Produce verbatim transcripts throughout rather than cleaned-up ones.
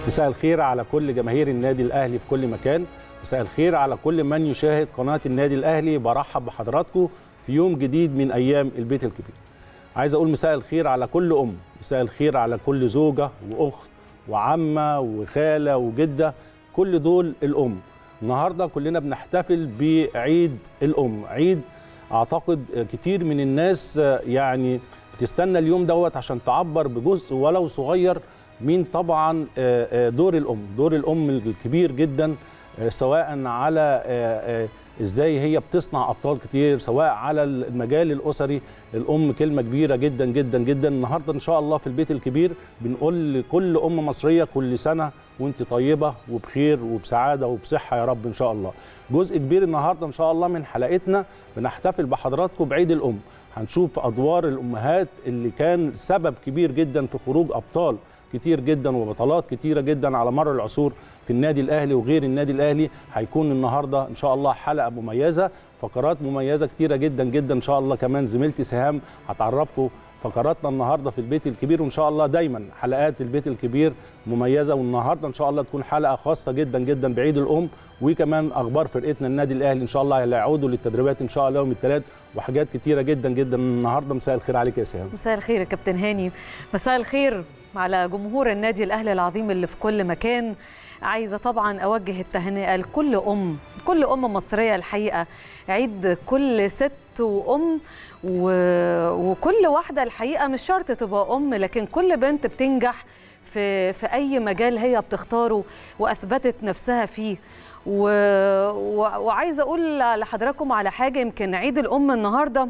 مساء الخير على كل جماهير النادي الأهلي في كل مكان، مساء الخير على كل من يشاهد قناة النادي الأهلي. برحب بحضراتكم في يوم جديد من أيام البيت الكبير. عايز أقول مساء الخير على كل أم، مساء الخير على كل زوجة وأخت وعمة وخالة وجدة، كل دول الأم. النهاردة كلنا بنحتفل بعيد الأم، عيد أعتقد كتير من الناس يعني بتستنى اليوم دوت عشان تعبر بجزء ولو صغير من طبعا دور الأم، دور الأم الكبير جدا، سواء على ازاي هي بتصنع ابطال كتير، سواء على المجال الاسري. الام كلمه كبيره جدا جدا جدا. النهارده ان شاء الله في البيت الكبير بنقول لكل ام مصريه كل سنه وانت طيبه وبخير وبسعاده وبصحه يا رب ان شاء الله. جزء كبير النهارده ان شاء الله من حلقتنا بنحتفل بحضراتكم بعيد الام. هنشوف ادوار الامهات اللي كان سبب كبير جدا في خروج ابطال كتير جدا وبطولات كتيره جدا على مر العصور في النادي الاهلي وغير النادي الاهلي. هيكون النهارده ان شاء الله حلقه مميزه، فقرات مميزه كتيره جدا جدا ان شاء الله. كمان زميلتي سهام هتعرفكم فقراتنا النهارده في البيت الكبير، وان شاء الله دايما حلقات البيت الكبير مميزه. والنهارده ان شاء الله تكون حلقه خاصه جدا جدا بعيد الام، وكمان اخبار فرقتنا النادي الاهلي ان شاء الله اللي هيعودوا للتدريبات ان شاء الله يوم الثلاث، وحاجات كتيره جدا جدا النهارده. مساء الخير عليك يا سهام. مساء الخير يا كابتن هاني، مساء الخير على جمهور النادي الاهلي العظيم اللي في كل مكان. عايزه طبعا اوجه التهنئه لكل ام، كل ام مصريه الحقيقه. عيد كل ست وام و... وكل واحده الحقيقه، مش شرط تبقى ام، لكن كل بنت بتنجح في في اي مجال هي بتختاره واثبتت نفسها فيه. و... و... وعايزه اقول لحضراتكم على حاجه، يمكن عيد الام النهارده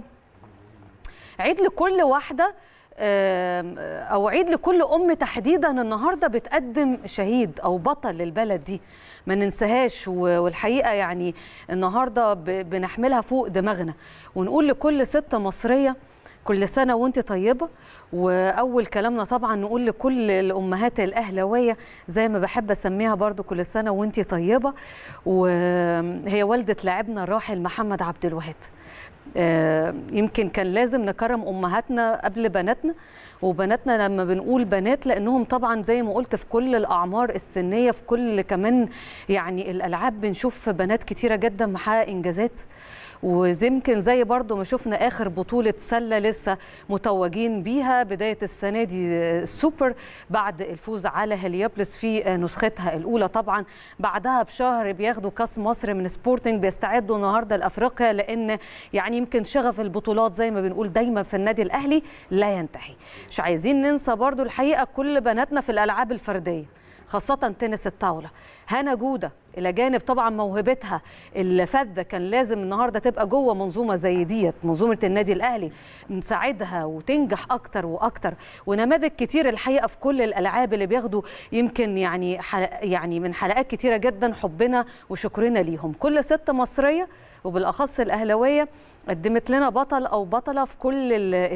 عيد لكل واحده، أو عيد لكل أم تحديدا. النهاردة بتقدم شهيد أو بطل للبلد دي، ما ننساهاش. والحقيقة يعني النهاردة بنحملها فوق دماغنا ونقول لكل ست مصرية كل سنة وانت طيبة. وأول كلامنا طبعا نقول لكل الأمهات الأهلاوية زي ما بحب أسميها برضو كل سنة وانت طيبة. وهي والدة لاعبنا الراحل محمد عبد الوهاب. يمكن كان لازم نكرم أمهاتنا قبل بناتنا، وبناتنا لما بنقول بنات لأنهم طبعا زي ما قلت في كل الأعمار السنية، في كل كمان يعني الألعاب بنشوف بنات كتيرة جدا محقق إنجازات. ويمكن زي برضو ما شفنا آخر بطولة سلة لسه متوجين بيها بداية السنة دي السوبر بعد الفوز على هليوبلس في نسختها الأولى. طبعا بعدها بشهر بياخدوا كاس مصر من سبورتنج، بيستعدوا النهاردة لأفريقيا، لأن يعني يمكن شغف البطولات زي ما بنقول دايما في النادي الأهلي لا ينتهي. مش عايزين ننسى برضو الحقيقة كل بناتنا في الألعاب الفردية، خاصة تنس الطاولة. هنا جودة إلى جانب طبعا موهبتها الفذة، كان لازم النهارده تبقى جوه منظومه زي ديت، منظومه النادي الاهلي، نساعدها وتنجح اكتر واكتر. ونماذج كتير الحقيقه في كل الالعاب اللي بياخدوا يمكن يعني يعني من حلقات كتيره جدا حبنا وشكرنا ليهم. كل ست مصريه وبالاخص الاهلاويه قدمت لنا بطل او بطله في كل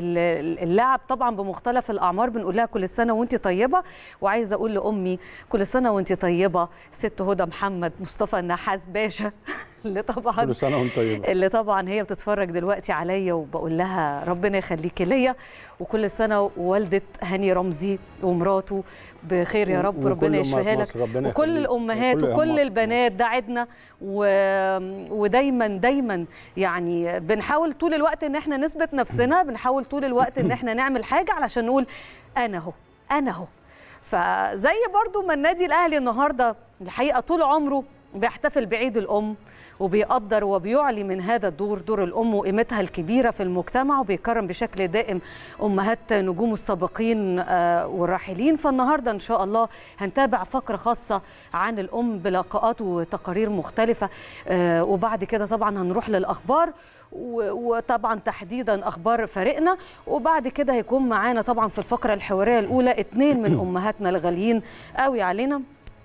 اللعب طبعا بمختلف الاعمار. بنقول لها كل سنه وانت طيبه. وعايزه اقول لامي كل سنه وانت طيبه، ست هدى محمد مصطفى النحاس باشا اللي طبعا كل سنه وانت طيبه، اللي طبعا هي بتتفرج دلوقتي عليا، وبقول لها ربنا يخليكي ليا. وكل سنه ووالده هاني رمزي ومراته بخير يا رب، ربنا يشفيها لك، وكل الامهات وكل, وكل البنات. ده عيدنا و... ودايما دايما يعني بنحاول طول الوقت ان احنا نثبت نفسنا، بنحاول طول الوقت ان احنا نعمل حاجه علشان نقول انا اهو انا اهو. فزي برضو ما النادي الاهلي النهارده الحقيقه طول عمره بيحتفل بعيد الام، وبيقدر وبيعلي من هذا الدور، دور الام وقيمتها الكبيره في المجتمع، وبيكرم بشكل دائم امهات نجوم السابقين والراحلين. فالنهارده ان شاء الله هنتابع فقره خاصه عن الام بلقاءات وتقارير مختلفه، وبعد كده طبعا هنروح للاخبار، وطبعا تحديدا اخبار فريقنا. وبعد كده هيكون معانا طبعا في الفقره الحواريه الاولى اثنين من امهاتنا الغاليين قوي علينا،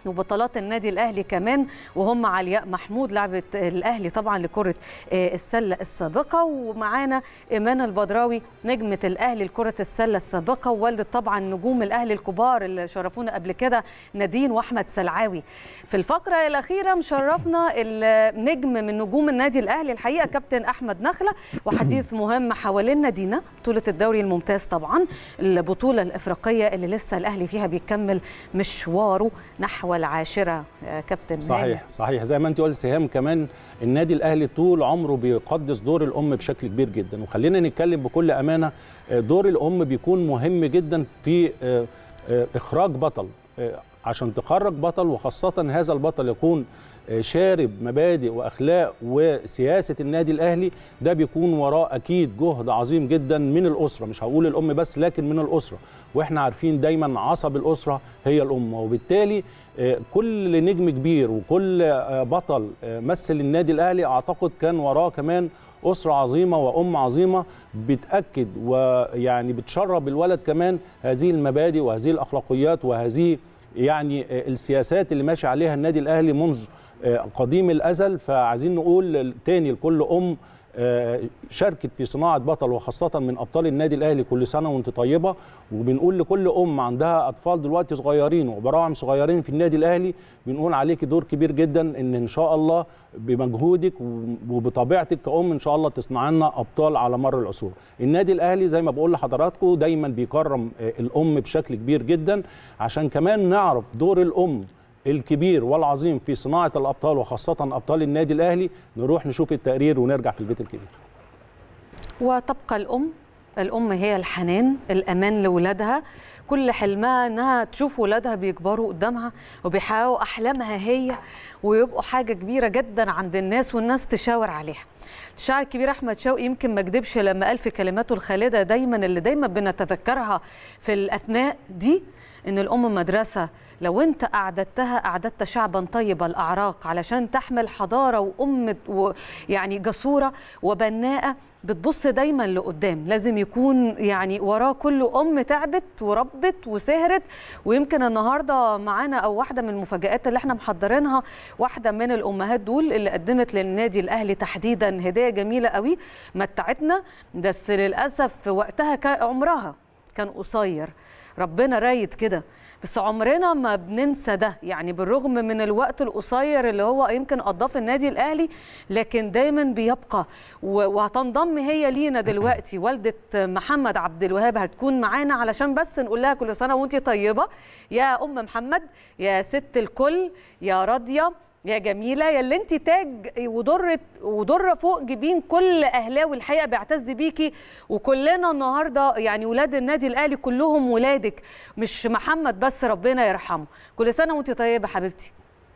وبطلات النادي الاهلي كمان، وهم علياء محمود لاعبه الاهلي طبعا لكره السله السابقه، ومعانا ايمان البدراوي نجمه الاهلي لكره السله السابقه، ووالده طبعا نجوم الاهلي الكبار اللي شرفونا قبل كده نادين واحمد سلعاوي. في الفقره الاخيره مشرفنا النجم من نجوم النادي الاهلي الحقيقه كابتن احمد نخله، وحديث مهم حوالين نادينا بطوله الدوري الممتاز طبعا، البطوله الافريقيه اللي لسه الاهلي فيها بيكمل مشواره نحو العاشرة يا كابتن. صحيح ناني. صحيح زي ما انت قلت سهام، كمان النادي الاهلي طول عمره بيقدس دور الام بشكل كبير جدا، وخلينا نتكلم بكل امانه، دور الام بيكون مهم جدا في اخراج بطل. عشان تخرج بطل، وخاصه هذا البطل يكون شارب مبادئ واخلاق وسياسه النادي الاهلي، ده بيكون وراه اكيد جهد عظيم جدا من الاسره، مش هقول الام بس لكن من الاسره، واحنا عارفين دايما عصب الاسره هي الام، وبالتالي كل نجم كبير وكل بطل مثل النادي الاهلي اعتقد كان وراه كمان اسره عظيمه وام عظيمه بتاكد ويعني بتشرب الولد كمان هذه المبادئ وهذه الاخلاقيات وهذه يعني السياسات اللي ماشي عليها النادي الاهلي منذ قديم الازل. فعايزين نقول تاني لكل ام شاركت في صناعه بطل، وخاصه من ابطال النادي الاهلي، كل سنه وانت طيبه. وبنقول لكل ام عندها اطفال دلوقتي صغيرين وبراعم صغيرين في النادي الاهلي، بنقول عليكي دور كبير جدا، ان ان شاء الله بمجهودك وبطبيعتك كأم ان شاء الله تصنع لنا ابطال على مر العصور. النادي الاهلي زي ما بقول لحضراتكم دايما بيكرم الام بشكل كبير جدا، عشان كمان نعرف دور الام الكبير والعظيم في صناعة الأبطال، وخاصة أبطال النادي الأهلي. نروح نشوف التقرير ونرجع في البيت الكبير. وتبقى الأم الأم هي الحنان، الأمان لولادها، كل حلمها أنها تشوف ولادها بيكبروا قدامها وبيحققوا أحلامها هي، ويبقوا حاجة كبيرة جدا عند الناس والناس تشاور عليها. الشاعر الكبير أحمد شوقي يمكن ما كدبش لما قال في كلماته الخالدة دايما اللي دايما بنتذكرها في الأثناء دي، إن الأم مدرسة، لو أنت أعددتها أعددت شعبا طيب الأعراق، علشان تحمل حضارة وأم يعني جسورة وبناءة بتبص دايما لقدام. لازم يكون يعني وراه كل أم تعبت وربت وسهرت. ويمكن النهاردة معانا أو واحدة من المفاجآت اللي احنا محضرينها، واحدة من الأمهات دول اللي قدمت للنادي الأهلي تحديدا هدية جميلة قوي متعتنا، بس للأسف وقتها كان عمرها كان قصير، ربنا رايد كده، بس عمرنا ما بننسى ده. يعني بالرغم من الوقت القصير اللي هو يمكن قضاه في النادي الاهلي، لكن دايما بيبقى. وهتنضم هي لينا دلوقتي والده محمد عبد الوهاب، هتكون معانا علشان بس نقول لها كل سنه وانتي طيبه يا ام محمد، يا ست الكل، يا راضيه، يا جميله، يا اللي انت تاج وضره وضره فوق جبين كل اهلاوي الحقيقه بيعتز بيكي. وكلنا النهارده يعني ولاد النادي الاهلي كلهم ولادك، مش محمد بس، ربنا يرحمه. كل سنه وانت طيبه حبيبتي.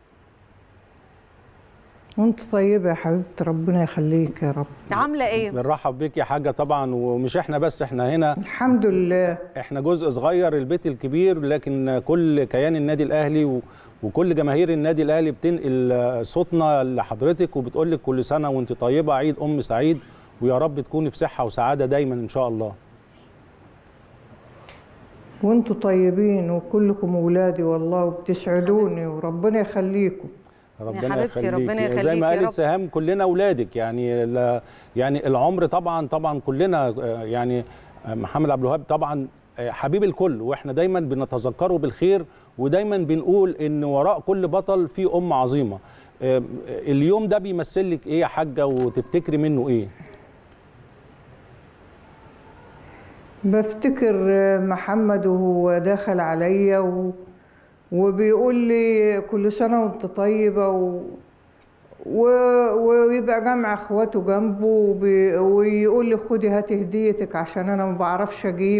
وانت طيبه يا حبيبتي، ربنا يخليك يا رب. عامله ايه؟ بنرحب بيك يا حاجه طبعا، ومش احنا بس، احنا هنا الحمد لله، احنا جزء صغير البيت الكبير، لكن كل كيان النادي الاهلي و وكل جماهير النادي الاهلي بتنقل صوتنا لحضرتك وبتقول لك كل سنه وانت طيبه، عيد ام سعيد، ويا رب تكوني في صحه وسعاده دايما ان شاء الله. وانتوا طيبين وكلكم اولادي والله، وبتسعدوني وربنا يخليكم. ربنا يا حبيبتي ربنا يخليك. زي ما قالت سهام كلنا اولادك، يعني يعني العمر طبعا طبعا كلنا، يعني محمد عبد الوهاب طبعا حبيب الكل، واحنا دايما بنتذكره بالخير، ودايما بنقول ان وراء كل بطل في ام عظيمه. اليوم ده بيمثل لك ايه يا حاجه، وتفتكري منه ايه؟ بفتكر محمد وهو داخل عليا و... وبيقول لي كل سنه وانت طيبه و... و... ويبقى جمع اخواته جنبه وبي... ويقول لي خدي هاتي هديتك عشان انا ما بعرفش اجيب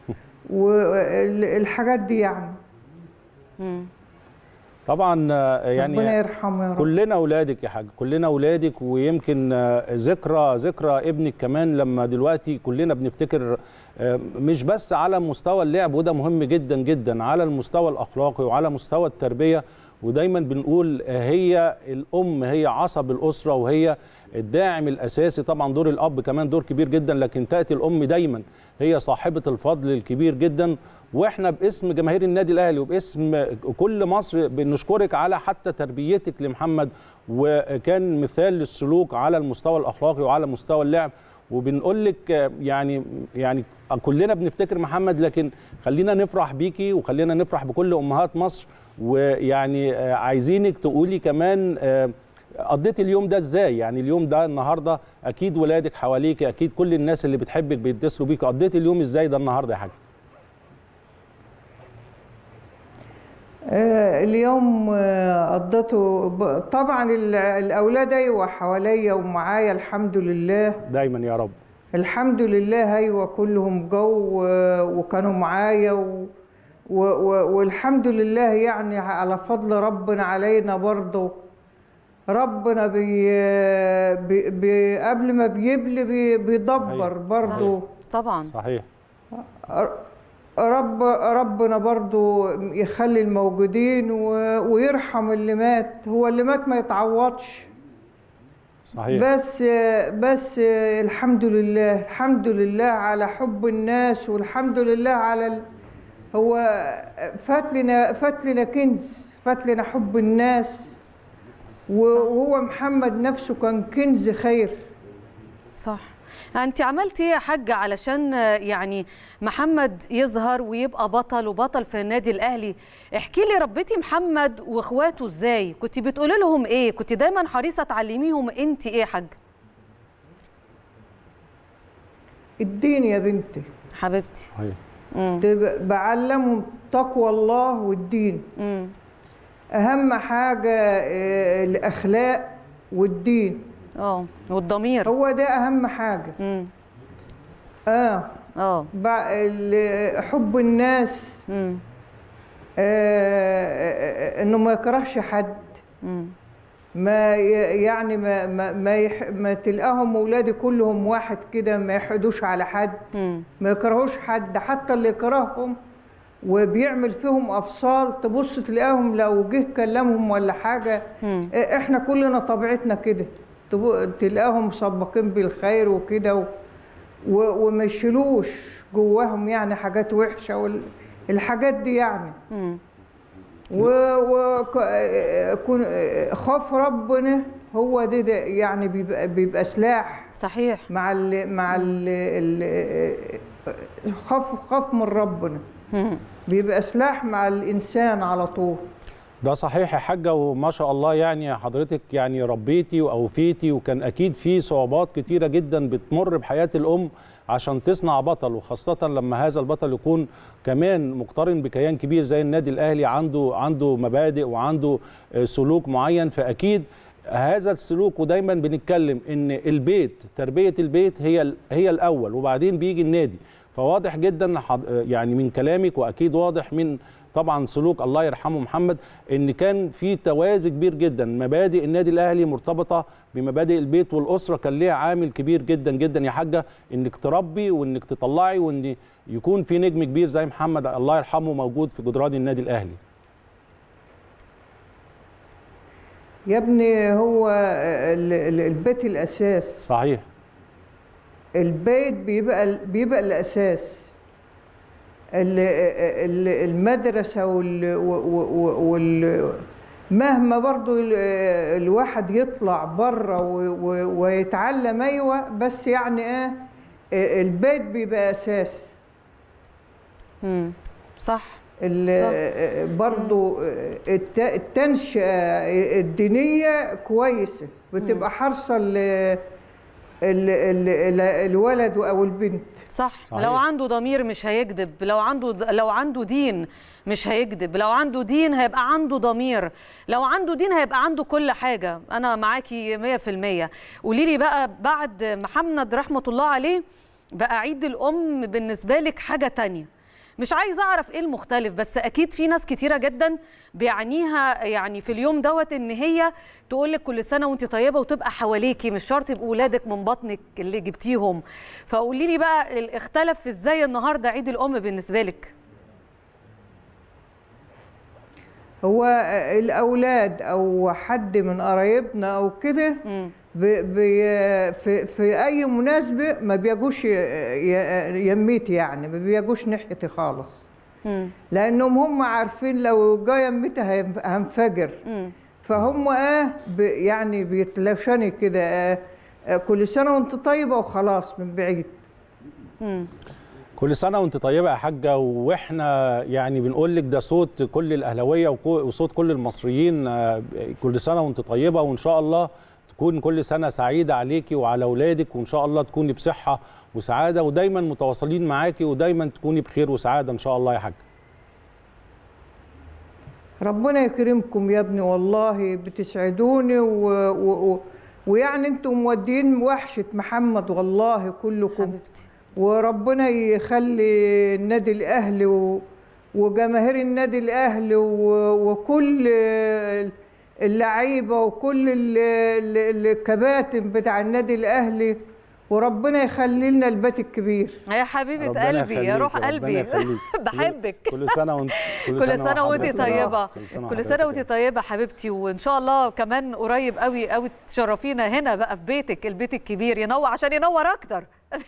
والحاجات دي يعني. مم. طبعا يعني ربنا يرحمه يا رب. كلنا اولادك يا حاج، كلنا اولادك، ويمكن ذكرى ذكرى ابنك كمان لما دلوقتي كلنا بنفتكر، مش بس على مستوى اللعب وده مهم جدا جدا، على المستوى الاخلاقي وعلى مستوى التربيه ودايما بنقول هي الام هي عصب الاسره وهي الداعم الاساسي. طبعا دور الاب كمان دور كبير جدا، لكن تاتي الام دايما هي صاحبه الفضل الكبير جدا. واحنا باسم جماهير النادي الاهلي وباسم كل مصر بنشكرك على حتى تربيتك لمحمد، وكان مثال للسلوك على المستوى الاخلاقي وعلى مستوى اللعب. وبنقول لك يعني يعني كلنا بنفتكر محمد، لكن خلينا نفرح بيكي وخلينا نفرح بكل امهات مصر. ويعني عايزينك تقولي كمان قضيتي اليوم ده ازاي؟ يعني اليوم ده النهارده اكيد ولادك حواليك، اكيد كل الناس اللي بتحبك بيتصلوا بيك، قضيتي اليوم ازاي ده النهارده يا حاج؟ اليوم قضيته طبعا الاولاد ايوه حواليا ومعايا الحمد لله دايما يا رب. الحمد لله ايوه كلهم جو وكانوا معايا و و والحمد لله يعني على فضل ربنا علينا برضه. ربنا بي بي بي قبل ما بيبلي بي بيدبر برضه. طبعا صحيح. رب ربنا برضو يخلي الموجودين ويرحم اللي مات. هو اللي مات ما يتعوضش. صحيح. بس بس الحمد لله الحمد لله على حب الناس، والحمد لله على ال... هو فات لنا فات لنا كنز، فات لنا حب الناس، وهو محمد نفسه كان كنز خير. صح. انت عملتي ايه يا حاجه علشان يعني محمد يظهر ويبقى بطل وبطل في النادي الاهلي؟ احكي لي، ربيتي محمد واخواته ازاي؟ كنت بتقولي لهم ايه؟ كنت دايما حريصه تعلميهم انت ايه يا حاجه؟ الدين يا بنتي حبيبتي. بعلمهم تقوى الله والدين. مم. اهم حاجه الاخلاق والدين. اه والضمير، هو ده اهم حاجه. امم اه اه حب الناس. امم آه انه ما يكرهش حد. امم ما يعني ما ما ما, يح ما تلقاهم اولادي كلهم واحد كده، ما يحقدوش على حد. مم. ما يكرهوش حد، حتى اللي يكرههم وبيعمل فيهم افصال تبص تلاقيهم لو جه كلمهم ولا حاجه. مم. احنا كلنا طبيعتنا كده، تلاقيهم مسبقين بالخير وكده، وما يشيلوش جواهم يعني حاجات وحشه والحاجات دي يعني. وخوف ربنا هو ده, ده يعني بيبقى بيبقى سلاح. صحيح. مع ال مع ال خوف خوف من ربنا بيبقى سلاح مع الانسان على طول. ده صحيح يا حاجه، وما شاء الله يعني حضرتك يعني ربيتي واوفيتي، وكان اكيد في صعوبات كتيره جدا بتمر بحياه الام عشان تصنع بطل، وخاصه لما هذا البطل يكون كمان مقترن بكيان كبير زي النادي الاهلي، عنده عنده مبادئ وعنده سلوك معين. فاكيد هذا السلوك، ودايما بنتكلم ان البيت، تربيه البيت هي هي الاول وبعدين بيجي النادي. فواضح جدا يعني من كلامك، واكيد واضح من طبعا سلوك الله يرحمه محمد، ان كان في توازي كبير جدا. مبادئ النادي الاهلي مرتبطه بمبادئ البيت والاسره، كان ليها عامل كبير جدا جدا يا حاجه، انك تربي وانك تطلعي وان يكون في نجم كبير زي محمد الله يرحمه موجود في جدران النادي الاهلي. يا ابني هو البيت الاساس. صحيح. البيت بيبقى بيبقى الاساس. المدرسه وال, وال... مهما برضو الواحد يطلع بره ويتعلم ايوه، بس يعني ايه البيت بيبقى اساس. امم صح. برضو التنشئه الدينيه كويسه، بتبقى حرصه الولد او البنت. صح. صحيح. لو عنده ضمير مش هيكذب، لو عنده لو عنده دين مش هيكذب، لو عنده دين هيبقى عنده ضمير، لو عنده دين هيبقى عنده كل حاجه. انا معاكي مية في المية. قولي لي بقى، بعد محمد رحمه الله عليه بقى عيد الام بالنسبه لك حاجه تانية. مش عايزه اعرف ايه المختلف، بس اكيد في ناس كتيره جدا بيعنيها يعني في اليوم دوت ان هي تقول لك كل سنه وانت طيبه وتبقى حواليكي، مش شرط يبقوا اولادك من بطنك اللي جبتيهم. فقولي لي بقى اختلف ازاي النهارده عيد الام بالنسبه لك؟ هو الاولاد او حد من قرايبنا او كده في في اي مناسبه ما بيجوش يميتي، يعني ما بيجوش ناحيتي خالص، لانهم هم عارفين لو جا يميتي هنفجر، فهم اه يعني بيتلاشاني كده، آه كل سنه وانت طيبه وخلاص من بعيد. كل سنه وانت طيبه يا حاجه، واحنا يعني بنقول لك ده صوت كل الاهلاويه وصوت كل المصريين. كل سنه وانت طيبه، وان شاء الله تكون كل سنه سعيده عليكي وعلى اولادك، وان شاء الله تكوني بصحه وسعاده ودايما متواصلين معاكي، ودايما تكوني بخير وسعاده ان شاء الله يا حاجه. ربنا يكرمكم يا ابني، والله بتسعدوني و... و... ويعني انتم مودين وحشه محمد والله كلكم حبيبتي. وربنا يخلي النادي الاهلي و... وجماهير النادي الاهلي و... وكل اللعيبه وكل الكباتن بتاع النادي الاهلي، وربنا يخلي لنا البيت الكبير. يا حبيبه قلبي يا روح قلبي بحبك. كل سنه وانت كل سنه وانت طيبه، كل سنه وانت طيبه حبيبتي، وان شاء الله كمان قريب قوي قوي تشرفينا هنا بقى في بيتك البيت الكبير، ينور عشان ينور اكتر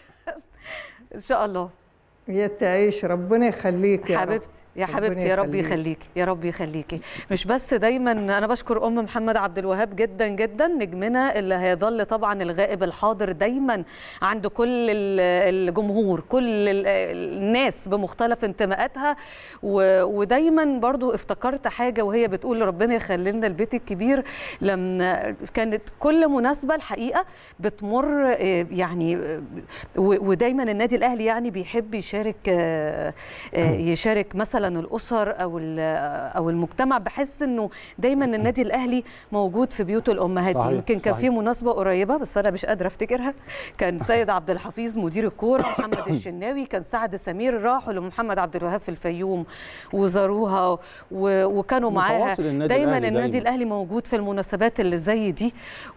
ان شاء الله. يا تعيش، ربنا يخليك يا حبيبتي يا حبيبتي، يا رب يخليكي يا رب يخليكي. مش بس دايما انا بشكر ام محمد عبد الوهاب جدا جدا، نجمنا اللي هيظل طبعا الغائب الحاضر دايما عند كل الجمهور، كل الناس بمختلف انتماءاتها. ودايما برضو افتكرت حاجه وهي بتقول ربنا يخلي لنا البيت الكبير، لما كانت كل مناسبه الحقيقه بتمر يعني، ودايما النادي الاهلي يعني بيحب يشارك يشارك مثلا الاسر او او المجتمع. بحس انه دايما النادي الاهلي موجود في بيوت الامهات دي. يمكن كان في مناسبه قريبه بس انا مش قادره افتكرها، كان سيد عبد الحفيظ مدير الكوره، محمد الشناوي، كان سعد سمير راحوا لمحمد عبد الوهاب في الفيوم وزاروها وكانوا معاها. دايما النادي الاهلي موجود في المناسبات اللي زي دي،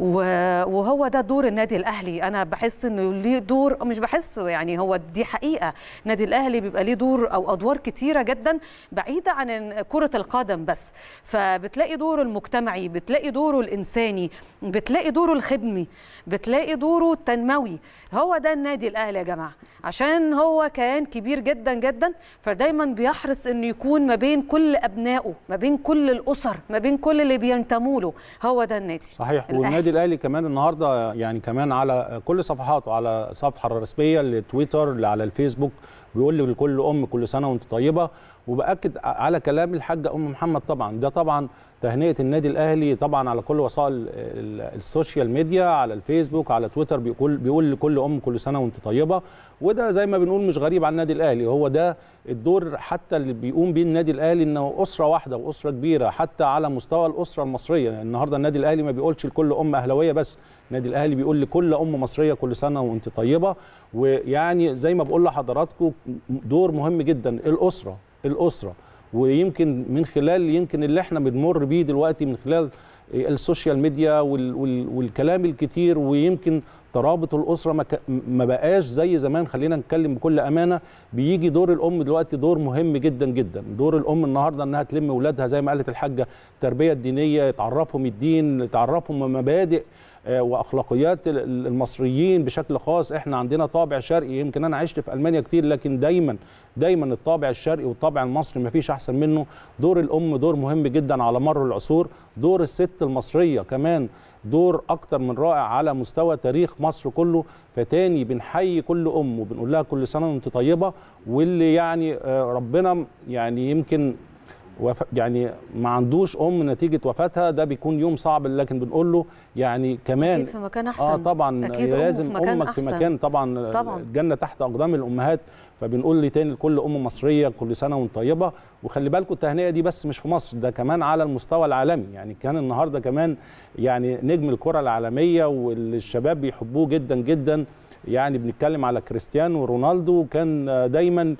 وهو ده دور النادي الاهلي. انا بحس انه ليه دور، مش بحس يعني، هو دي حقيقه، النادي الاهلي بيبقى ليه دور او ادوار كتيره جدا بعيده عن كره القدم بس. فبتلاقي دوره المجتمعي، بتلاقي دوره الانساني، بتلاقي دوره الخدمي، بتلاقي دوره التنموي. هو ده النادي الاهلي يا جماعه، عشان هو كيان كبير جدا جدا، فدايما بيحرص انه يكون ما بين كل ابنائه، ما بين كل الاسر، ما بين كل اللي بينتموا له. هو ده النادي صحيح الأهلي. والنادي الاهلي كمان النهارده يعني كمان على كل صفحاته، على الصفحه الرسميه لتويتر، اللي على الفيسبوك، بيقول لكل ام كل سنه وانت طيبه. وباكد على كلام الحاجه ام محمد، طبعا ده طبعا تهنئه النادي الاهلي طبعا على كل وسائل السوشيال ميديا، على الفيسبوك، على تويتر، بيقول بيقول لكل ام كل سنه وانت طيبه. وده زي ما بنقول مش غريب على النادي الاهلي، هو ده الدور حتى اللي بيقوم بيه النادي الاهلي، انه اسره واحده واسره كبيره حتى على مستوى الاسره المصريه. يعني النهارده النادي الاهلي ما بيقولش لكل ام اهلاويه بس، النادي الاهلي بيقول لكل ام مصريه كل سنه وانت طيبه. ويعني زي ما بقول لحضراتكم دور مهم جدا الاسره الاسره ويمكن من خلال يمكن اللي احنا بنمر بيه دلوقتي من خلال السوشيال ميديا وال وال والكلام الكتير، ويمكن ترابط الاسره ما بقاش زي زمان. خلينا نتكلم بكل امانه، بيجي دور الام دلوقتي دور مهم جدا جدا. دور الام النهارده انها تلم اولادها زي ما قالت الحاجه، التربيه الدينيه، تعرفهم الدين، تعرفهم مبادئ واخلاقيات المصريين بشكل خاص. احنا عندنا طابع شرقي، يمكن انا عشت في المانيا كتير، لكن دايما دايما الطابع الشرقي والطابع المصري ما فيش احسن منه. دور الام دور مهم جدا على مر العصور. دور الست المصريه كمان دور اكتر من رائع على مستوى تاريخ مصر كله. فتاني بنحيي كل ام وبنقول لها كل سنه وانت طيبه. واللي يعني ربنا يعني يمكن وف... يعني ما عندوش ام نتيجه وفاتها، ده بيكون يوم صعب، لكن بنقول له يعني كمان اكيد في مكان احسن. اه طبعا أكيد لازم في مكان امك أحسن. في مكان طبعا, طبعا الجنه تحت اقدام الامهات. فبنقول لي تاني لكل ام مصريه كل سنه وانت طيبه. وخلي بالكم التهنئه دي بس مش في مصر، ده كمان على المستوى العالمي. يعني كان النهارده كمان يعني نجم الكره العالميه واللي الشباب بيحبوه جدا جدا، يعني بنتكلم على كريستيانو رونالدو. كان دايما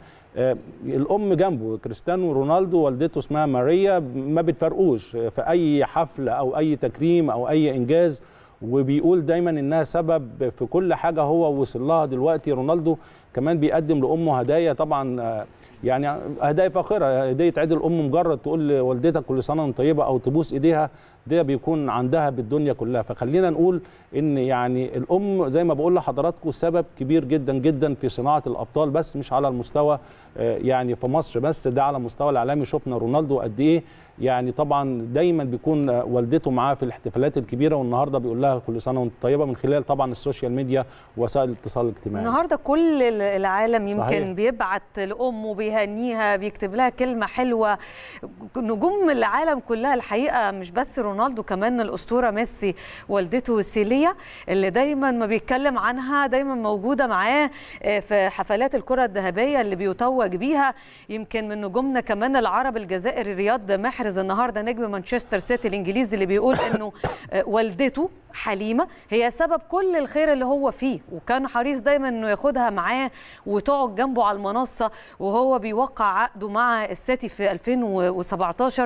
الام جنبه، كريستيانو رونالدو والدته اسمها ماريا، ما بتفرقوش في اي حفل او اي تكريم او اي انجاز. وبيقول دايما انها سبب في كل حاجه هو وصل لها دلوقتي. رونالدو كمان بيقدم لامه هدايا، طبعا يعني هدايا فاخره، هديه عيد الام، مجرد تقول لوالدتك كل سنه وانت طيبه او تبوس ايديها ده بيكون عندها بالدنيا كلها. فخلينا نقول ان يعني الام زي ما بقول لحضراتكم سبب كبير جدا جدا في صناعه الابطال، بس مش على المستوى يعني في مصر بس، ده على المستوى العالمي. شفنا رونالدو قد ايه يعني طبعا دايما بيكون والدته معاه في الاحتفالات الكبيره، والنهارده بيقول لها كل سنه وانت طيبه من خلال طبعا السوشيال ميديا ووسائل الاتصال الاجتماعي. النهارده كل العالم يمكن صحيح. بيبعت لامه بيهنيها، بيكتب لها كلمه حلوه. نجوم العالم كلها الحقيقه، مش بس رونالدو، كمان الاسطوره ميسي والدته سيليا اللي دايما ما بيتكلم عنها، دايما موجوده معاه في حفلات الكره الذهبيه اللي بيتوج بيها. يمكن من نجومنا كمان العرب الجزائري رياض محرز النهارده نجم مانشستر سيتي الانجليزي اللي بيقول انه والدته حليمه هي سبب كل الخير اللي هو فيه، وكان حريص دايما انه ياخدها معاه وتقعد جنبه على المنصه وهو بيوقع عقده مع السيتي في ألفين وسبعتاشر.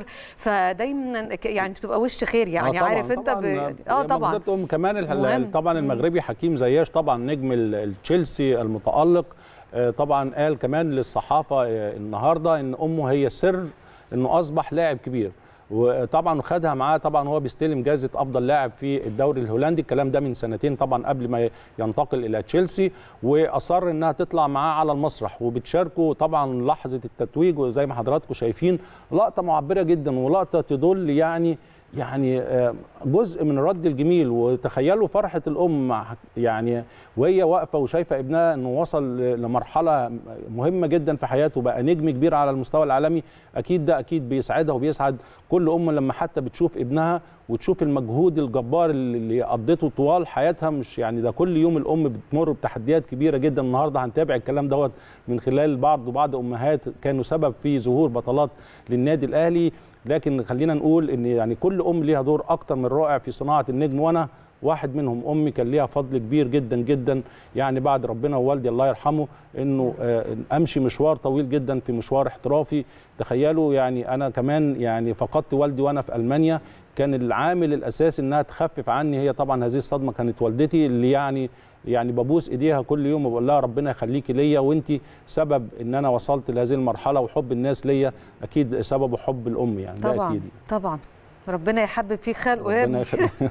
فدايما يعني بتبقى وش خير يعني. آه عارف انت ب... اه طبعا كمان طبعا المغربي حكيم زياش طبعا نجم تشيلسي المتالق، طبعا قال كمان للصحافه النهارده ان امه هي السر انه اصبح لاعب كبير، وطبعا خدها معاه. طبعا هو بيستلم جائزه افضل لاعب في الدوري الهولندي، الكلام ده من سنتين طبعا قبل ما ينتقل الى تشيلسي، واصر انها تطلع معاه على المسرح وبتشاركه طبعا لحظه التتويج. وزي ما حضراتكم شايفين لقطه معبره جدا ولقطه تدل يعني يعني جزء من الرد الجميل. وتخيلوا فرحه الام يعني وهي واقفه وشايفه ابنها انه وصل لمرحله مهمه جدا في حياته، بقى نجم كبير على المستوى العالمي. اكيد ده اكيد بيسعدها وبيسعد كل ام لما حتى بتشوف ابنها وتشوف المجهود الجبار اللي قضته طوال حياتها. مش يعني ده كل يوم الام بتمر بتحديات كبيره جدا. النهارده هنتابع الكلام دوت من خلال بعض وبعض امهات كانوا سبب في ظهور بطلات للنادي الاهلي. لكن خلينا نقول ان يعني كل ام ليها دور اكتر من رائع في صناعه النجم، وانا واحد منهم. امي كان ليها فضل كبير جدا جدا يعني بعد ربنا ووالدي الله يرحمه، انه امشي مشوار طويل جدا في مشوار احترافي. تخيلوا يعني انا كمان يعني فقدت والدي وانا في المانيا، كان العامل الاساسي انها تخفف عني هي طبعا هذه الصدمه كانت والدتي، اللي يعني يعني ببوس ايديها كل يوم وبقول لها ربنا يخليكي ليا، وانت سبب ان انا وصلت لهذه المرحله، وحب الناس ليا اكيد سببه حب الام يعني. طبعا ده اكيد طبعا ربنا يحبب فيك خلقه يا ابني.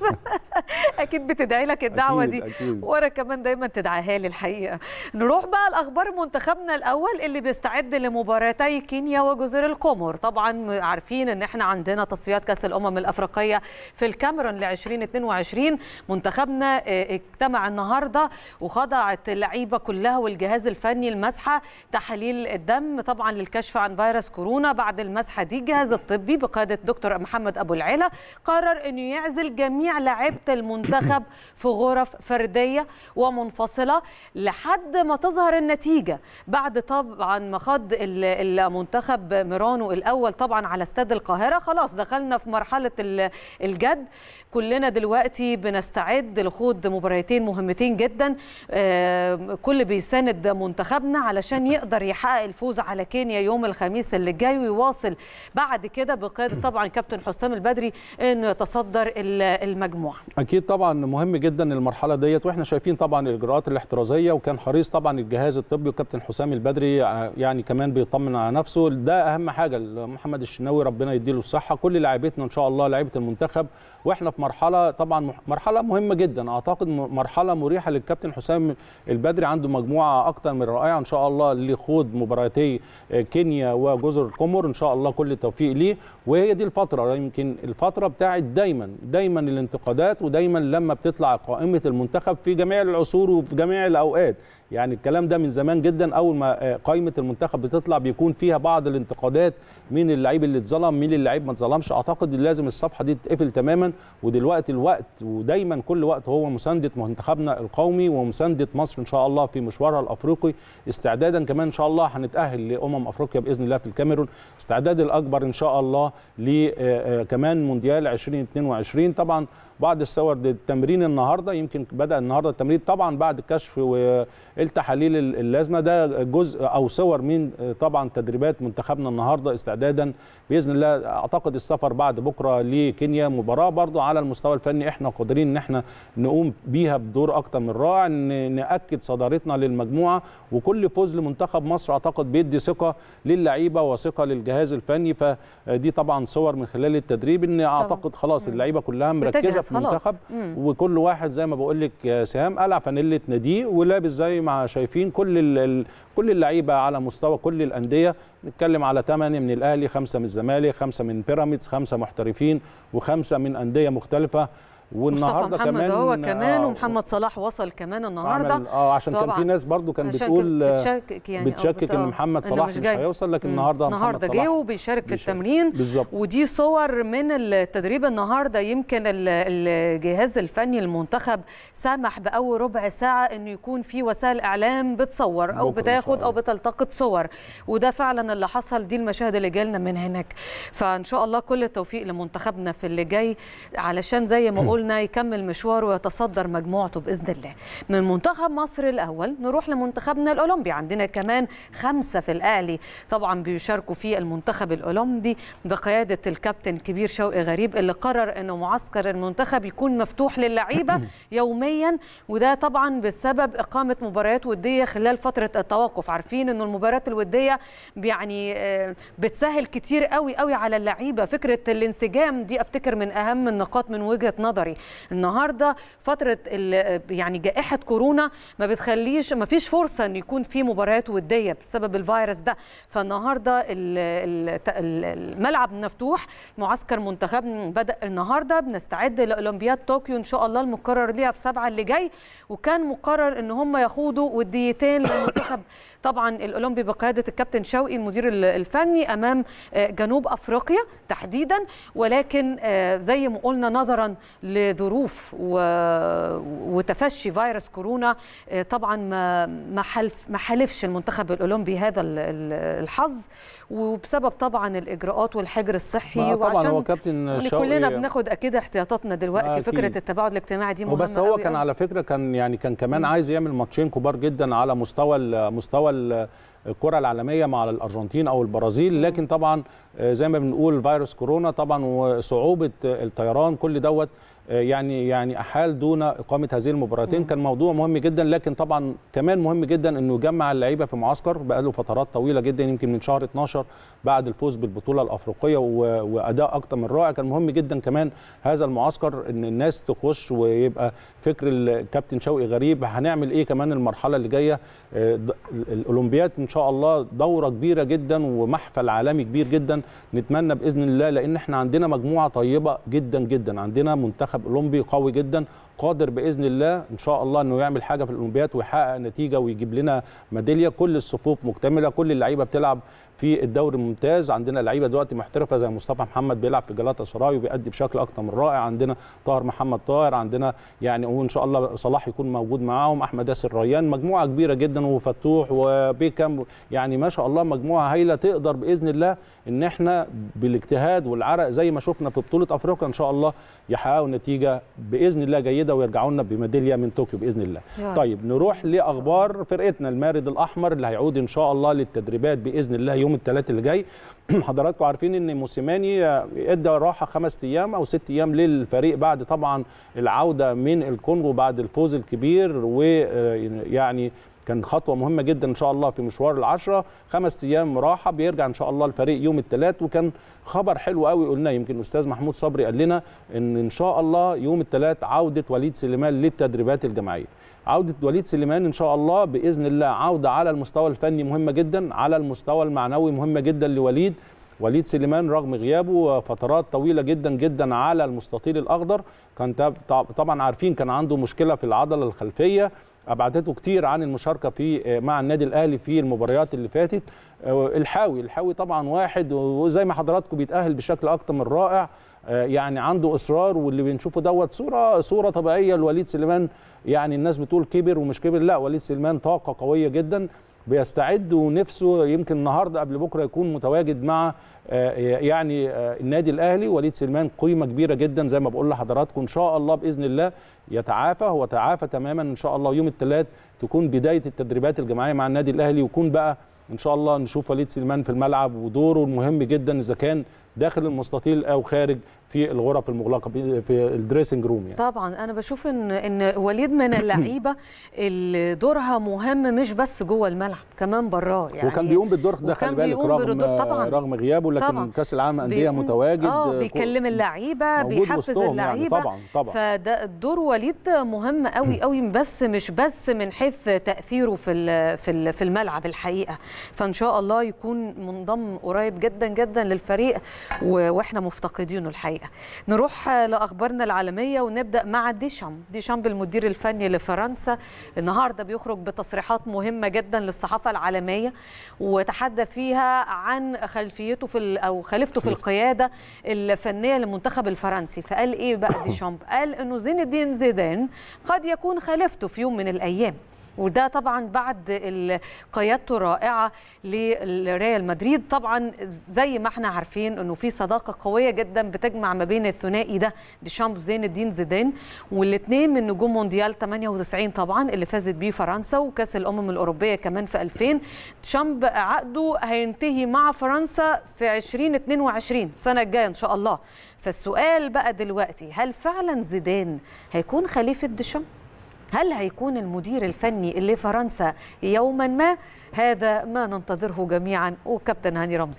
اكيد بتدعي لك الدعوه أكيد دي أكيد. وانا كمان دايما تدعيها لي الحقيقه. نروح بقى لاخبار منتخبنا الاول اللي بيستعد لمباراتي كينيا وجزر القمر. طبعا عارفين ان احنا عندنا تصفيات كاس الامم الافريقيه في الكاميرون ل ألفين واثنين وعشرين. منتخبنا اجتمع النهارده وخضعت اللعيبه كلها والجهاز الفني المسحه تحاليل الدم طبعا للكشف عن فيروس كورونا. بعد المسحه دي الجهاز الطبي بقياده دكتور محمد ابو العلا قرر انه يعزل جميع لاعيبه المنتخب في غرف فرديه ومنفصله لحد ما تظهر النتيجه. بعد طبعا ما خاض المنتخب ميرانو الاول طبعا على استاد القاهره، خلاص دخلنا في مرحله الجد. كلنا دلوقتي بنستعد لخوض مباراتين مهمتين جدا، كل بيساند منتخبنا علشان يقدر يحقق الفوز على كينيا يوم الخميس اللي جاي، ويواصل بعد كده بقياده طبعا كابتن حسام البدري انه يتصدر المجموعه. اكيد طبعا مهم جدا المرحله ديت، واحنا شايفين طبعا الاجراءات الاحترازيه، وكان حريص طبعا الجهاز الطبي وكابتن حسام البدري يعني كمان بيطمن على نفسه. ده اهم حاجه. محمد الشناوي ربنا يديله الصحه، كل لاعيبتنا ان شاء الله لاعيبه المنتخب، واحنا في مرحله طبعا مرحله مهمه جدا. اعتقد مرحله مريحه للكابتن حسام البدري، عنده مجموعه اكتر من رائعه ان شاء الله لخوض مباراتي كينيا وجزر القمر. ان شاء الله كل التوفيق ليه. وهي دي الفتره، يمكن الفتره بتاعت دايما دايما الانتقادات، ودايما لما بتطلع قائمه المنتخب في جميع العصور وفي جميع الاوقات، يعني الكلام ده من زمان جدا. اول ما قائمه المنتخب بتطلع بيكون فيها بعض الانتقادات، مين اللعيب اللي اتظلم، مين اللعيب ما اتظلمش. اعتقد لازم الصفحه دي تتقفل تماما، ودلوقتي الوقت ودايما كل وقت هو مسانده منتخبنا القومي ومسانده مصر ان شاء الله في مشوارها الافريقي، استعدادا كمان ان شاء الله هنتاهل لامم افريقيا باذن الله في الكاميرون، استعداد الاكبر ان شاء الله لكمان مونديال ألفين واثنين وعشرين. طبعا بعض الصور التمرين النهارده، يمكن بدا النهارده التمرين طبعا بعد الكشف والتحاليل اللازمه. ده جزء او صور من طبعا تدريبات منتخبنا النهارده استعدادا باذن الله. اعتقد السفر بعد بكره لكينيا مباراه برضو على المستوى الفني احنا قادرين ان احنا نقوم بيها بدور اكتر من رائع، ناكد صدارتنا للمجموعه. وكل فوز لمنتخب مصر اعتقد بيدي ثقه للعيبه وثقه للجهاز الفني. فدي طبعا صور من خلال التدريب ان اعتقد خلاص اللعيبه كلها مركزه في المنتخب، وكل واحد زي ما بقول لك يا سهام قلع فانيله ناديه ولابس زي ما شايفين كل ال كل اللعيبه على مستوى كل الانديه. نتكلم على ثمانية من الاهلي، خمسه من الزمالك، خمسه من بيراميدز، خمسه محترفين، وخمسه من انديه مختلفه. والنهارده كمان هو كمان آه ومحمد صلاح وصل كمان النهارده. اه عشان كان في ناس برضو كان بتقول بتشكك يعني بتشكك ان محمد صلاح مش, مش هيوصل، لكن النهارده النهارده جه وبيشارك في التمرين بالظبط. ودي صور من التدريب النهارده. يمكن الجهاز الفني المنتخب سمح باول ربع ساعه انه يكون في وسائل اعلام بتصور او بتاخد او بتلتقط صور، وده فعلا اللي حصل. دي المشاهد اللي جالنا من هناك. فان شاء الله كل التوفيق لمنتخبنا في اللي جاي علشان زي ما قلنا يكمل مشواره ويتصدر مجموعته بإذن الله. من منتخب مصر الأول نروح لمنتخبنا الأولمبي. عندنا كمان خمسة في الأهلي طبعا بيشاركوا في المنتخب الأولمبي بقيادة الكابتن كبير شوقي غريب، اللي قرر أنه معسكر المنتخب يكون مفتوح للعيبة يوميا، وده طبعا بسبب إقامة مباريات ودية خلال فترة التوقف. عارفين أنه المباريات الودية يعني بتسهل كتير قوي قوي على اللعيبة. فكرة الانسجام دي أفتكر من أهم النقاط من وجهة نظري. النهارده فتره يعني جائحه كورونا ما بتخليش ما فيش فرصه ان يكون في مباريات وديه بسبب الفيروس ده. فالنهارده الملعب مفتوح، معسكر منتخب بدا النهارده. بنستعد لاولمبياد طوكيو ان شاء الله المقرر ليها في سبعة اللي جاي، وكان مقرر ان هم يخوضوا وديتين للمنتخب طبعا الاولمبي بقياده الكابتن شوقي المدير الفني امام جنوب افريقيا تحديدا. ولكن زي ما قلنا نظرا لظروف وتفشي فيروس كورونا طبعا ما ما حلف ما حلفش المنتخب الاولمبي هذا الحظ، وبسبب طبعا الاجراءات والحجر الصحي. وعشان هو كابتن شوقي كلنا بناخد اكيد احتياطاتنا دلوقتي. أكيد. فكره التباعد الاجتماعي دي مهمه. بس هو كان على فكره كان يعني كان كمان م. عايز يعمل ماتشين كبار جدا على مستوى مستوى الكره العالميه مع الارجنتين او البرازيل، لكن طبعا زي ما بنقول فيروس كورونا طبعا وصعوبه الطيران كل دوت يعني يعني احال دون اقامه هذه المباراتين. كان موضوع مهم جدا، لكن طبعا كمان مهم جدا انه يجمع اللعيبه في معسكر بقى له فترات طويله جدا، يمكن من شهر اتناشر بعد الفوز بالبطوله الافريقيه واداء اكتر من رائع. كان مهم جدا كمان هذا المعسكر ان الناس تخش ويبقى فكر الكابتن شوقي غريب هنعمل ايه كمان المرحله اللي جايه. الاولمبياد ان شاء الله دوره كبيره جدا ومحفل عالمي كبير جدا، نتمنى باذن الله، لان احنا عندنا مجموعه طيبه جدا جدا. عندنا منتخب اولمبي قوي جدا قادر باذن الله ان شاء الله انه يعمل حاجه في الاولمبياد ويحقق نتيجه ويجيب لنا ميداليه. كل الصفوف مكتمله، كل اللعيبه بتلعب في الدوري الممتاز. عندنا لعيبه دلوقتي محترفه زي مصطفى محمد بيلعب في جلاتا سراي وبيأدي بشكل اكتر من رائع. عندنا طاهر محمد طاهر، عندنا يعني وان شاء الله صلاح يكون موجود معاهم، احمد ياسر ريان، مجموعه كبيره جدا وفتوح وبيكم، يعني ما شاء الله مجموعه هايله تقدر باذن الله ان احنا بالاجتهاد والعرق زي ما شفنا في بطوله افريقيا ان شاء الله يحققوا نتيجه باذن الله جيده ويرجعوا لنا بميداليه من طوكيو باذن الله. طيب نروح لاخبار فرقتنا المارد الاحمر اللي هيعود ان شاء الله للتدريبات باذن الله يوم الثلاث اللي جاي. حضراتكم عارفين ان موسيماني ادى راحه خمس ايام او ست ايام للفريق بعد طبعا العوده من الكونغو بعد الفوز الكبير، ويعني كان خطوه مهمه جدا ان شاء الله في مشوار العشره. خمس ايام راحه، بيرجع ان شاء الله الفريق يوم الثلاث. وكان خبر حلو قوي قلنا، يمكن الاستاذ محمود صبري قال لنا ان ان شاء الله يوم الثلاث عوده وليد سليمان للتدريبات الجماعيه. عوده وليد سليمان ان شاء الله باذن الله عوده على المستوى الفني مهمه جدا، على المستوى المعنوي مهمه جدا لوليد. وليد سليمان رغم غيابه فترات طويله جدا جدا على المستطيل الاخضر، كان طبعا عارفين كان عنده مشكله في العضله الخلفيه ابعدته كتير عن المشاركه في مع النادي الاهلي في المباريات اللي فاتت. الحاوي الحاوي طبعا واحد وزي ما حضراتكم بيتاهل بشكل اكتر من رائع، يعني عنده اصرار، واللي بنشوفه دوت صوره صوره طبيعيه لوليد سليمان. يعني الناس بتقول كبر ومش كبر، لا وليد سليمان طاقه قويه جدا، بيستعد ونفسه يمكن النهارده قبل بكره يكون متواجد مع يعني النادي الاهلي. وليد سليمان قيمه كبيره جدا زي ما بقول لحضراتكم، ان شاء الله باذن الله يتعافى، هو تعافى تماما ان شاء الله. يوم الثلاث تكون بدايه التدريبات الجماعيه مع النادي الاهلي، ويكون بقى ان شاء الله نشوف وليد سليمان في الملعب ودوره المهم جدا اذا كان داخل المستطيل او خارج في الغرف المغلقه في الدريسنج روم. يعني طبعا انا بشوف ان ان وليد من اللعيبه اللي دورها مهم مش بس جوه الملعب كمان براه، يعني وكان بيقوم بالدور ده خلي بالك رغم طبعا رغم غيابه، لكن طبعا كاس العالم انديه متواجد، اه بيكلم اللعيبه بيحفز اللعيبه، يعني طبعا طبعا فده دور وليد مهم قوي قوي، بس مش بس من حيث تاثيره في في في الملعب الحقيقه. فان شاء الله يكون منضم قريب جدا جدا للفريق واحنا مفتقدينه الحقيقه. نروح لاخبارنا العالميه ونبدا مع ديشامب. ديشامب المدير الفني لفرنسا النهارده بيخرج بتصريحات مهمه جدا للصحافه العالميه، وتحدث فيها عن خلفيته في او خليفته في القياده الفنيه للمنتخب الفرنسي. فقال ايه بقى ديشامب؟ قال انه زين الدين زيدان قد يكون خليفته في يوم من الايام، وده طبعا بعد قيادته الرائعه لريال مدريد. طبعا زي ما احنا عارفين انه في صداقه قويه جدا بتجمع ما بين الثنائي ده ديشامب وزين الدين زيدان، والاثنين من نجوم مونديال ثمانية وتسعين طبعا اللي فازت بيه فرنسا، وكاس الامم الاوروبيه كمان في ألفين. ديشامب عقده هينتهي مع فرنسا في ألفين واثنين وعشرين السنه الجايه ان شاء الله. فالسؤال بقى دلوقتي، هل فعلا زيدان هيكون خليفه ديشامب؟ هل هيكون المدير الفني اللي فرنسا يوما ما؟ هذا ما ننتظره جميعا، وكابتن هاني رمزي.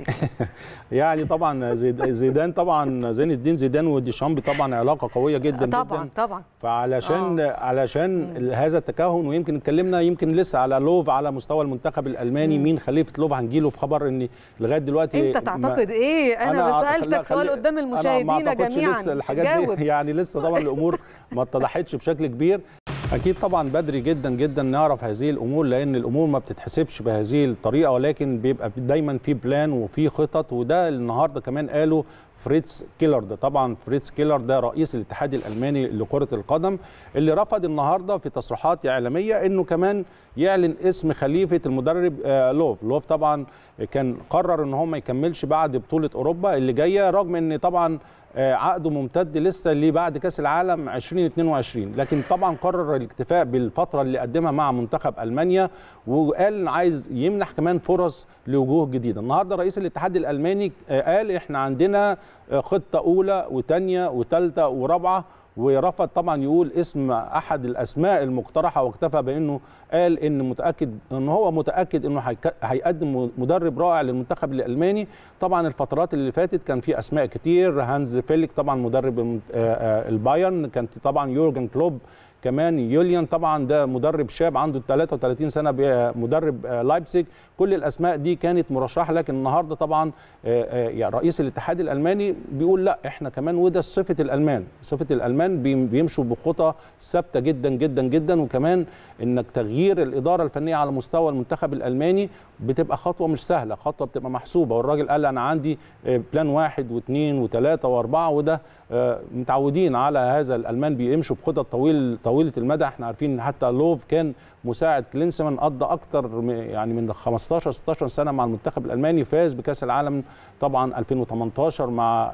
يعني طبعا زيدان طبعا زين الدين زيدان وديشامب طبعا علاقه قويه جدا طبعا جدا طبعا. فعلشان آه. علشان مم. هذا التكهن، ويمكن اتكلمنا يمكن لسه على لوف على مستوى المنتخب الالماني. مم. مين خليفه لوف؟ هنجيله في خبر ان لغايه دلوقتي انت تعتقد ايه؟ انا, أنا بسالتك سؤال قدام المشاهدين جميعا، لسه الحاجات دي يعني لسه طبعا الامور ما اتضحتش بشكل كبير. أكيد طبعا بدري جدا جدا نعرف هذه الأمور، لأن الأمور ما بتتحسبش بهذه الطريقة، ولكن بيبقى دايما في بلان وفي خطط. وده النهارده كمان قاله فريتز كيلر. ده طبعا فريتز كيلر ده رئيس الاتحاد الألماني لكرة القدم، اللي رفض النهارده في تصريحات إعلامية إنه كمان يعلن اسم خليفة المدرب لوف. لوف طبعا كان قرر إن هو ما يكملش بعد بطولة أوروبا اللي جاية، رغم إن طبعا عقده ممتد لسه اللي بعد كاس العالم ألفين واثنين وعشرين، لكن طبعا قرر الاكتفاء بالفتره اللي قدمها مع منتخب المانيا، وقال عايز يمنح كمان فرص لوجوه جديده. النهارده رئيس الاتحاد الالماني قال احنا عندنا خطه اولى وثانيه وثالثه ورابعه، ورفض طبعا يقول اسم احد الاسماء المقترحه، واكتفى بانه قال ان متاكد ان هو متاكد انه هيقدم مدرب رائع للمنتخب الالماني. طبعا الفترات اللي فاتت كان في اسماء كتير، هانز فيليك طبعا مدرب البايرن، كان طبعا يورجن كلوب كمان، يوليان طبعا ده مدرب شاب عنده ثلاثة وثلاثين سنه مدرب لايبزيج. كل الاسماء دي كانت مرشحه، لكن النهارده طبعا يعني رئيس الاتحاد الالماني بيقول لا احنا كمان، وده صفه الالمان، صفه الالمان بيمشوا بخطى ثابته جدا جدا جدا. وكمان انك تغيير الاداره الفنيه على مستوى المنتخب الالماني بتبقى خطوه مش سهله، خطوه بتبقى محسوبه. والراجل قال انا عندي بلان واحد واثنين وثلاثه واربعه، وده متعودين على هذا. الالمان بيمشوا بخطط طويل طويله المدى. احنا عارفين حتى لوف كان مساعد كلينسمان، قضى اكتر يعني من خمستاشر ستاشر سنه مع المنتخب الالماني، فاز بكاس العالم طبعا ألفين وثمانية عشر مع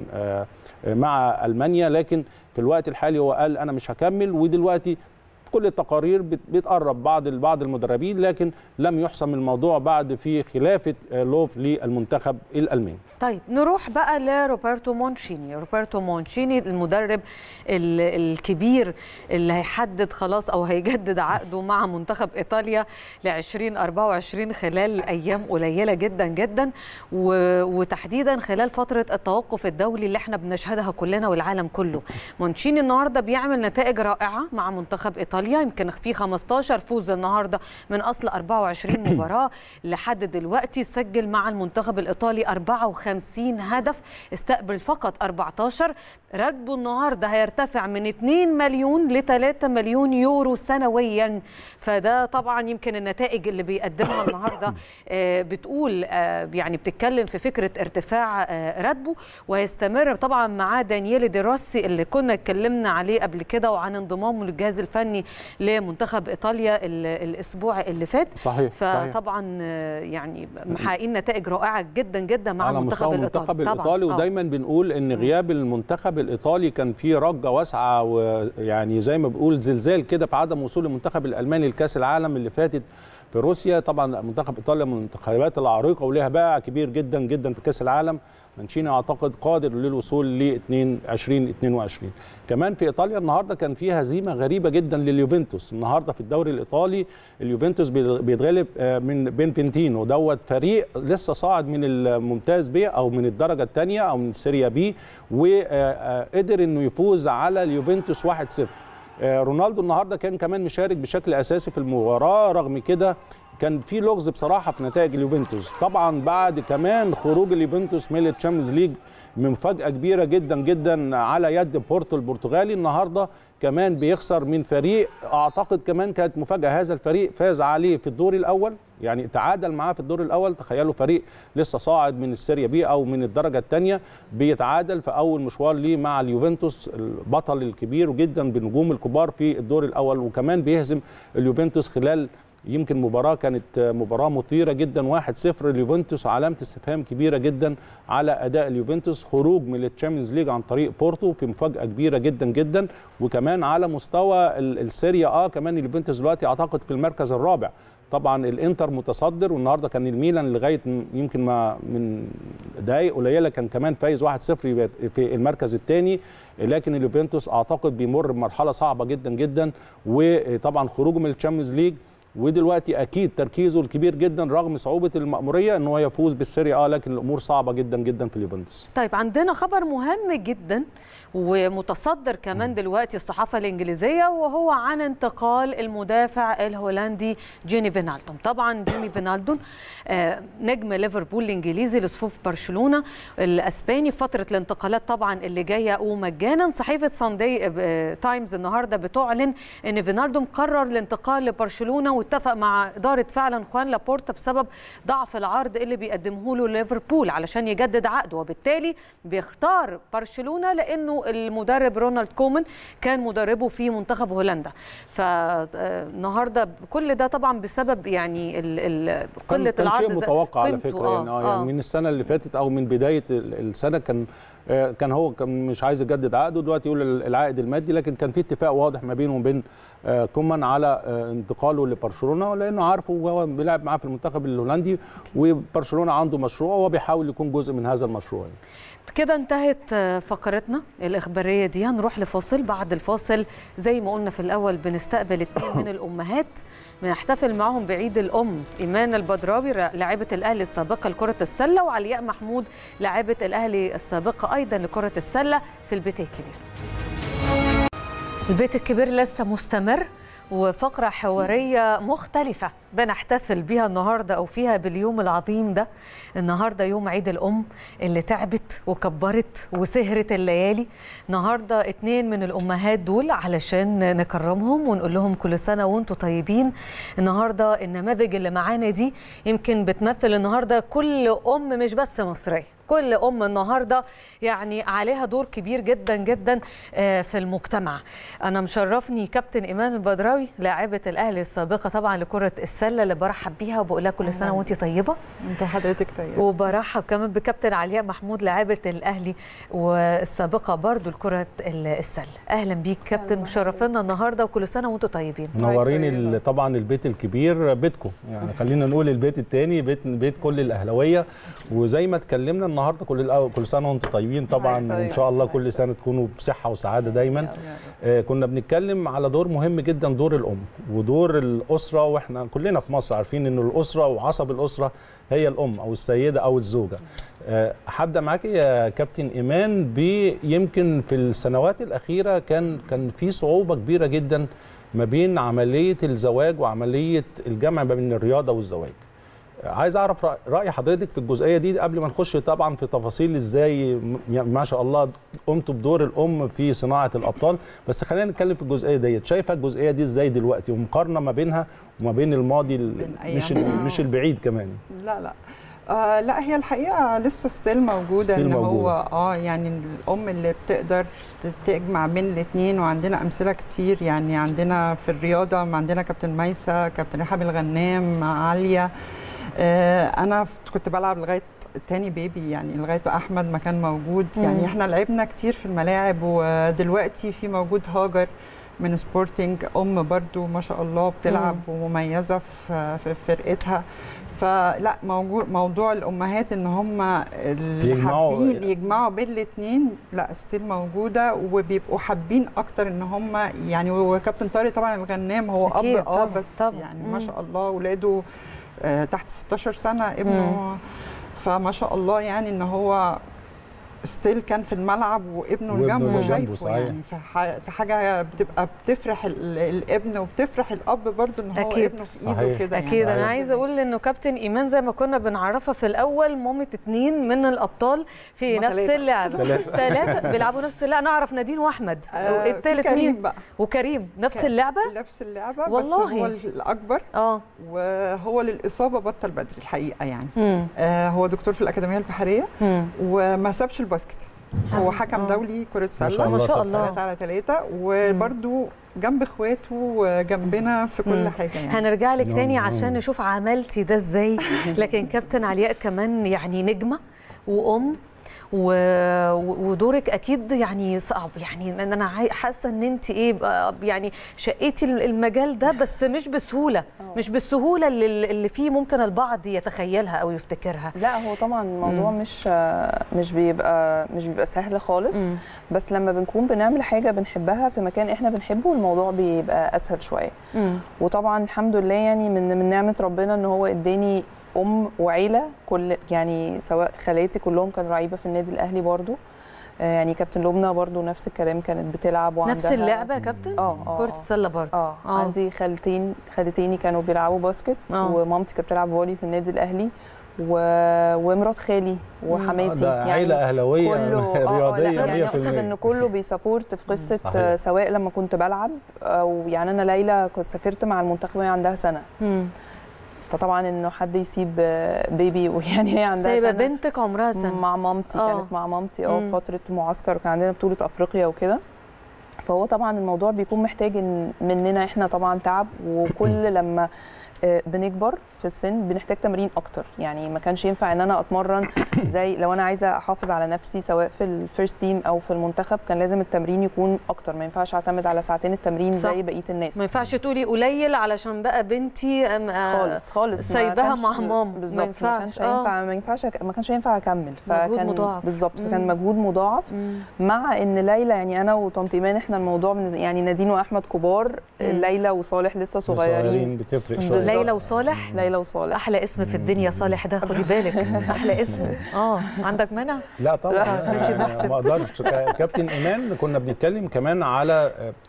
مع المانيا، لكن في الوقت الحالي هو قال انا مش هكمل. ودلوقتي كل التقارير بتقرب بعض بعض المدربين، لكن لم يحسم الموضوع بعد في خلافه لوف للمنتخب الالماني. طيب نروح بقى لروبرتو مونشيني. روبرتو مونشيني المدرب الكبير اللي هيحدد خلاص او هيجدد عقده مع منتخب ايطاليا ل ألفين وأربعة وعشرين خلال ايام قليله جدا جدا، وتحديدا خلال فتره التوقف الدولي اللي احنا بنشهدها كلنا والعالم كله. مونشيني النهارده بيعمل نتائج رائعه مع منتخب ايطاليا، يمكن في خمستاشر فوز النهارده من اصل أربعة وعشرين مباراه لحد دلوقتي. سجل مع المنتخب الايطالي أربعة وخمسين وخمسين هدف، استقبل فقط أربعة عشر. راتبه النهارده هيرتفع من اتنين مليون ل ثلاثة مليون يورو سنويا. فده طبعا يمكن النتائج اللي بيقدمها النهارده بتقول يعني بتتكلم في فكره ارتفاع راتبه، وهيستمر طبعا معاه دانييل دي روسي اللي كنا اتكلمنا عليه قبل كده وعن انضمامه للجهاز الفني لمنتخب ايطاليا الاسبوع اللي فات. صحيح. فطبعا يعني محققين نتائج رائعه جدا جدا مع المنتخب الايطالي. المنتخب الايطالي ودايما بنقول ان غياب المنتخب الايطالي كان فيه رجه واسعه، ويعني زي ما بقول زلزال كده في عدم وصول المنتخب الالماني لكاس العالم اللي فاتت في روسيا. طبعا منتخب ايطاليا من المنتخبات العريقه وليها باع كبير جدا جدا في كاس العالم. مانشيني اعتقد قادر للوصول ل ألفين واثنين وعشرين. كمان في ايطاليا النهارده كان في هزيمه غريبه جدا لليوفنتوس. النهارده في الدوري الايطالي اليوفنتوس بيتغلب من بنفنتينو دوت فريق لسه صاعد من الممتاز بي او من الدرجه الثانيه او من السيريا بي، وقدر انه يفوز على اليوفنتوس واحد صفر. رونالدو النهارده كان كمان مشارك بشكل اساسي في المباراه، رغم كده كان في لغز بصراحه في نتائج اليوفنتوس. طبعا بعد كمان خروج اليوفنتوس من الشامبيونز ليج مفاجاه كبيره جدا جدا على يد بورتو البرتغالي. النهارده كمان بيخسر من فريق اعتقد كمان كانت مفاجاه، هذا الفريق فاز عليه في الدور الاول، يعني تعادل معاه في الدور الاول. تخيلوا فريق لسه صاعد من السيريا بي او من الدرجه الثانيه بيتعادل في اول مشوار ليه مع اليوفنتوس البطل الكبير جدا بنجوم الكبار في الدور الاول، وكمان بيهزم اليوفنتوس خلال يمكن مباراة كانت مباراة مثيرة جدا واحد صفر. اليوفنتوس علامة استفهام كبيرة جدا على أداء اليوفنتوس، خروج من الشامبيونز ليج عن طريق بورتو في مفاجأة كبيرة جدا جدا. وكمان على مستوى السيريا اه كمان اليوفنتوس دلوقتي أعتقد في المركز الرابع. طبعا الانتر متصدر، والنهارده كان الميلان لغايه يمكن ما من دقائق قليله كان كمان فايز واحد صفر في المركز الثاني، لكن اليوفنتوس اعتقد بيمر بمرحله صعبه جدا جدا، وطبعا خروجه من الشامبيونز ليج ودلوقتي اكيد تركيزه الكبير جدا رغم صعوبه المأموريه ان هو يفوز بالسيريا اه لكن الامور صعبه جدا جدا في اليوفنتوس. طيب عندنا خبر مهم جدا ومتصدر كمان دلوقتي الصحافه الانجليزيه، وهو عن انتقال المدافع الهولندي جيني فينالدوم. طبعا جيني فينالدوم نجم ليفربول الانجليزي لصفوف برشلونه الاسباني في فتره الانتقالات طبعا اللي جايه ومجانا. صحيفه ساندي تايمز النهارده بتعلن ان فينالدوم قرر الانتقال لبرشلونه واتفق مع اداره فعلا خوان لابورتا بسبب ضعف العرض اللي بيقدمه له ليفربول علشان يجدد عقده، وبالتالي بيختار برشلونه لانه المدرب رونالد كومان كان مدربه في منتخب هولندا. فالنهارده كل ده طبعا بسبب يعني ال قله العرض. كان شيء متوقع على فكره آه يعني, آه يعني من السنه اللي فاتت او من بدايه السنه كان كان هو كان مش عايز يجدد عقده، دلوقتي يقول العائد المادي، لكن كان في اتفاق واضح ما بينه وبين كومان على انتقاله لبرشلونه لانه عارفه وهو بيلعب معاه في المنتخب الهولندي، وبرشلونه عنده مشروع وهو بيحاول يكون جزء من هذا المشروع. كده انتهت فقرتنا الإخبارية دي. هنروح لفاصل، بعد الفاصل زي ما قلنا في الأول بنستقبل اثنين من الأمهات بنحتفل معهم بعيد الأم، إيمان البدراوي لاعبة الأهلي السابقة لكرة السلة، وعلياء محمود لاعبة الأهلي السابقة أيضا لكرة السلة في البيت الكبير. البيت الكبير لسه مستمر وفقرة حوارية مختلفة بنحتفل بيها النهاردة أو فيها باليوم العظيم ده. النهاردة يوم عيد الأم اللي تعبت وكبرت وسهرت الليالي. النهاردة اتنين من الأمهات دول علشان نكرمهم ونقول لهم كل سنة وانتم طيبين. النهاردة النماذج اللي معانا دي يمكن بتمثل النهاردة كل أم مش بس مصرية، كل أم النهاردة يعني عليها دور كبير جدا جدا في المجتمع. أنا مشرفني كابتن إيمان البدراوي لاعبة الأهلي السابقة طبعا لكرة السلة اللي برحب بيها وبقول لها كل سنة وانتي طيبة. انت حضرتك طيبة. وبرحب كمان بكابتن علياء محمود لاعبة الأهلي والسابقة برضو لكرة السلة. أهلا بيك كابتن، مشرفينا النهاردة وكل سنة وانتم طيبين. منورين طبعا البيت الكبير بيتكم، يعني خلينا نقول البيت الثاني بيت بيت كل الأهلاوية، وزي ما اتكلمنا النهارده كل الأول كل سنه وانتم طيبين طبعا، وان شاء الله كل سنه تكونوا بصحه وسعاده دايما. آه كنا بنتكلم على دور مهم جدا، دور الام ودور الاسره، واحنا كلنا في مصر عارفين ان الاسره وعصب الاسره هي الام او السيده او الزوجه. آه هبدا معاكي يا كابتن ايمان، بيمكن في السنوات الاخيره كان كان في صعوبه كبيره جدا ما بين عمليه الزواج وعمليه الجمع ما بين الرياضه والزواج. عايز اعرف راي حضرتك في الجزئيه دي قبل ما نخش طبعا في تفاصيل ازاي ما شاء الله قمتوا بدور الام في صناعه الابطال، بس خلينا نتكلم في الجزئيه ديت. شايفه الجزئيه دي ازاي دلوقتي ومقارنه ما بينها وما بين الماضي مش مش البعيد كمان؟ لا لا آه لا هي الحقيقه لسه ستيل موجوده ستيل ان موجودة. هو اه يعني الام اللي بتقدر تجمع بين الاثنين، وعندنا امثله كتير. يعني عندنا في الرياضه عندنا كابتن ميسه، كابتن رحاب الغنام، عاليه. آه انا كنت بلعب لغايه تاني بيبي، يعني لغايه احمد ما كان موجود. مم. يعني احنا لعبنا كتير في الملاعب، ودلوقتي في موجود هاجر من سبورتنج، ام برضو ما شاء الله بتلعب مم. ومميزه في في فرقتها. فلا موجود موضوع الامهات ان هم اللي حابين يجمعوا بين الاثنين، لا ستيل موجوده، وبيبقوا حابين اكتر ان هم يعني. وكابتن طارق طبعا الغنام هو اب اه طبعًا بس طبعًا. يعني مم. ما شاء الله اولاده آه تحت ستاشر سنه ابنه. مم. فما شاء الله يعني ان هو ستيل كان في الملعب وابنه جنبه شايفه. يعني في حاجه بتبقى بتفرح الابن وبتفرح الاب برضه ان هو أكيد. ابنه في ايده كده. اكيد يعني. انا عايزه اقول انه كابتن ايمان زي ما كنا بنعرفها في الاول مامه اثنين من الابطال في نفس تلاتة. اللعبه ثلاثه بيلعبوا نفس اللعبه. نعرف نادين واحمد آه الثالث مين بقى. وكريم نفس ك... اللعبه نفس اللعبه والله. بس هو الاكبر اه وهو للاصابه بطل بدري الحقيقه. يعني آه هو دكتور في الاكاديميه البحريه مم. وما سابش الباسكت. هو حكم أوه. دولي كرة سلة ما شاء الله ثلاثة على ثلاثة، وبرده جنب اخواته وجنبنا في كل حاجة. يعني هنرجع لك تاني عشان نشوف عملتي ده ازاي. لكن كابتن علياء كمان يعني نجمة وأم، ودورك اكيد يعني صعب. يعني انا حاسه ان انت ايه يعني شقيتي المجال ده بس مش بسهوله، مش بالسهوله اللي, اللي فيه ممكن البعض يتخيلها او يفتكرها. لا هو طبعا الموضوع مم. مش مش بيبقى مش بيبقى سهل خالص. مم. بس لما بنكون بنعمل حاجه بنحبها في مكان احنا بنحبه الموضوع بيبقى اسهل شويه. مم. وطبعا الحمد لله يعني من من نعمه ربنا ان هو اداني ام وعيله كل يعني سواء خالاتي كلهم كانوا لعيبه في النادي الاهلي برضو. يعني كابتن لبنى برضو نفس الكلام كانت بتلعب وعندها نفس اللعبه يا كابتن. اه كره السله برضو. اه عندي خالتين خالتين كانوا بيلعبوا باسكت. أوه. ومامتي كانت بتلعب فولي في النادي الاهلي و... ومرات خالي وحماتي. ده يعني عيله اهلاويه رياضيه يعني مية في المية. اقصد ان كله بيسابورت في قصه صحيح. سواء لما كنت بلعب او يعني انا ليلى كنت سافرت مع المنتخب وهي عندها سنه. مم. فطبعا انه حد يسيب بيبي ويعني هي عندها سايبه بنتك عمرها سنه مع مامتي. أوه. كانت مع مامتي اه فتره معسكر وكان عندنا بطوله افريقيا وكده. فهو طبعا الموضوع بيكون محتاج مننا احنا طبعا تعب، وكل لما بنكبر في السن بنحتاج تمرين اكتر. يعني ما كانش ينفع ان انا اتمرن زي لو انا عايزه احافظ على نفسي سواء في الفيرست تيم او في المنتخب، كان لازم التمرين يكون اكتر. ما ينفعش اعتمد على ساعتين التمرين صح. زي بقيه الناس. ما ينفعش تقولي قليل علشان بقى بنتي خالص خالص سايباها مع ماما. بالظبط ما كانش ينفع ما ينفعش ما كانش ينفع اكمل. فكان مضاعف بالظبط فكان مجهود مضاعف. مم. مع ان ليلى يعني انا وطنط ايمان احنا الموضوع يعني نادين واحمد كبار، ليلى وصالح لسه صغيرين. بتفرق شويه. ليلى وصالح ليلى وصالح احلى اسم في الدنيا صالح ده، خدي بالك. احلى اسم. اه عندك مانع؟ لا طبعا لا ما اقدرش. كابتن ايمان كنا بنتكلم كمان على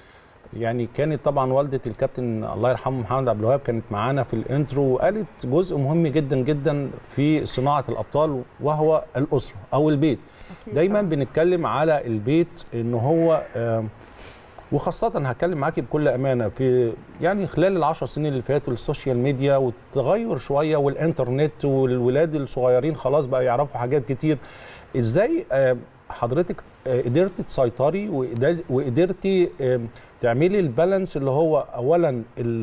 يعني كانت طبعا والده الكابتن الله يرحمه محمد عبد الوهاب كانت معانا في الانترو وقالت جزء مهم جدا جدا في صناعه الابطال وهو الاسره او البيت. دايما بنتكلم على البيت ان هو وخاصة هتكلم معاكي بكل أمانة في يعني خلال العشر سنين اللي فاتوا السوشيال ميديا والتغير شوية والإنترنت والولاد الصغيرين خلاص بقى يعرفوا حاجات كتير. إزاي حضرتك قدرتي تسيطري وقدرتي تعملي البالانس اللي هو أولا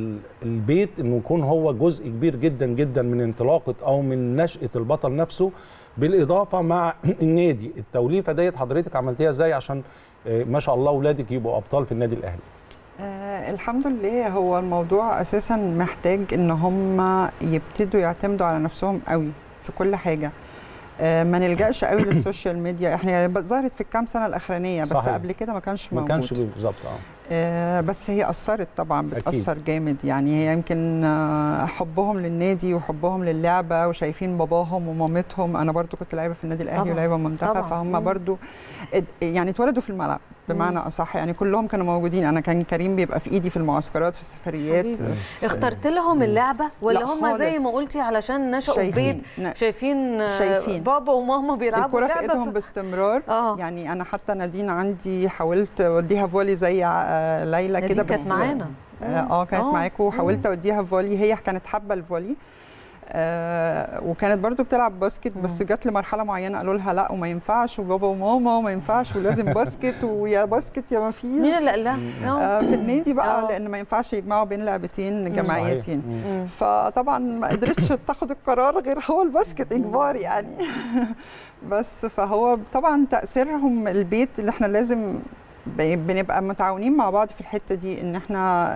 البيت إنه يكون هو جزء كبير جدا جدا من انطلاقة أو من نشأة البطل نفسه، بالإضافة مع النادي. التوليفة ديت حضرتك عملتيها إزاي عشان ما شاء الله اولادك يبقوا ابطال في النادي الاهلي؟ آه الحمد لله. هو الموضوع اساسا محتاج ان هم يبتدوا يعتمدوا على نفسهم قوي في كل حاجه. آه ما نلجاش قوي للسوشيال ميديا. احنا ظهرت في الكام سنه الاخرانيه بس صحيح. قبل كده ما كانش موجود. ما كانش بالظبط اه بس هي أثرت طبعا، بتأثر أكيد. جامد يعني. هي يمكن حبهم للنادي وحبهم للعبة وشايفين باباهم ومامتهم. أنا برضو كنت لعيبة في النادي الأهلي ولعيبة منتخب، فهم برضو يعني اتولدوا في الملعب بمعنى أصح يعني. كلهم كانوا موجودين. أنا كان كريم بيبقى في إيدي في المعسكرات في السفريات. اخترت لهم اللعبة ولا هم زي ما قلتي علشان نشأوا في بيت شايفين, شايفين بابا وماما بيلعبوا الكرة في إيدهم ف... باستمرار. آه. يعني أنا حتى نادين عندي حاولت أوديها فولي زي ليلى كده، بس كانت معانا اه كانت معاكم، وحاولت اوديها فولي. هي كانت حابه الفولي آه وكانت برضو بتلعب باسكت، بس جت لمرحله معينه قالوا لها لا وما ينفعش، وبابا وماما وما ينفعش ولازم باسكت، ويا باسكت يا ما فيش. مين اللي قال لها؟ آه في النادي بقى أوه. لان ما ينفعش يجمعوا بين لعبتين جماعيتين، فطبعا ما قدرتش تاخد القرار غير هو الباسكت اجباري يعني. بس فهو طبعا تاثيرهم البيت اللي احنا لازم بنبقى متعاونين مع بعض في الحته دي، ان احنا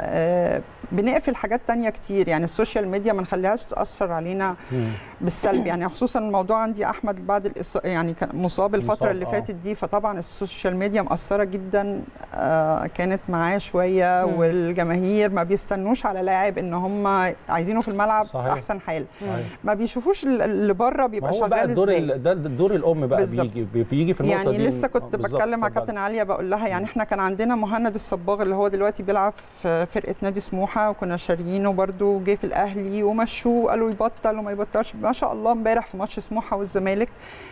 بنقفل حاجات تانية كتير يعني. السوشيال ميديا ما نخليهاش تاثر علينا بالسلب يعني. خصوصا الموضوع عندي احمد بعد الإص... يعني كان مصاب الفتره مصاب. اللي فاتت دي، فطبعا السوشيال ميديا مأثره جدا كانت معاه شويه. مم. والجماهير ما بيستنوش على لاعب ان هم عايزينه في الملعب صحيح. احسن حال. صحيح. ما بيشوفوش اللي بره بيبقى شغال ازاي. ده دور الام بقى بيجي بيجي في النقطه يعني دي. لسه كنت بتكلم مع كابتن عليا بقول لها يعني احنا كان عندنا مهند الصباغ اللي هو دلوقتي بيلعب في فرقه نادي سموحه، وكنا شاريينه برده، جه في الاهلي ومشوه قالوا يبطل وما يبطلش. ما شاء الله امبارح في ماتش سموحه والزمالك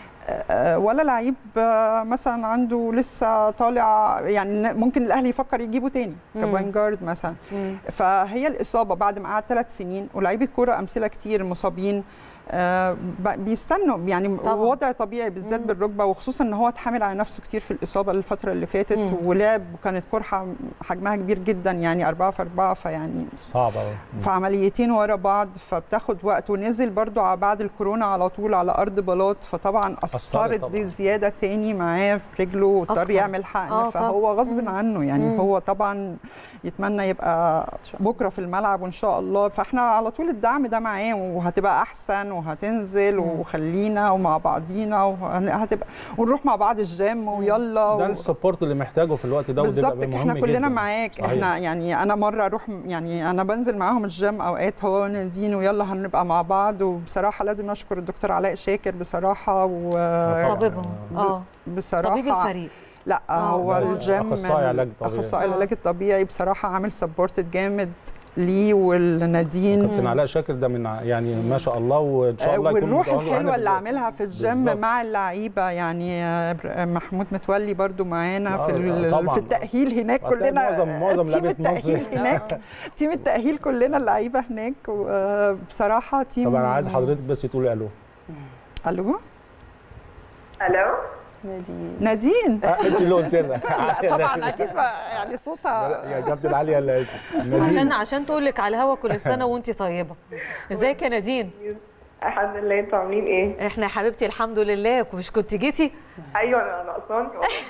ولا لعيب مثلا عنده لسه طالع يعني ممكن الاهلي يفكر يجيبه تاني كبوين جارد مثلا. مم. فهي الاصابه بعد ما قعد ثلاث سنين، ولاعيبه كوره امثله كتير مصابين آه بيستنوا يعني طبعا. وضع طبيعي بالذات بالركبه، وخصوصا ان هو اتحمل على نفسه كتير في الاصابه الفتره اللي فاتت. مم. ولعب وكانت قرحه حجمها كبير جدا يعني أربعة في أربعة، فيعني صعبه في عمليتين ورا بعض، فبتاخد وقت. ونزل برضو بعد الكورونا على طول على ارض بلاط، فطبعا اثرت بزياده تاني معاه في رجله واضطر يعمل حقن. فهو غصب مم. عنه يعني. مم. هو طبعا يتمنى يبقى بكره في الملعب وان شاء الله. فاحنا على طول الدعم ده معاه، وهتبقى احسن وهتنزل وخلينا ومع بعضينا وهتبقى ونروح مع بعض الجيم ويلا. ده السبورت اللي محتاجه في الوقت ده بالظبط. احنا كلنا معاك. صحيح. احنا يعني انا مره اروح يعني انا بنزل معاهم الجيم اوقات، هو نادين ويلا هنبقى مع بعض. وبصراحه لازم نشكر الدكتور علاء شاكر بصراحه و طبيبهم اه بصراحه طبيب الفريق. لا هو الجيم اخصائي علاج طبيعي اخصائي العلاج الطبيعي بصراحه عامل سبورت جامد ليه والنادين. كابتن علاء شاكر ده من يعني ما شاء الله، وان شاء الله يكون والروح الحلوه اللي عاملها في الجيم بالزبط. مع اللعيبه يعني. محمود متولي برضو معانا في في التأهيل هناك كلنا. معظم معظم لعيبه مصر هناك تيم التأهيل كلنا اللعيبه هناك، وبصراحه تيم. طبعا عايز حضرتك بس تقولي الو. الو الو نادين. نادين انت اللي قلت لنا. طبعا اكيد يعني صوتها يا كابتن عليا نادين عشان عشان تقول لك على الهوا كل سنه وانت طيبه. ازيك يا نادين؟ الحمد لله. انتوا عاملين ايه؟ احنا يا حبيبتي الحمد لله. مش كنت جيتي؟ ايوه انا ناقصاني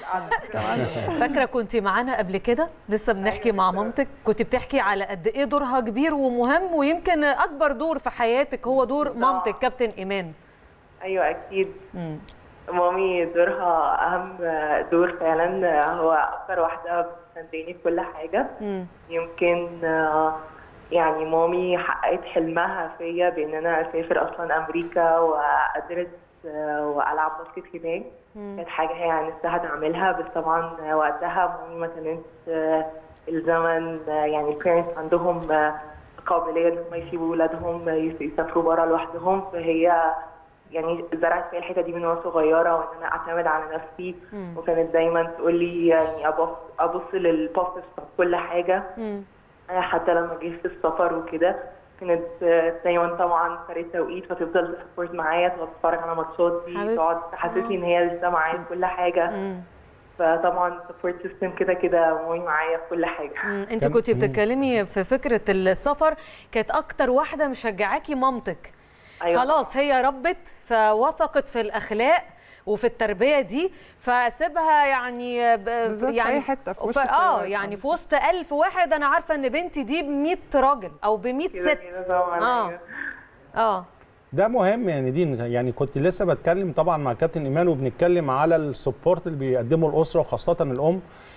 فاكره كنت معانا قبل كده لسه بنحكي مع مامتك، كنت بتحكي على قد ايه دورها كبير ومهم، ويمكن اكبر دور في حياتك هو دور مامتك كابتن ايمان. ايوه اكيد. مم. مامي دورها اهم دور فعلا. هو اكتر واحده بتساندني في كل حاجه. مم. يمكن يعني مامي حققت حلمها فيا بان انا اسافر اصلا امريكا وادرس والعب باسكت هناك. كانت حاجه هي يعني نفسها تعملها، بس طبعا وقتها مامي ما كانتش الزمن يعني البيرنتس عندهم قابليه ان هم يسيبوا اولادهم يسافروا بره لوحدهم. فهي يعني زرعت فيا الحته دي من وانا صغيره، وان انا اعتمد على نفسي. مم. وكانت دايما تقول لي يعني ابص ابص للبوزيتيف في كل حاجه. مم. حتى لما جيت في السفر وكده كانت دايما طبعا فريق توقيت، فتفضل تسبورت معايا، تقعد تتفرج على ماتشاتي، تقعد تحسسني ان هي لسه معايا في كل حاجه. مم. فطبعا سبورت سيستم كده كده مامي معايا في كل حاجه. انت كنت بتتكلمي في فكره السفر، كانت اكتر واحده مشجعاكي مامتك. أيوة. خلاص هي ربت فوثقت في الاخلاق وفي التربيه دي، فسيبها يعني يعني في اي حته في وسط اه يعني في وسط ألف واحد انا عارفه ان بنتي دي ب مية راجل او ب مية ست. اه اه ده مهم يعني دين. يعني كنت لسه بتكلم طبعا مع كابتن ايمان وبنتكلم على السبورت اللي بيقدمه الاسره وخاصه الام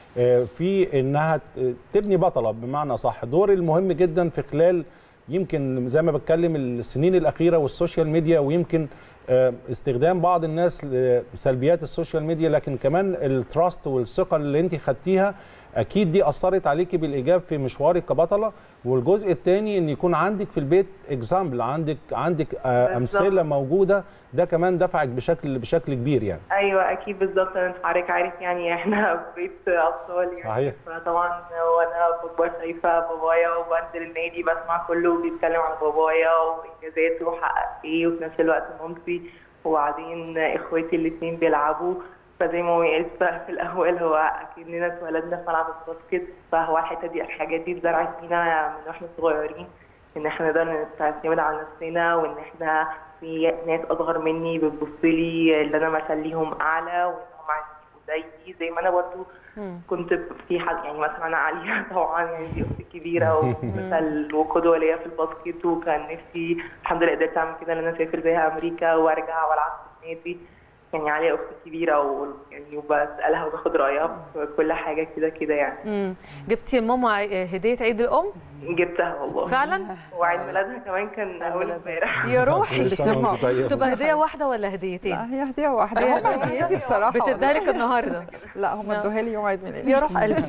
في انها تبني بطله بمعنى صح. دور المهم جدا في خلال يمكن زي ما بتكلم السنين الاخيره والسوشيال ميديا، ويمكن استخدام بعض الناس لسلبيات السوشيال ميديا، لكن كمان التراست والثقه اللي انت خدتيها اكيد دي اثرت عليكي بالايجاب في مشوارك كبطله. والجزء الثاني ان يكون عندك في البيت اكزامبل، عندك عندك امثله موجوده، ده كمان دفعك بشكل بشكل كبير يعني. ايوه اكيد بالظبط. انت حضرتك عارف يعني احنا في بيت اطفال يعني. صحيح. فطبعا وانا بكبر شايفه بابايا وبنزل النادي بسمع كله بيتكلم عن بابايا وانجازاته وحقق ايه، وفي نفس الوقت مامتي وبعدين اخواتي الاثنين بيلعبوا. فزي ما قلت في الاول هو اكيد اننا اتولدنا في ملعب الباسكت، فهو الحته دي الحاجات دي اتزرعت فينا من واحنا صغيرين، ان احنا نقدر نعتمد على نفسنا، وان احنا في ناس اصغر مني بتبص لي اللي انا مثل ليهم اعلى وانهم عايزين زيي، زي ما انا برضه كنت في حد يعني مثلا انا عليا طبعا يعني دي اختي الكبيره ومثل وقدوه ليا في الباسكت، وكان نفسي الحمد لله قدرت اعمل كده ان انا اسافر بيها امريكا وارجع والعب في النادي. يعني عليا اختي كبيره ويعني وبسالها وباخد رايها في كل حاجه كده كده يعني. امم جبتي لماما هديه عيد الام؟ جبتها والله فعلا، وعيد ميلادها كمان كان اول امبارح. يا روحي تبقى هديه واحده ولا هديتين؟ لا هي هديه واحده. هم هديتي بصراحه بتديها لك النهارده؟ لا هم ادوها لي يوم عيد ميلادي. يا روح قلبي.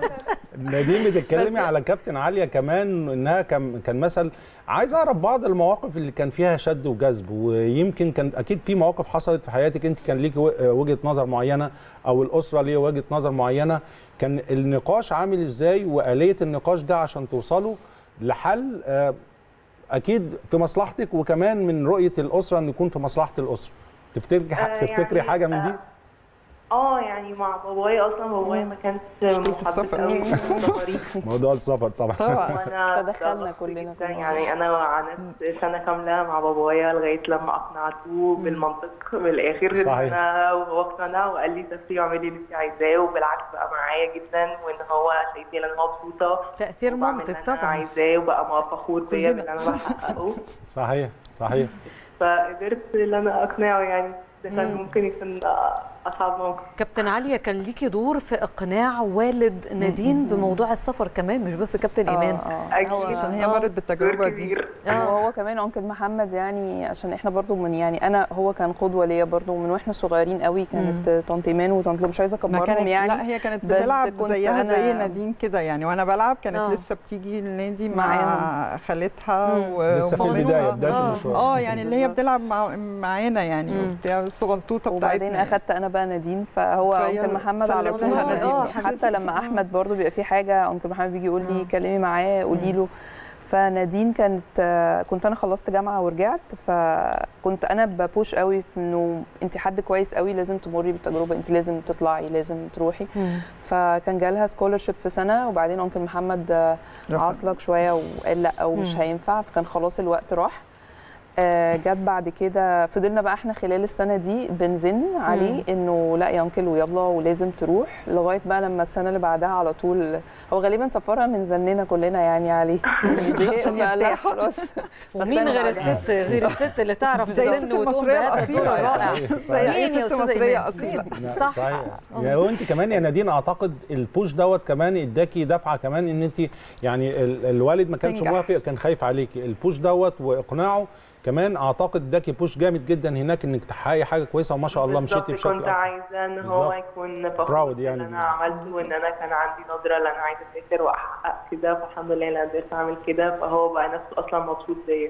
نادين بتتكلمي على كابتن عاليه كمان انها كان كان مثل. عايز اعرف بعض المواقف اللي كان فيها شد وجذب، ويمكن كان اكيد في مواقف حصلت في حياتك انت كان ليكي وجهه نظر معينه او الاسره ليه وجهه نظر معينه، كان النقاش عامل ازاي واليه النقاش ده عشان توصلوا لحل اكيد في مصلحتك، وكمان من رؤيه الاسره ان يكون في مصلحه الاسره. تفتكري تفتكري يعني حاجه من دي؟ اه يعني مع بابايا اصلا بابايا ما كانش محبط قوي في السفر. موضوع السفر طبعا طبعا تدخلنا كلنا يعني. انا عانيت سنه كامله مع بابايا لغايه لما اقنعته بالمنطق بالاخر. صحيح. وهو اقتنع وقال لي سافري واعملي اللي انت عايزاه، وبالعكس بقى معايا جدا، وان هو شايفني ان انا مبسوطه تاثير مامتك طبعا عايزاه، وبقى فخور بيا باللي انا بحققه. صحيح صحيح. فقدرت ان انا اقنعه يعني. ده كان ممكن يكون اصعب موقف. كابتن عاليه كان ليكي دور في اقناع والد نادين بموضوع السفر كمان، مش بس كابتن ايمان. اكيد عشان هي مرت بالتجربه دي. وهو كمان انكل محمد يعني عشان احنا برضو من يعني انا هو كان قدوه ليا برضو من واحنا صغيرين قوي. كانت طنط ايمان وطنط مش عايزه اكبرهم يعني. لا هي كانت بتلعب زيها زي نادين كده يعني، وانا بلعب كانت أوه. لسه بتيجي النادي مع خالتها لسه في البدايه بدايه المشوار. اه يعني اللي هي بتلعب مع معانا يعني وبتاع الصغنطوطه بتاعتنا. وبعدين اخدت انا بقى نادين، فهو انكل محمد على طول اه حتى لما احمد برضو بيبقى في حاجه انكل محمد بيجي يقول لي كلمي معاه قولي له. فنادين كانت كنت انا خلصت جامعه ورجعت، فكنت انا ببوش قوي في انه انت حد كويس قوي لازم تمري بالتجربه، انت لازم تطلعي لازم تروحي. فكان جالها سكولرشيب في سنه، وبعدين انكل محمد عصلك شويه وقال لا ومش هينفع، فكان خلاص الوقت راح. آه جت بعد كده فضلنا بقى احنا خلال السنه دي بنزن عليه مم. انه لا يا انكل ويلا ولازم تروح، لغايه بقى لما السنه اللي بعدها على طول هو غالبا سفرها من زننا كلنا يعني عليه عشان يرتاح خلاص. ومين غير الست غير الست اللي تعرف تزن وتقوم بهذا الدور الرائع زي اي ست مصريه اصيله. صح. يا وانت كمان يا نادين اعتقد البوش دوت كمان اداكي دفعه كمان ان انت يعني الوالد ما كانش موافق، كان خايف عليكي. البوش دوت واقناعه كمان اعتقد اداكي بوش جامد جدا هناك انك تحققي حاجه كويسه، وما شاء الله مشيتي بشكل كنت عايزه ان هو يكون فخور يعني اللي انا عملته، وان انا كان عندي نظره ان انا عايزه اسافر واحقق كده، فالحمد لله انا قدرت اعمل كده، فهو بقى نفسه اصلا مبسوط بيا.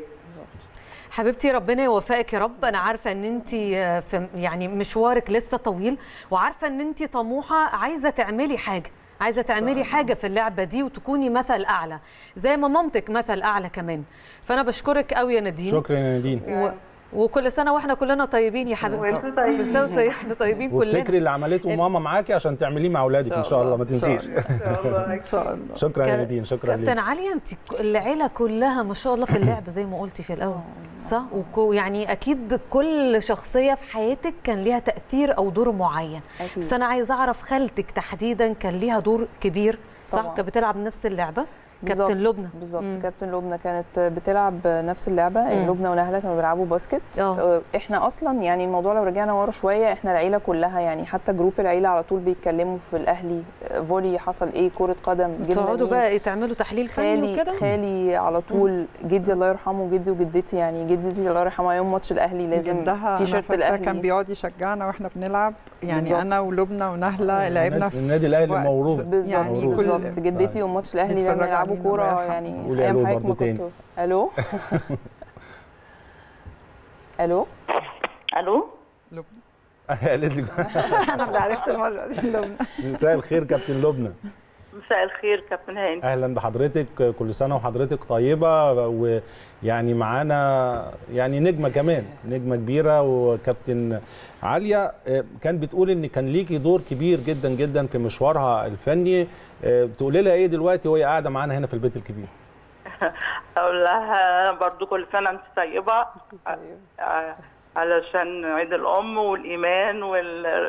حبيبتي ربنا يوفقك يا رب. انا عارفه ان انت في يعني مشوارك لسه طويل، وعارفه ان انت طموحه عايزه تعملي حاجه عايزه تعملي حاجه في اللعبه دي وتكوني مثل اعلى زي ما مامتك مثل اعلى كمان. فانا بشكرك قوي يا نادين. شكرا يا نادين. و... وكل سنه واحنا كلنا طيبين يا حبيبتي. كل سنه واحنا طيبين كلنا. وافتكري اللي عملته ماما معاكي عشان تعمليه مع اولادك ان شاء الله، ما تنسيش. ان شاء الله. شكرا يا نادين. شكرا ليك. كابتن عاليه انت العيله كلها ما شاء الله في اللعب زي ما قلتي في الاول صح؟ ويعني اكيد كل شخصيه في حياتك كان ليها تاثير او دور معين. أكيد. بس انا عايزه اعرف خالتك تحديدا كان ليها دور كبير صح؟ كانت بتلعب نفس اللعبه كابتن لبنى بالظبط. كابتن لبنى كانت بتلعب نفس اللعبه. لبنى ونهله كانوا بيلعبوا باسكت. أوه. احنا اصلا يعني الموضوع لو رجعنا ورا شويه احنا العيله كلها يعني حتى جروب العيله على طول بيتكلموا في الاهلي فولي حصل ايه، كره قدم، تقعدوا بقى تعملوا تحليل فني وكده. خالي على طول، جدي الله يرحمه، جدي وجدتي يعني جدتي الله يرحمها يوم ماتش الاهلي لازم تيشيرت الاهلي كان بيقعد يشجعنا واحنا بنلعب يعني بالزبط. انا ولبنى ونهله لعبنا في النادي الاهلي موروث يعني كل جدتي يوم ماتش الاهلي لما يلعبوا كوره يعني ايام حضرتك ما كنتوا. الو الو الو قالت لي انا اللي عرفت المره دي لبنى. مساء الخير كابتن لبنى. مساء الخير كابتن هاني. اهلا بحضرتك، كل سنه وحضرتك طيبه. ويعني معانا يعني نجمه كمان، نجمه كبيره، وكابتن عليا كان بتقول ان كان ليكي دور كبير جدا جدا في مشوارها الفني. تقولي لها ايه دلوقتي وهي قاعده معانا هنا في البيت الكبير؟ اقول لها برضو كل سنه انت طيبه علشان عيد الام والايمان وال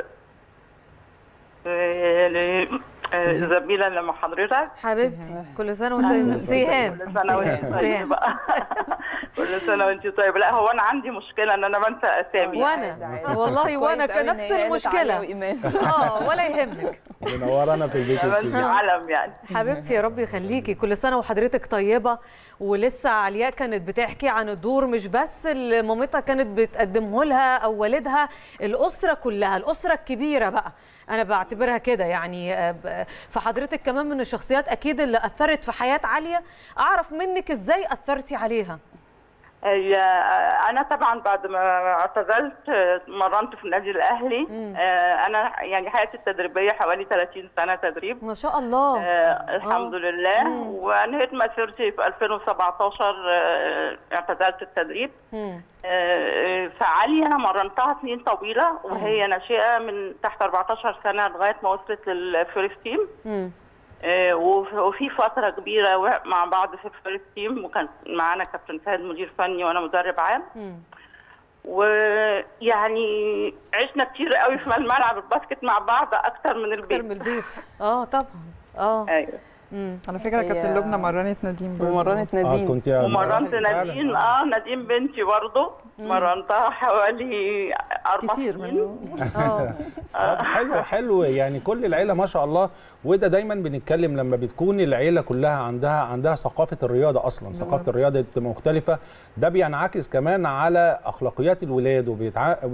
الزميله اللي مع حضرتك حبيبتي. كل سنه وانت طيبه. سيهان. كل سنه وانت طيبه. كل سنه وانت طيبه. لا هو انا عندي مشكله ان انا بنسى اسامي. وانا والله وانا كان نفس المشكله. اه ولا يهمك. منورانا في البيت بنسى علم يعني. حبيبتي يا رب يخليكي، كل سنه وحضرتك طيبه. ولسه علياء كانت بتحكي عن الدور مش بس اللي مامتها كانت بتقدمه لها او والدها، الاسره كلها، الاسره الكبيره بقى انا بعتبرها كده يعني. فحضرتك كمان من الشخصيات اكيد اللي اثرت في حياه عليا. اعرف منك ازاي اثرتي عليها؟ انا طبعا بعد ما اعتزلت مرنت في النادي الاهلي. انا يعني حياتي التدريبيه حوالي ثلاثين سنه تدريب ما شاء الله. آه الحمد آه. لله. مم. وانهيت مسيرتي في ألفين وسبعتاشر. آه اعتزلت التدريب. آه فعليا انا مرنتها سنين طويله وهي ناشئه من تحت أربعتاشر سنه لغايه ما وصلت للفيرست تيم. وفي فتره كبيره مع بعض في الفيرست تيم، وكان معانا كابتن فهد مدير فني وانا مدرب عام. م. ويعني عشنا كتير قوي في الملعب الباسكت مع بعض اكتر من البيت. اكتر من البيت. اه طبعا. اه ايوه. امم على فكره كابتن لبنى مرنت نديم برضه. ومرنت نديم. آه كنت ومرنت نديم. اه نديم بنتي برضه مرنتها حوالي اربع كتير منه. اه حلو حلو يعني كل العيله ما شاء الله. وده دايما بنتكلم لما بتكون العيله كلها عندها عندها ثقافه الرياضه اصلا، ثقافه الرياضه مختلفه. ده بينعكس كمان على اخلاقيات الولاد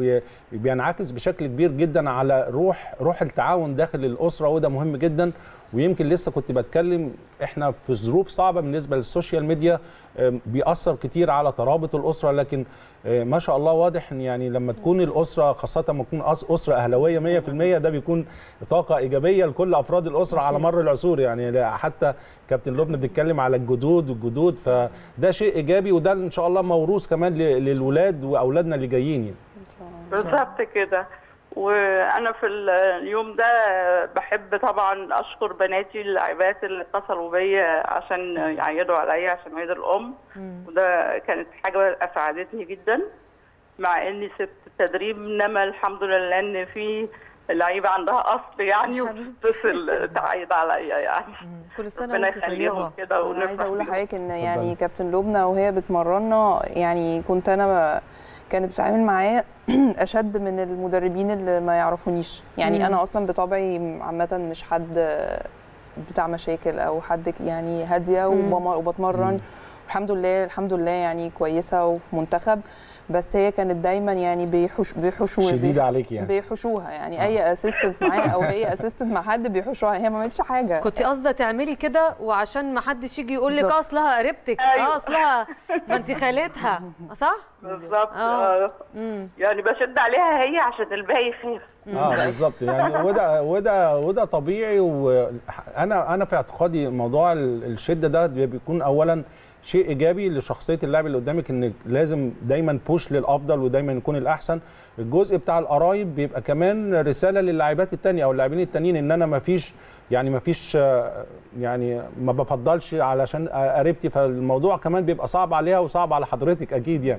وبينعكس بشكل كبير جدا على روح روح التعاون داخل الاسره، وده مهم جدا. ويمكن لسه كنت بتكلم احنا في ظروف صعبه بالنسبه للسوشيال ميديا، بيأثر كتير على ترابط الاسره، لكن ما شاء الله واضح ان يعني لما تكون الاسره خاصه لما تكون اسره اهلاويه مية في المية ده بيكون طاقه ايجابيه لكل افراد الاسره على مر العصور. يعني حتى كابتن لبنى بتتكلم على الجدود والجدود، فده شيء ايجابي، وده ان شاء الله موروث كمان للولاد واولادنا اللي جايين يعني. بالظبط كده. وانا في اليوم ده بحب طبعا اشكر بناتي اللاعبات اللي اتصلوا بيا عشان يعيدوا عليا عشان عيد الام. وده كانت حاجه اسعدتني جدا مع اني سبت التدريب، انما الحمد لله ان في لعيبه عندها اصل يعني وبتتصل تعيد عليا يعني. كل سنه وانت طيبه كده. وانا عايزه اقول لحضرتك ان يعني كابتن لبنى وهي بتمرنا يعني كنت انا كانت بتتعامل معايا اشد من المدربين اللي ما يعرفونيش يعني. مم. انا اصلا بطبعي عامه مش حد بتاع مشاكل او حد يعني هاديه وبتمرن الحمد لله الحمد لله يعني كويسه وفي منتخب. بس هي كانت دايما يعني بيحوش بيحوشوها شديده عليك يعني بيحوشوها يعني. آه. اي اسيستنت معايا او هي اسيستنت مع حد بيحوشوها، هي ما عملتش حاجه. كنت قاصده تعملي كده وعشان ما حدش يجي يقول لك اصلها قريبتك. اه اصلها ما انت خالتها صح بالظبط. اه يعني بشد عليها هي عشان الباقي يخاف. اه بالظبط يعني. وده وده وده طبيعي. وانا انا في اعتقادي موضوع الشده ده بيكون اولا شيء ايجابي لشخصيه اللاعب اللي قدامك، ان لازم دايما بوش للافضل ودايما يكون الاحسن. الجزء بتاع القرايب بيبقى كمان رساله للاعبات الثانيه او اللاعبين الثانيين ان انا ما فيش يعني ما فيش يعني ما بفضلش علشان قريبتي، فالموضوع كمان بيبقى صعب عليها وصعب على حضرتك اكيد يعني.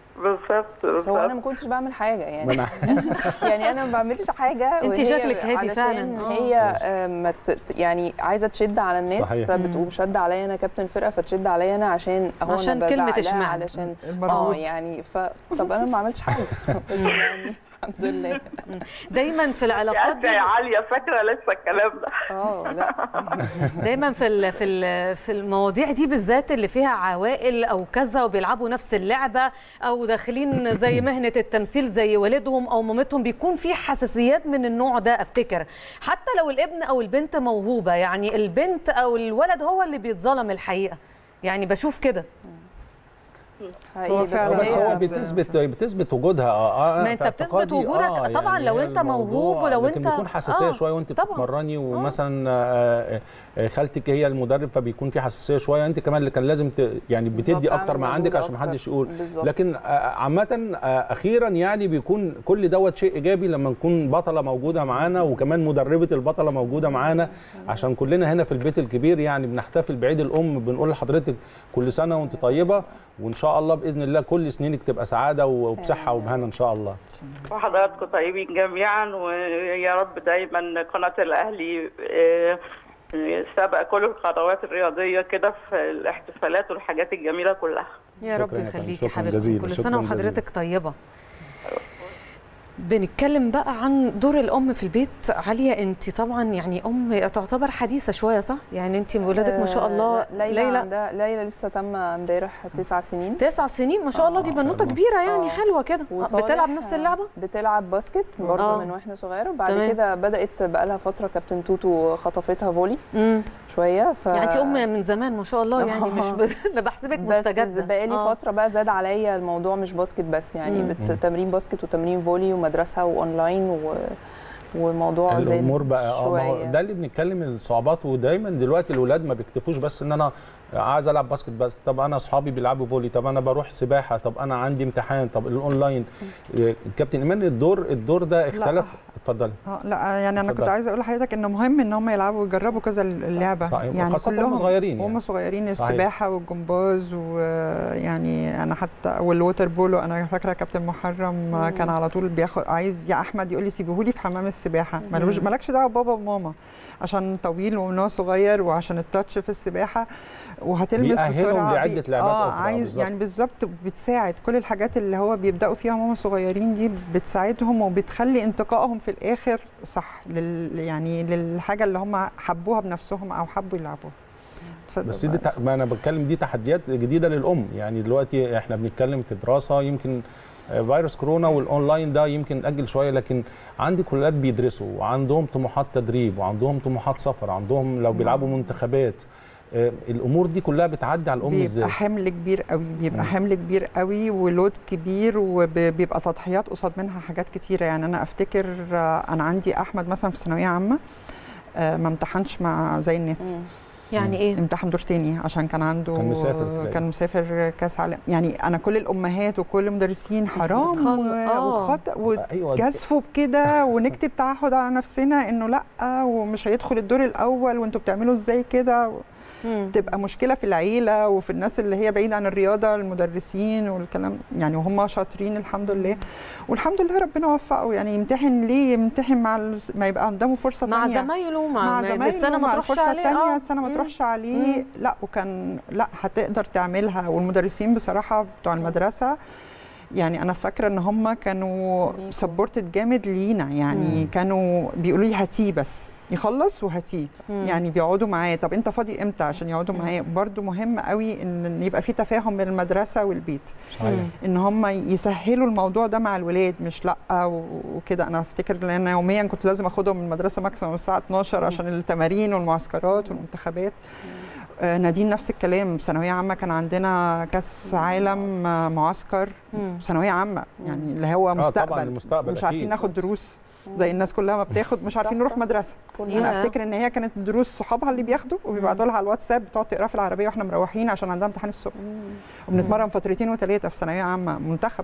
بالظبط. هو انا ما كنتش بعمل حاجه يعني يعني انا ما بعملش حاجه. انت شكلك هادي فعلا. هي ما يعني عايزه تشد على الناس، صحيح. فبتقوم شد عليا انا كابتن فرقه، فتشد عليا انا عشان اهو عشان كلمه اشمعنى، علشان اه يعني ف طب انا ما عملتش حاجه يعني الحمد لله. دايما في العلاقات دي يا عاليه فاكره لسه الكلام ده. اه لا دايما في ال في ال في المواضيع دي بالذات اللي فيها عوائل او كذا وبيلعبوا نفس اللعبه او داخلين زي مهنه التمثيل زي والدهم او مامتهم، بيكون في حساسيات من النوع ده. افتكر حتى لو الابن او البنت موهوبه، يعني البنت او الولد هو اللي بيتظلم الحقيقه، يعني بشوف كده. هو بس هو بتثبت بتثبت وجودها. اه ما انت بتثبت وجودك آه طبعا يعني لو انت موهوب ولو انت بيكون حساسيه آه شويه وانت بتتمرني، ومثلا آه خالتك هي المدرب فبيكون في حساسيه شويه، انت كمان اللي كان لازم يعني بتدي اكتر ما عندك عشان ما حدش يقول. بالزبط. لكن آه عامه آه اخيرا يعني بيكون كل دوت شيء ايجابي لما نكون بطله موجوده معانا، وكمان مدربه البطله موجوده معانا، عشان كلنا هنا في البيت الكبير يعني بنحتفل بعيد الام، بنقول لحضرتك كل سنه وانت طيبه، وان شاء الله باذن الله كل سنينك تبقى سعاده وبصحه وبهنا ان شاء الله. وحضراتكم طيبين جميعا، ويا رب دايما قناه الاهلي سابقه كل القنوات الرياضيه كده في الاحتفالات والحاجات الجميله كلها. يا رب يخليكي يا حبيبتي، كل سنه وحضرتك طيبه. بنتكلم بقى عن دور الام في البيت. عاليه انت طبعا يعني ام تعتبر حديثه شويه صح؟ يعني انت ولادك ما شاء الله. ليلى ليلى ليلى لسه تم امبارح تسع سنين. تسع سنين ما شاء الله، دي بنوته كبيره يعني. آه. حلوه كده. بتلعب نفس اللعبه؟ بتلعب باسكت برضه آه. من واحنا صغيره، وبعد كده بدات بقى لها فتره كابتن توتو خطفتها فولي امم شويه. ف يعني انت ام من زمان ما شاء الله يعني. مش ب... بحسبك مستجده. بقى لي آه. فتره بقى زاد عليا الموضوع، مش باسكت بس يعني بت... تمرين باسكت وتمرين فولي ومدرسه واونلاين و... والموضوع زي الامور بقى اه ده اللي بنتكلم الصعوبات. ودايما دلوقتي الاولاد ما بيكتفوش بس ان انا عايز العب باسكت بس، طب انا اصحابي بيلعبوا فولي، طب انا بروح سباحه، طب انا عندي امتحان، طب الاونلاين. كابتن ايمان الدور الدور ده اختلف. اتفضلي. اه لا يعني انا كنت عايزه اقول لحضرتك ان مهم ان هم يلعبوا ويجربوا كذا اللعبه. صحيح. يعني خاصه هم صغيرين هم صغيرين يعني. السباحه والجمباز، ويعني انا حتى والووتر بولو، انا فاكره كابتن محرم مم. كان على طول بياخد عايز يا احمد يقول لي سيبيهولي في حمام السباحه، مالكش دعوه بابا وماما، عشان طويل ومن هو صغير وعشان التاتش في السباحه وهتلمس بسرعه. لعده لعبات اه عايز بالزبط. يعني بالظبط بتساعد كل الحاجات اللي هو بيبداوا فيها هم صغيرين دي، بتساعدهم وبتخلي انتقائهم في الاخر صح لل يعني للحاجه اللي هم حبوها بنفسهم او حبوا يلعبوها. بس دي ت... ما انا بتكلم دي تحديات جديده للام. يعني دلوقتي احنا بنتكلم في دراسه، يمكن فيروس كورونا والاونلاين ده يمكن اجل شويه، لكن عندك ولاد بيدرسوا وعندهم طموحات تدريب وعندهم طموحات سفر، عندهم لو بيلعبوا منتخبات. الامور دي كلها بتعدي على الام ازاي؟ بيبقى حمل كبير قوي، بيبقى حمل كبير قوي ولود كبير، وبيبقى تضحيات قصاد منها حاجات كتيره. يعني انا افتكر انا عندي احمد مثلا في ثانويه عامه ما امتحنش مع زي الناس. مم. يعني ايه؟ امتحن دور تاني عشان كان عنده كان مسافر كان مسافر كاس عالم. يعني انا كل الامهات وكل المدرسين حرام وخطأ وجازفوا بكده ونكتب تعهد على نفسنا انه لا ومش هيدخل الدور الاول وانتوا بتعملوا ازاي كده. تبقى مشكله في العيله وفي الناس اللي هي بعيده عن الرياضه، المدرسين والكلام يعني، وهم شاطرين الحمد لله، والحمد لله ربنا وفقه. يعني يمتحن ليه؟ يمتحن مع ما يبقى قدامه فرصه مع ثانيه مع زمايله مع, مع زمايله السنه ما تروحش عليه الثانيه السنه ما تروحش عليه. لا وكان لا هتقدر تعملها. والمدرسين بصراحه بتوع المدرسه يعني انا فاكره ان هم كانوا سبورتد جامد لينا. يعني مم. كانوا بيقولوا لي هاتيه بس يخلص وهاتيه، يعني بيقعدوا معاه. طب انت فاضي امتى عشان يقعدوا معاه؟ برضو مهم قوي ان يبقى في تفاهم بين المدرسه والبيت. صحيح. ان هم يسهلوا الموضوع ده مع الولاد، مش لا وكده. انا افتكر ان انا يوميا كنت لازم اخدهم من المدرسه ماكسيموم الساعه اتناشر عشان التمارين والمعسكرات والمنتخبات. آه نادين نفس الكلام. ثانويه عامه كان عندنا كاس عالم معسكر ثانويه عامه، يعني اللي هو مستقبل, المستقبل مش عارفين ناخد دروس زي الناس كلها ما بتاخد، مش عارفين نروح مدرسه. انا افتكر ان هي كانت دروس صحابها اللي بياخدوا وبيبعتوا لها على الواتساب، بتقعد تقرا في العربيه واحنا مروحين عشان عندها امتحان الصبح. وبنتمرن فترتين وثلاثه في ثانويه عامه منتخب.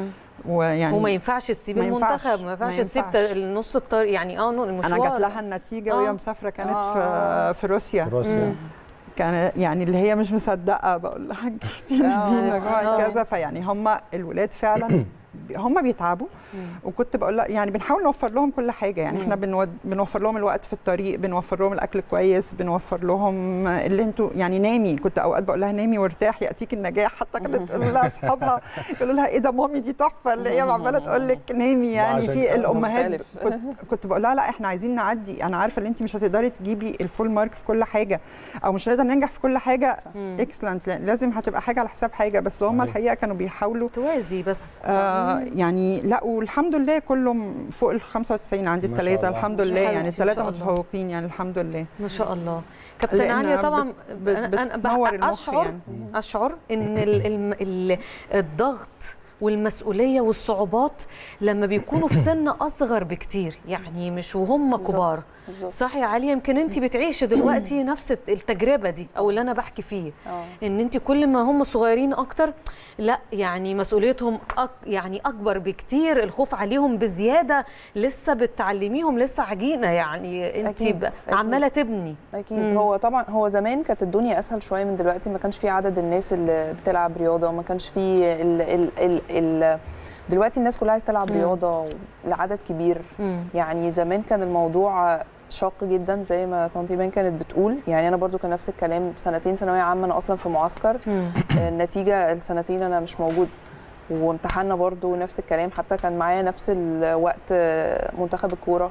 ويعني وما ينفعش تسيب المنتخب، ما ينفعش تسيب النص الطريق يعني. اه المشوار انا جات لها النتيجه وهي مسافره كانت آه. في في روسيا. في روسيا كان يعني اللي هي مش مصدقه بقول لها دي مجموعه كذا. فيعني هم الولاد فعلا هم بيتعبوا، وكنت بقول لها يعني بنحاول نوفر لهم كل حاجه، يعني احنا بنود... بنوفر لهم الوقت في الطريق، بنوفر لهم الاكل كويس، بنوفر لهم اللي انتوا يعني نامي. كنت اوقات بقول لها نامي وارتاحي ياتيك النجاح، حتى كانت تقول لها اصحابها يقولوا لها ايه ده مامي دي تحفه اللي هي عماله تقول لك نامي. يعني في الامهات كنت كنت بقول لها لا احنا عايزين نعدي، انا عارفه ان انت مش هتقدري تجيبي الفول مارك في كل حاجه او مش هنقدر ننجح في كل حاجه اكسلنت، لازم هتبقى حاجه على حساب حاجه. بس هم الحقيقه كانوا بيحاولوا توازي بس آه يعني لا، والحمد لله كلهم فوق ال خمسة وتسعين عندي الثلاثه الحمد لله، يعني الثلاثه متفوقين يعني الحمد لله ما شاء الله. كابتن عليا طبعا بت انا انا اشعر يعني. اشعر ان ال ال الضغط والمسؤوليه والصعوبات لما بيكونوا في سن اصغر بكتير، يعني مش وهم كبار. صح يا علي؟ يمكن انت بتعيشي دلوقتي نفس التجربه دي او اللي انا بحكي فيه، أوه. ان انت كل ما هم صغيرين اكتر لا يعني مسؤوليتهم أك يعني اكبر بكتير، الخوف عليهم بزياده، لسه بتعلميهم لسه عجينه، يعني انت عماله تبني. اكيد. مم. هو طبعا هو زمان كانت الدنيا اسهل شويه من دلوقتي، ما كانش في عدد الناس اللي بتلعب رياضه، وما كانش في ال ال ال ال دلوقتي الناس كلها عايزه تلعب رياضه لعدد كبير. مم. يعني زمان كان الموضوع شاق جدا زي ما طنط ايمان كانت بتقول، يعني انا برضو كان نفس الكلام، سنتين ثانويه عامه انا اصلا في معسكر، النتيجه السنتين انا مش موجود، وامتحاننا برضو نفس الكلام، حتى كان معايا نفس الوقت منتخب الكوره،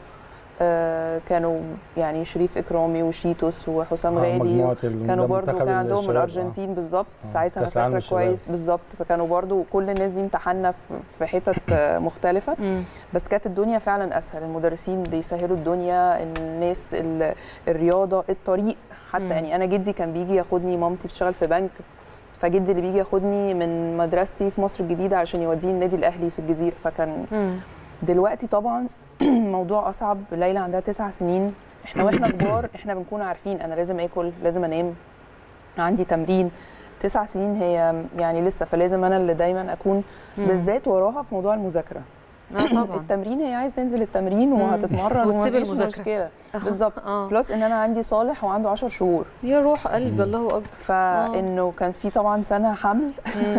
كانوا يعني شريف اكرامي وشيتوس وحسام غالي كانوا برضو كان عندهم الارجنتين بالظبط ساعتها انا فاكره كويس بالظبط، فكانوا برضو كل الناس دي امتحاننا في حتت مختلفه. بس كانت الدنيا فعلا اسهل، المدرسين بيسهلوا الدنيا، الناس الرياضه الطريق حتى. يعني انا جدي كان بيجي ياخدني، مامتي بتشتغل في بنك، فجدي اللي بيجي ياخدني من مدرستي في مصر الجديده عشان يوديني النادي الاهلي في الجزيره. فكان دلوقتي طبعا موضوع اصعب. ليلى عندها تسع سنين، احنا واحنا كبار احنا بنكون عارفين انا لازم اكل، لازم انام، عندي تمرين. تسع سنين هي يعني لسه، فلازم انا اللي دايما اكون بالذات وراها في موضوع المذاكره. اه طبعا التمرين هي عايز تنزل التمرين وهتتمرن وتسيب المذاكره بالظبط. بلس ان انا عندي صالح وعنده عشر شهور يا روح قلبي الله اكبر. فانه كان في طبعا سنه حمل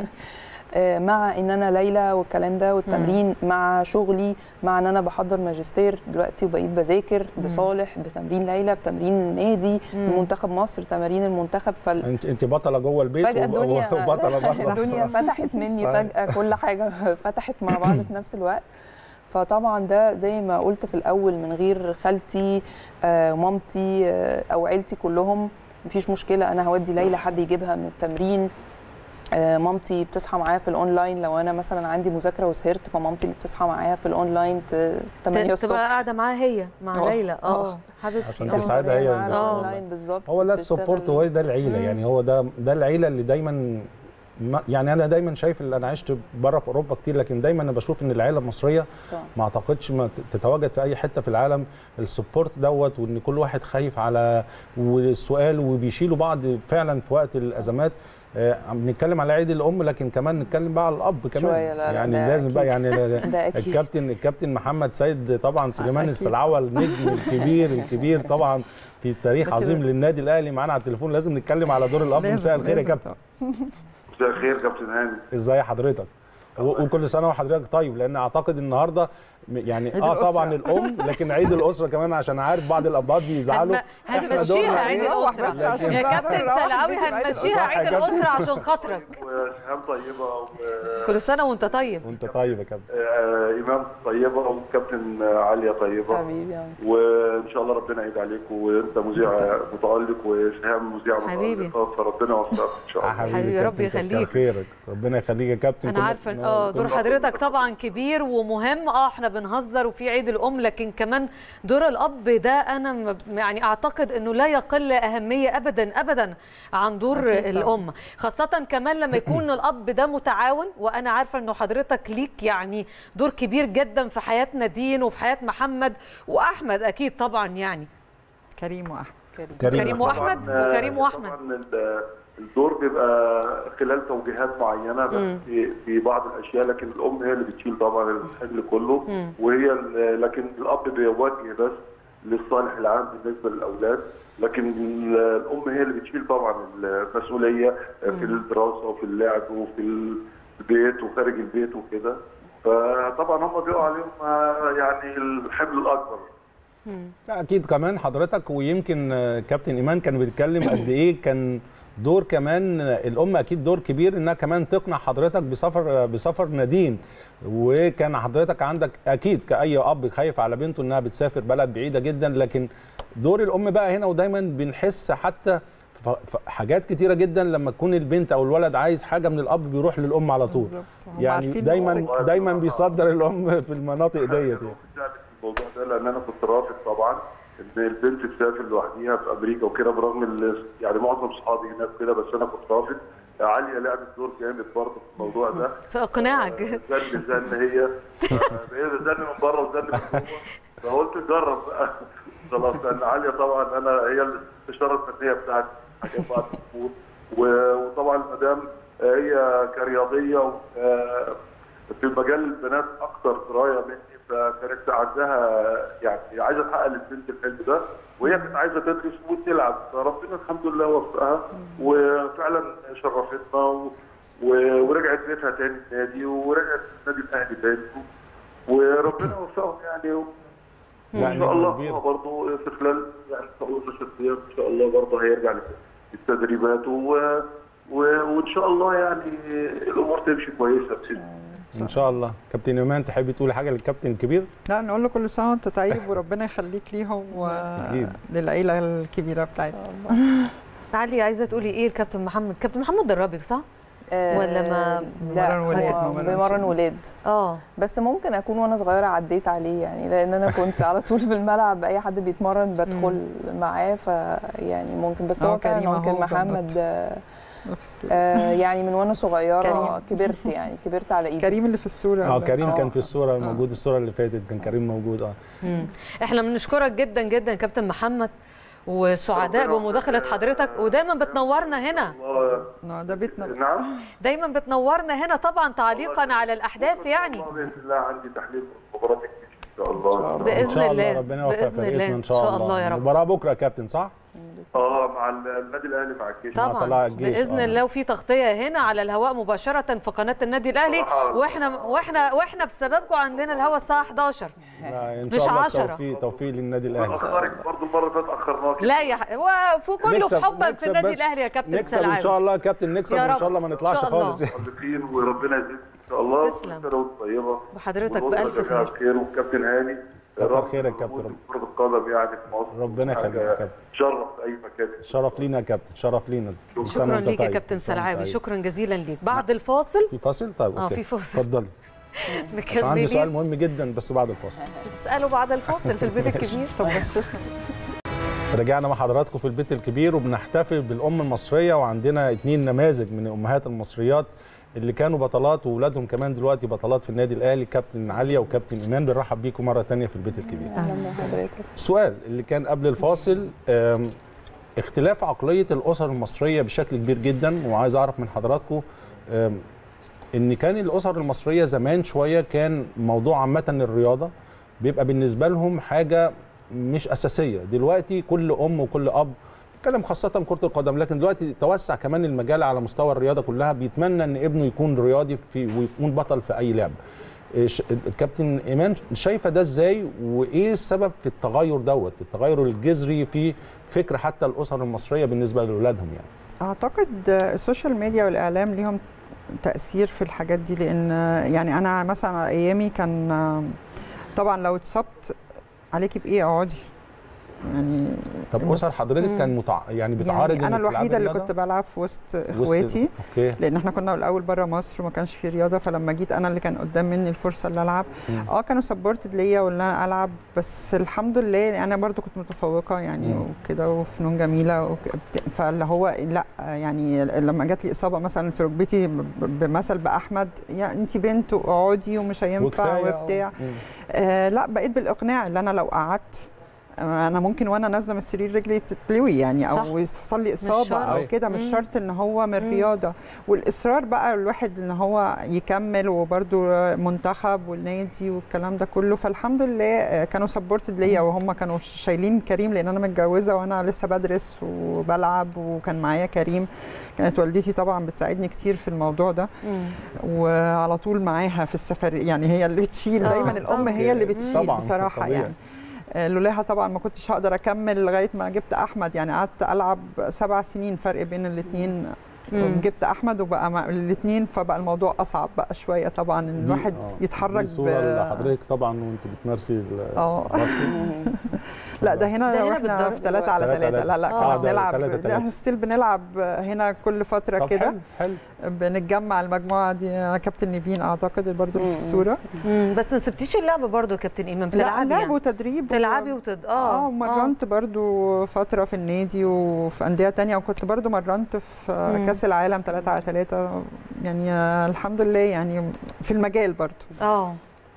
مع ان انا ليلى والكلام ده والتمرين، مم. مع شغلي، مع ان انا بحضر ماجستير دلوقتي وبقيت بذاكر بصالح، بتمرين ليلى، بتمرين النادي، منتخب مصر، تمارين المنتخب. فال... انت انت بطله جوه البيت فجأة الدنيا وبطله بره. الدنيا فتحت مني فجأة، كل حاجه فتحت مع بعض في نفس الوقت. فطبعا ده زي ما قلت في الاول، من غير خالتي آه، مامتي آه، او عيلتي كلهم مفيش مشكله، انا هودي ليلى حد يجيبها من التمرين. آه، مامتي بتصحى معايا في الاونلاين، لو انا مثلا عندي مذاكره وسهرت فمامتي اللي بتصحى معايا في الاونلاين ثمانية الصبح، تبقى قاعده معاها هي مع ليلى. اه حبيبتي عشان تساعدها هي اونلاين بالظبط. هو ده السبورت، وهو ده العيله. مم. يعني هو ده ده العيله اللي دايما، يعني انا دايما شايف اللي انا عشت بره في اوروبا كتير، لكن دايما انا بشوف ان العائله المصريه ما اعتقدش ما تتواجد في اي حته في العالم السبورت دوت، وان كل واحد خايف على والسؤال وبيشيلوا بعض فعلا في وقت الازمات. بنتكلم على عيد الام، لكن كمان نتكلم بقى على الاب كمان شوية. لا يعني لا لازم أكيد. بقى يعني الكابتن الكابتن محمد سيد طبعا سليمان السلعوه، النجم الكبير الكبير طبعا في تاريخ عظيم للنادي الاهلي، معانا على التليفون. لازم نتكلم على دور الاب. مساء الخير يا كابتن. مساء الخير كابتن هاني، ازاي حضرتك؟ وكل سنه وحضرتك طيب، لان اعتقد النهارده يعني اه طبعا الام، لكن عيد الاسره كمان، عشان عارف بعض الاباء بيزعلوا. هنمشيها عيد الاسره يا كابتن سلعاوي، هنمشيها عيد الاسره عشان خاطرك. وسهام طيبه و... كل سنه وانت طيب. وانت طيب يا كابتن. آه ايمان طيبه وكابتن عليا طيبه حبيبي، وان شاء الله ربنا يعيد عليك، وانت مذيع متالق وسهام مذيعه متالقه، فربنا يوفقك ان شاء الله. حبيبي ربي يخليك. خيرك ربنا يخليك يا كابتن. انا عارفه اه دور حضرتك طبعا كبير ومهم. اه احنا بنهزر وفي عيد الام، لكن كمان دور الاب ده انا يعني اعتقد انه لا يقل اهميه ابدا ابدا عن دور الام، خاصه كمان لما يكون الاب ده متعاون. وانا عارفه انه حضرتك ليك يعني دور كبير جدا في حياه نادين وفي حياه محمد واحمد اكيد طبعا، يعني كريم واحمد كريم, كريم واحمد وكريم واحمد. طبعا الدور بيبقى خلال توجيهات معينه بس في في بعض الاشياء، لكن الام هي اللي بتشيل طبعا الحمل كله. مم. وهي لكن الاب بيوجه بس للصالح العام بالنسبه للاولاد، لكن الام هي اللي بتشيل طبعا المسؤوليه في الدراسه وفي اللعب وفي البيت وخارج البيت وكده، فطبعا هم بيقعوا عليهم يعني الحمل الاكبر. لا اكيد كمان حضرتك، ويمكن كابتن ايمان كان بيتكلم قد ايه كان دور كمان الام، اكيد دور كبير انها كمان تقنع حضرتك بسفر بسفر نادين، وكان حضرتك عندك اكيد كاي اب خايف على بنته انها بتسافر بلد بعيده جدا، لكن دور الام بقى هنا، ودايما بنحس حتى في حاجات كتيره جدا لما تكون البنت او الولد عايز حاجه من الاب بيروح للام على طول، يعني دايما دايما بيصدر الام في المناطق ديت يعني. الموضوع ده لان انا كنت رافض طبعا ان البنت تسافر لوحديها في امريكا وكده، برغم يعني معظم اصحابي هناك كده، بس انا كنت رافض. عليا لعبت دور جامد برضه في الموضوع ده في اقناعك. زن زن هي هي زن من بره وزن من جوه، فقلت نجرب بقى خلاص. لان عليا طبعا انا هي الاستشاره الفنيه بتاعتي حاجات بعد الامور، وطبعا المدام هي كرياضيه في مجال البنات اكثر درايه مني، فكانت عندها يعني عايزه تحقق للبنت الحلم ده، وهي كانت عايزه تدرس وتلعب، فربنا الحمد لله وفقها وفعلا شرفتنا و... ورجعت بيتها تاني النادي، ورجعت النادي الاهلي تاني، وربنا وفقهم يعني. وان شاء الله هو برضه في خلال يعني ستة ايام ان شاء الله برضه هيرجع للتدريبات، و... و... وان شاء الله يعني الامور تمشي كويسه باذن ان شاء الله. كابتن ايمان تحبي تقولي حاجه للكابتن الكبير؟ لا نقول له كل سنه وانت طيب، وربنا يخليك ليهم وللعيله الكبيره بتاعتنا. علي عايزه تقولي ايه لكابتن محمد؟ كابتن محمد دربك صح؟ أه ولا ما لا ولاد بمرن ولاد اه بس ممكن اكون وانا صغيره عديت عليه يعني، لان انا كنت على طول في الملعب اي حد بيتمرن بدخل معاه، فيعني ممكن. بس هو كان ممكن محمد آه يعني من وانا صغيره كريم. كبرت يعني كبرت على ايدي. كريم اللي في الصوره اه كريم كان في الصوره موجود، الصوره اللي فاتت كان كريم موجود. اه مم. احنا بنشكرك جدا جدا كابتن محمد، وسعداء بمداخله حضرتك، ودايما بتنورنا هنا. ده بيتنا. نعم دايما بتنورنا هنا طبعا تعليقا على الاحداث يعني. باذن الله عندي تحليل مباراه ان شاء الله. باذن الله ربنا يوفق فريقنا ان شاء الله. ان شاء الله يا رب. المباراه بكره يا كابتن صح؟ اه مع النادي الاهلي مع الجيش طبعا باذن آه. الله. وفي تغطيه هنا على الهواء مباشره في قناه النادي الاهلي، واحنا واحنا واحنا بسببكم عندنا الهواء الساعه احداشر مش عشرة. توفيق توفيق للنادي الاهلي. برضه المره اللي فاتت اخرناك. لا يا وفي كله في حبك في النادي الاهلي يا كابتن سلعاوي. نكسب ان شاء الله يا كابتن، نكسب ان شاء الله ما نطلعش خالص. وربنا يزيدك ان شاء الله. تسلم طيبه وحضرتك بالف خير. خير والكابتن هاني كتر خيرك يا كابتن. كرة القدم يعني في مصر ربنا يخليك يا كابتن. شرف في اي مكان. شرف لينا يا كابتن، شرف لينا. شكرا ليك يا كابتن سلعاوي، شكرا جزيلا ليك. بعد الفاصل في فاصل طيب اه في فاصل اتفضلي. مكملين. عندي سؤال مهم جدا بس بعد الفاصل. تسالوا بعد الفاصل في البيت الكبير. طب رجعنا مع حضراتكم في البيت الكبير، وبنحتفل بالام المصريه، وعندنا اثنين نماذج من الامهات المصريات اللي كانوا بطلات واولادهم كمان دلوقتي بطلات في النادي الاهلي، كابتن عليا وكابتن ايمان. بنرحب بيكم مره ثانيه في البيت الكبير. اهلا بحضرتك. السؤال اللي كان قبل الفاصل، اختلاف عقليه الاسر المصريه بشكل كبير جدا، وعايز اعرف من حضراتكم ان كان الاسر المصريه زمان شويه كان موضوع عامه الرياضه بيبقى بالنسبه لهم حاجه مش اساسيه. دلوقتي كل ام وكل اب بتكلم خاصة كرة القدم، لكن دلوقتي توسع كمان المجال على مستوى الرياضة كلها، بيتمنى ان ابنه يكون رياضي في ويكون بطل في اي لعبة. الكابتن ايمان شايفة ده ازاي، وايه السبب في التغير دوت، التغير الجذري في فكر حتى الاسر المصرية بالنسبة لاولادهم يعني؟ اعتقد السوشيال ميديا والاعلام ليهم تأثير في الحاجات دي، لان يعني انا مثلا على ايامي كان طبعا لو اتصبت عليكي بايه اقعدي يعني. طب اسر حضرتك كان متع... يعني بتعارض يعني انا الوحيده اللي كنت بلعب في وسط اخواتي، وسط... لان احنا كنا الاول بره مصر وما كانش في رياضه، فلما جيت انا اللي كان قدام مني الفرصه اللي العب. م. اه كانوا سبورتد ليا وان انا العب، بس الحمد لله انا برضو كنت متفوقه يعني وكده وفنون جميله وك... فاللي هو لا يعني لما جات لي اصابه مثلا في ركبتي بمثل باحمد، يعني انت بنت واقعدي ومش هينفع وبتاع. آه لا بقيت بالاقناع اللي انا لو قعدت انا ممكن وانا نازله من السرير رجلي تتلوي يعني او يحصل لي اصابه او كده، مش شرط ان هو من الرياضه. والاصرار بقى الواحد ان هو يكمل، وبرده منتخب والنادي والكلام ده كله. فالحمد لله كانوا سبورتد ليا، وهم كانوا شايلين كريم لان انا متجوزه وانا لسه بدرس وبلعب، وكان معايا كريم. كانت والدتي طبعا بتساعدني كتير في الموضوع ده، وعلى طول معاها في السفر، يعني هي اللي بتشيل دايما. الام هي اللي بتشيل بصراحه يعني. لولاها طبعا ما كنتش هقدر اكمل لغايه ما جبت احمد، يعني قعدت العب سبع سنين فرق بين الاثنين، جبت احمد وبقى الاثنين، فبقى الموضوع اصعب بقى شويه طبعا ان الواحد يتحرك. دي صوره لحضرتك طبعا وانت بتمارسي اه لا ده هنا لو احنا في ثلاثة على ثلاثة. لا لا كنا بنلعب ستيل بنلعب هنا كل فتره كده، بنتجمع المجموعه دي. كابتن نيفين اعتقد برضو في الصوره. بس ما سبتيش اللعب برضو يا كابتن ايمان؟ بتلعبي لا لعب وتدريب، تلعبي وتد اه اه مرنت برضو فتره في النادي وفي انديه ثانيه، وكنت برضو مرنت في كاس العالم ثلاثة على ثلاثة يعني. الحمد لله يعني في المجال برضو. اه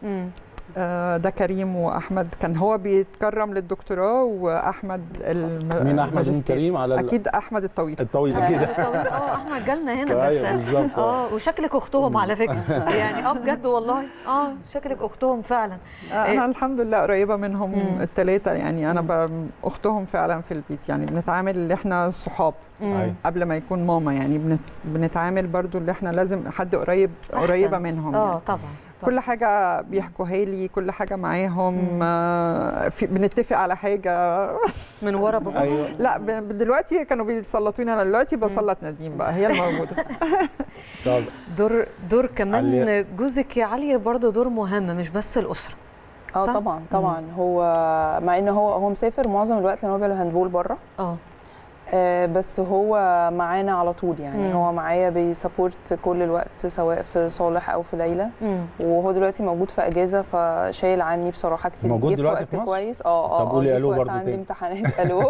ده كريم واحمد كان هو بيتكرم للدكتوراه، واحمد الم... مين احمد مين كريم على اكيد احمد الطويل الطويل اكيد. اه احمد جالنا هنا بس اه وشكلك اختهم على فكره يعني. اه بجد والله اه شكلك اختهم فعلا. انا الحمد لله قريبه منهم الثلاثه يعني. انا اختهم فعلا في البيت يعني. بنتعامل اللي احنا صحاب قبل ما يكون ماما يعني. بنت... بنتعامل برضو اللي احنا لازم حد قريب قريبه منهم اه يعني. طبعا كل حاجة بيحكوها لي، كل حاجة معاهم. في بنتفق على حاجة من ورا بابا. أيوة. لا دلوقتي كانوا بيسلطوني، أنا دلوقتي بسلط نديم بقى، هي الموجودة. طب دور دور كمان جوزك يا علي برضه دور مهم، مش بس الأسرة. اه طبعا طبعا. مم. هو مع ان هو هو مسافر معظم الوقت لان هو بيلعب هاندبول بره. اه آه بس هو معانا على طول يعني. مم. هو معايا بيسابورت كل الوقت سواء في صالح او في ليلى. مم. وهو دلوقتي موجود في اجازه فشايل عني بصراحه كتير. موجود دلوقتي في مصر؟ كويس. اه اه طب قولي الو برضه. عندي امتحانات. الو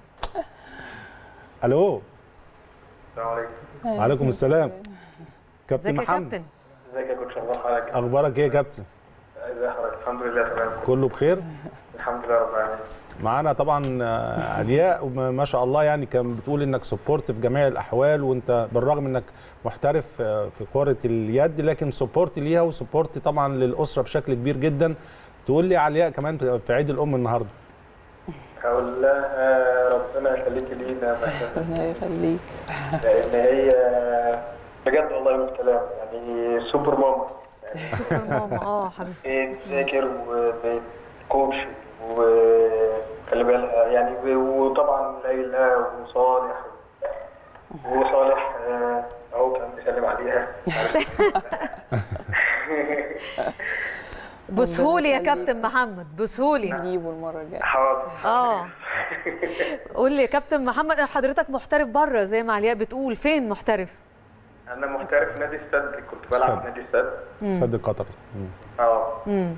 الو السلام عليكم. وعليكم السلام. كابتن محمد ازيك ازيك يا كوتش؟ الله حضرتك. اخبارك ايه يا كابتن؟ ازي حضرتك؟ الحمد لله تمام. كله بخير؟ الحمد لله رب العالمين. معانا طبعا علياء وما شاء الله يعني كان بتقول انك سبورت في جميع الاحوال، وانت بالرغم انك محترف في كره اليد لكن سبورت ليها وسبورت طبعا للاسره بشكل كبير جدا. تقول لي علياء كمان في عيد الام النهارده. هقول لها ربنا يخليكي لينا. ربنا يخليك. لان هي بجد والله من الكلام يعني سوبر ماما. سوبر ماما اه حبيبتي. بتذاكر وكوتش وخلي بالها يعني. وطبعا ليلى وصالح وصالح اهو كان بيسلم عليها. بسهولي يا كابتن محمد بسهولي. نجيبه المره الجايه. حاضر. اه قول لي يا كابتن محمد، حضرتك محترف بره زي ما علياء بتقول، فين محترف؟ انا محترف في نادي السد، كنت بلعب في نادي السد. السد القطري. اه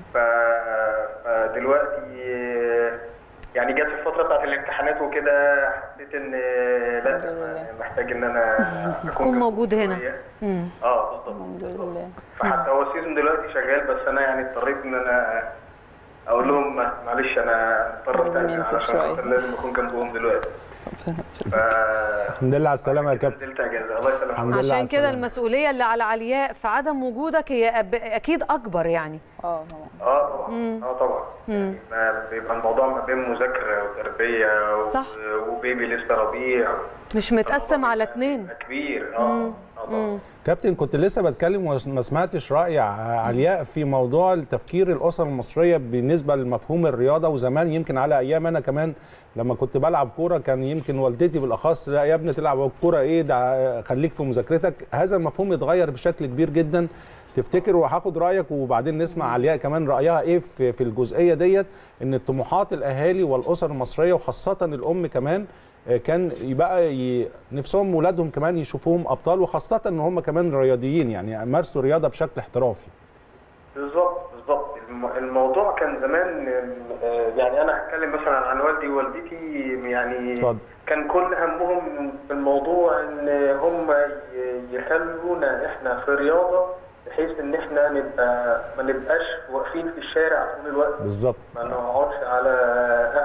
فدلوقتي يعني جت الفتره بتاعت الامتحانات وكده، حسيت ان لا محتاج ان انا تكون موجود هنا. اه بالظبط. الحمد لله. فحتى هو السيزون دلوقتي شغال، بس انا يعني اضطريت ان انا اقول لهم معلش انا مضطر اتعب عشان لازم اكون جنبهم دلوقتي. ف... الحمد لله على السلامه يا كابتن. الله يسلمك. عشان كده المسؤوليه اللي على علياء في عدم وجودك هي اكيد اكبر يعني. اه طبعا. اه طبعا. اه طبعا. يعني بيبقى الموضوع ما بين مذاكره وتربيه و... صح. وبيبي لسه رضيع، مش متقسم على اثنين. كبير. اه اه كابتن كنت لسه بتكلم وما سمعتش راي علياء في موضوع التفكير الاسره المصريه بالنسبه لمفهوم الرياضه. وزمان يمكن على ايام انا كمان لما كنت بلعب كوره كان يمكن والدتي بالاخص لا يا ابني تلعب الكوره ايه ده، خليك في مذاكرتك. هذا المفهوم اتغير بشكل كبير جدا. تفتكر وهاخد رايك وبعدين نسمع علياء كمان رايها ايه في في الجزئيه ديت، ان طموحات الاهالي والاسر المصريه وخاصه الام كمان كان يبقى ي... نفسهم ولادهم كمان يشوفوهم ابطال، وخاصه ان هم كمان رياضيين يعني مارسوا رياضه بشكل احترافي. بالظبط بالظبط. الموضوع كان زمان يعني انا هتكلم مثلا عن والدي ووالدتي يعني فضل. كان كل همهم في الموضوع ان هم يخلونا احنا في رياضه بحيث ان احنا نبقى ما نبقاش واقفين في الشارع طول الوقت. بالظبط. ما نقعدش على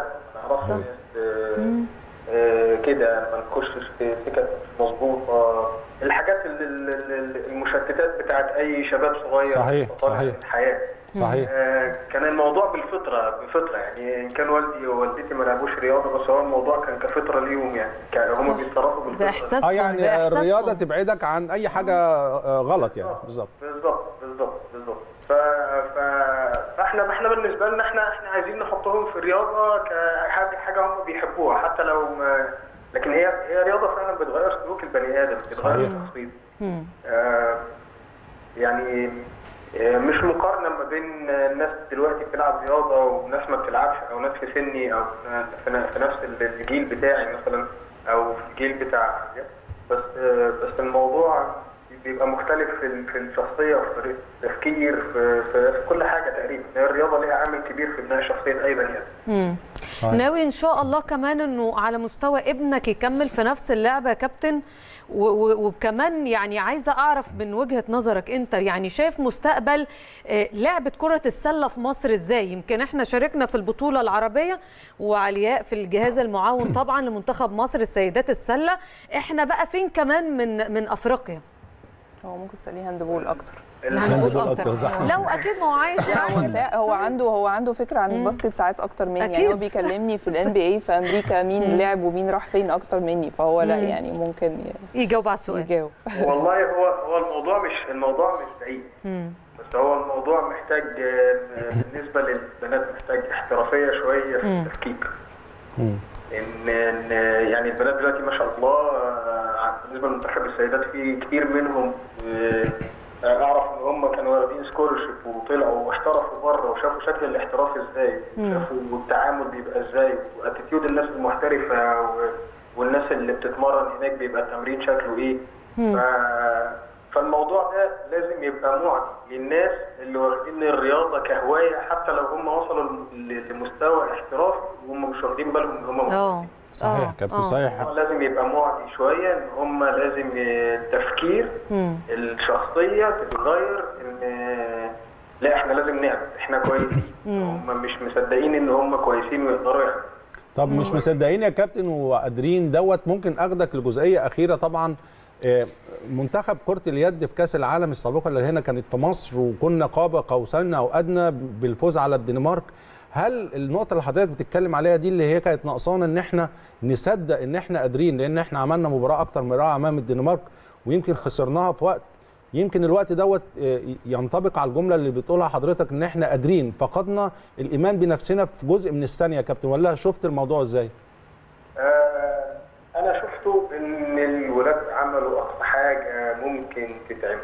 نعرف ناس آه آه كده ما نخشش في سكك مظبوطه، الحاجات المشتتات بتاعت اي شباب صغير صحيح صحيح في الحياه. صحيح. آه كان الموضوع بالفطره بفطره يعني، ان كان والدي ووالدتي ما لعبوش رياضه بس هو الموضوع كان كفطره ليهم يعني، هم بيتصرفوا بالفطره. باحساسهم اه يعني بإحساسهم. الرياضه تبعدك عن اي حاجه غلط يعني. بالظبط بالظبط بالظبط بالظبط. ف... ف... فاحنا احنا بالنسبه لنا احنا احنا عايزين نحطهم في الرياضه كحاجه حاجه هم بيحبوها حتى لو ما، لكن هي هي رياضه فعلا بتغير سلوك البني ادم، بتغير شخصيته. آه يعني مش مقارنه ما بين ناس دلوقتي بتلعب رياضه وناس ما بتلعبش، او ناس في سني او في نفس الجيل بتاعي مثلا او في الجيل بتاع، بس بس الموضوع بيبقى مختلف في في الشخصيه وفي طريقه التفكير في, في, في كل حاجه تقريبا. الرياضه ليها عامل كبير في بناء شخصيه اي بني ادم. ناوي ان شاء الله كمان انه على مستوى ابنك يكمل في نفس اللعبه يا كابتن؟ وكمان يعني عايزه اعرف من وجهه نظرك انت، يعني شايف مستقبل لعبه كره السله في مصر ازاي؟ يمكن احنا شاركنا في البطوله العربيه وعلياء في الجهاز المعاون طبعا لمنتخب مصر السيدات السله، احنا بقى فين كمان من من افريقيا؟ هو ممكن تساليه هاندبول اكتر. الهاندبول اكتر لو اكيد ما هو عايش يعني هو عنده هو عنده فكره عن الباسكت ساعات اكتر مني يعني. هو بيكلمني في الان بي اي في امريكا مين لعب ومين راح فين اكتر مني، فهو لا يعني ممكن يجاوب على السؤال. يجاوب. والله هو هو الموضوع مش الموضوع مش بعيد، بس هو الموضوع محتاج بالنسبه للبنات محتاج احترافيه شويه في التفكيك. ان يعني البنات دلوقتي ما شاء الله بالنسبه لمنتخب السيدات في كتير منهم اعرف ان هم كانوا واخدين سكولرشيب وطلعوا واحترفوا بره وشافوا شكل الاحتراف ازاي، شافوا التعامل بيبقى ازاي واتيتيود الناس المحترفه والناس اللي بتتمرن هناك بيبقى التمرين شكله ايه. ف... فالموضوع ده لازم يبقى معطي للناس اللي واخدين الرياضه كهوايه حتى لو هم وصلوا لمستوى احترافي وهم مش واخدين بالهم ان هم موجودين. صحيح كابتن صحيح. لازم يبقى معطي شويه ان هم لازم التفكير الشخصيه تتغير، ان لا احنا لازم نعمل احنا كويسين، هم مش مصدقين ان هم كويسين ويقدروا يعملوا. طب مش مصدقين يا كابتن وقادرين دوت، ممكن اخدك لجزئيه اخيره. طبعا منتخب كره اليد في كاس العالم السابقه اللي هنا كانت في مصر وكنا قاب قوسين او ادنى بالفوز على الدنمارك، هل النقطه اللي حضرتك بتتكلم عليها دي اللي هي كانت ناقصانا ان احنا نصدق ان احنا قادرين، لان احنا عملنا مباراه اكتر من رائعه امام الدنمارك ويمكن خسرناها في وقت، يمكن الوقت دوت ينطبق على الجمله اللي بتقولها حضرتك ان احنا قادرين، فقدنا الايمان بنفسنا في جزء من الثانيه يا كابتن، ولا شفت الموضوع ازاي؟ آه انا شفته ان الولاد عملوا اقصى حاجه ممكن تتعمل.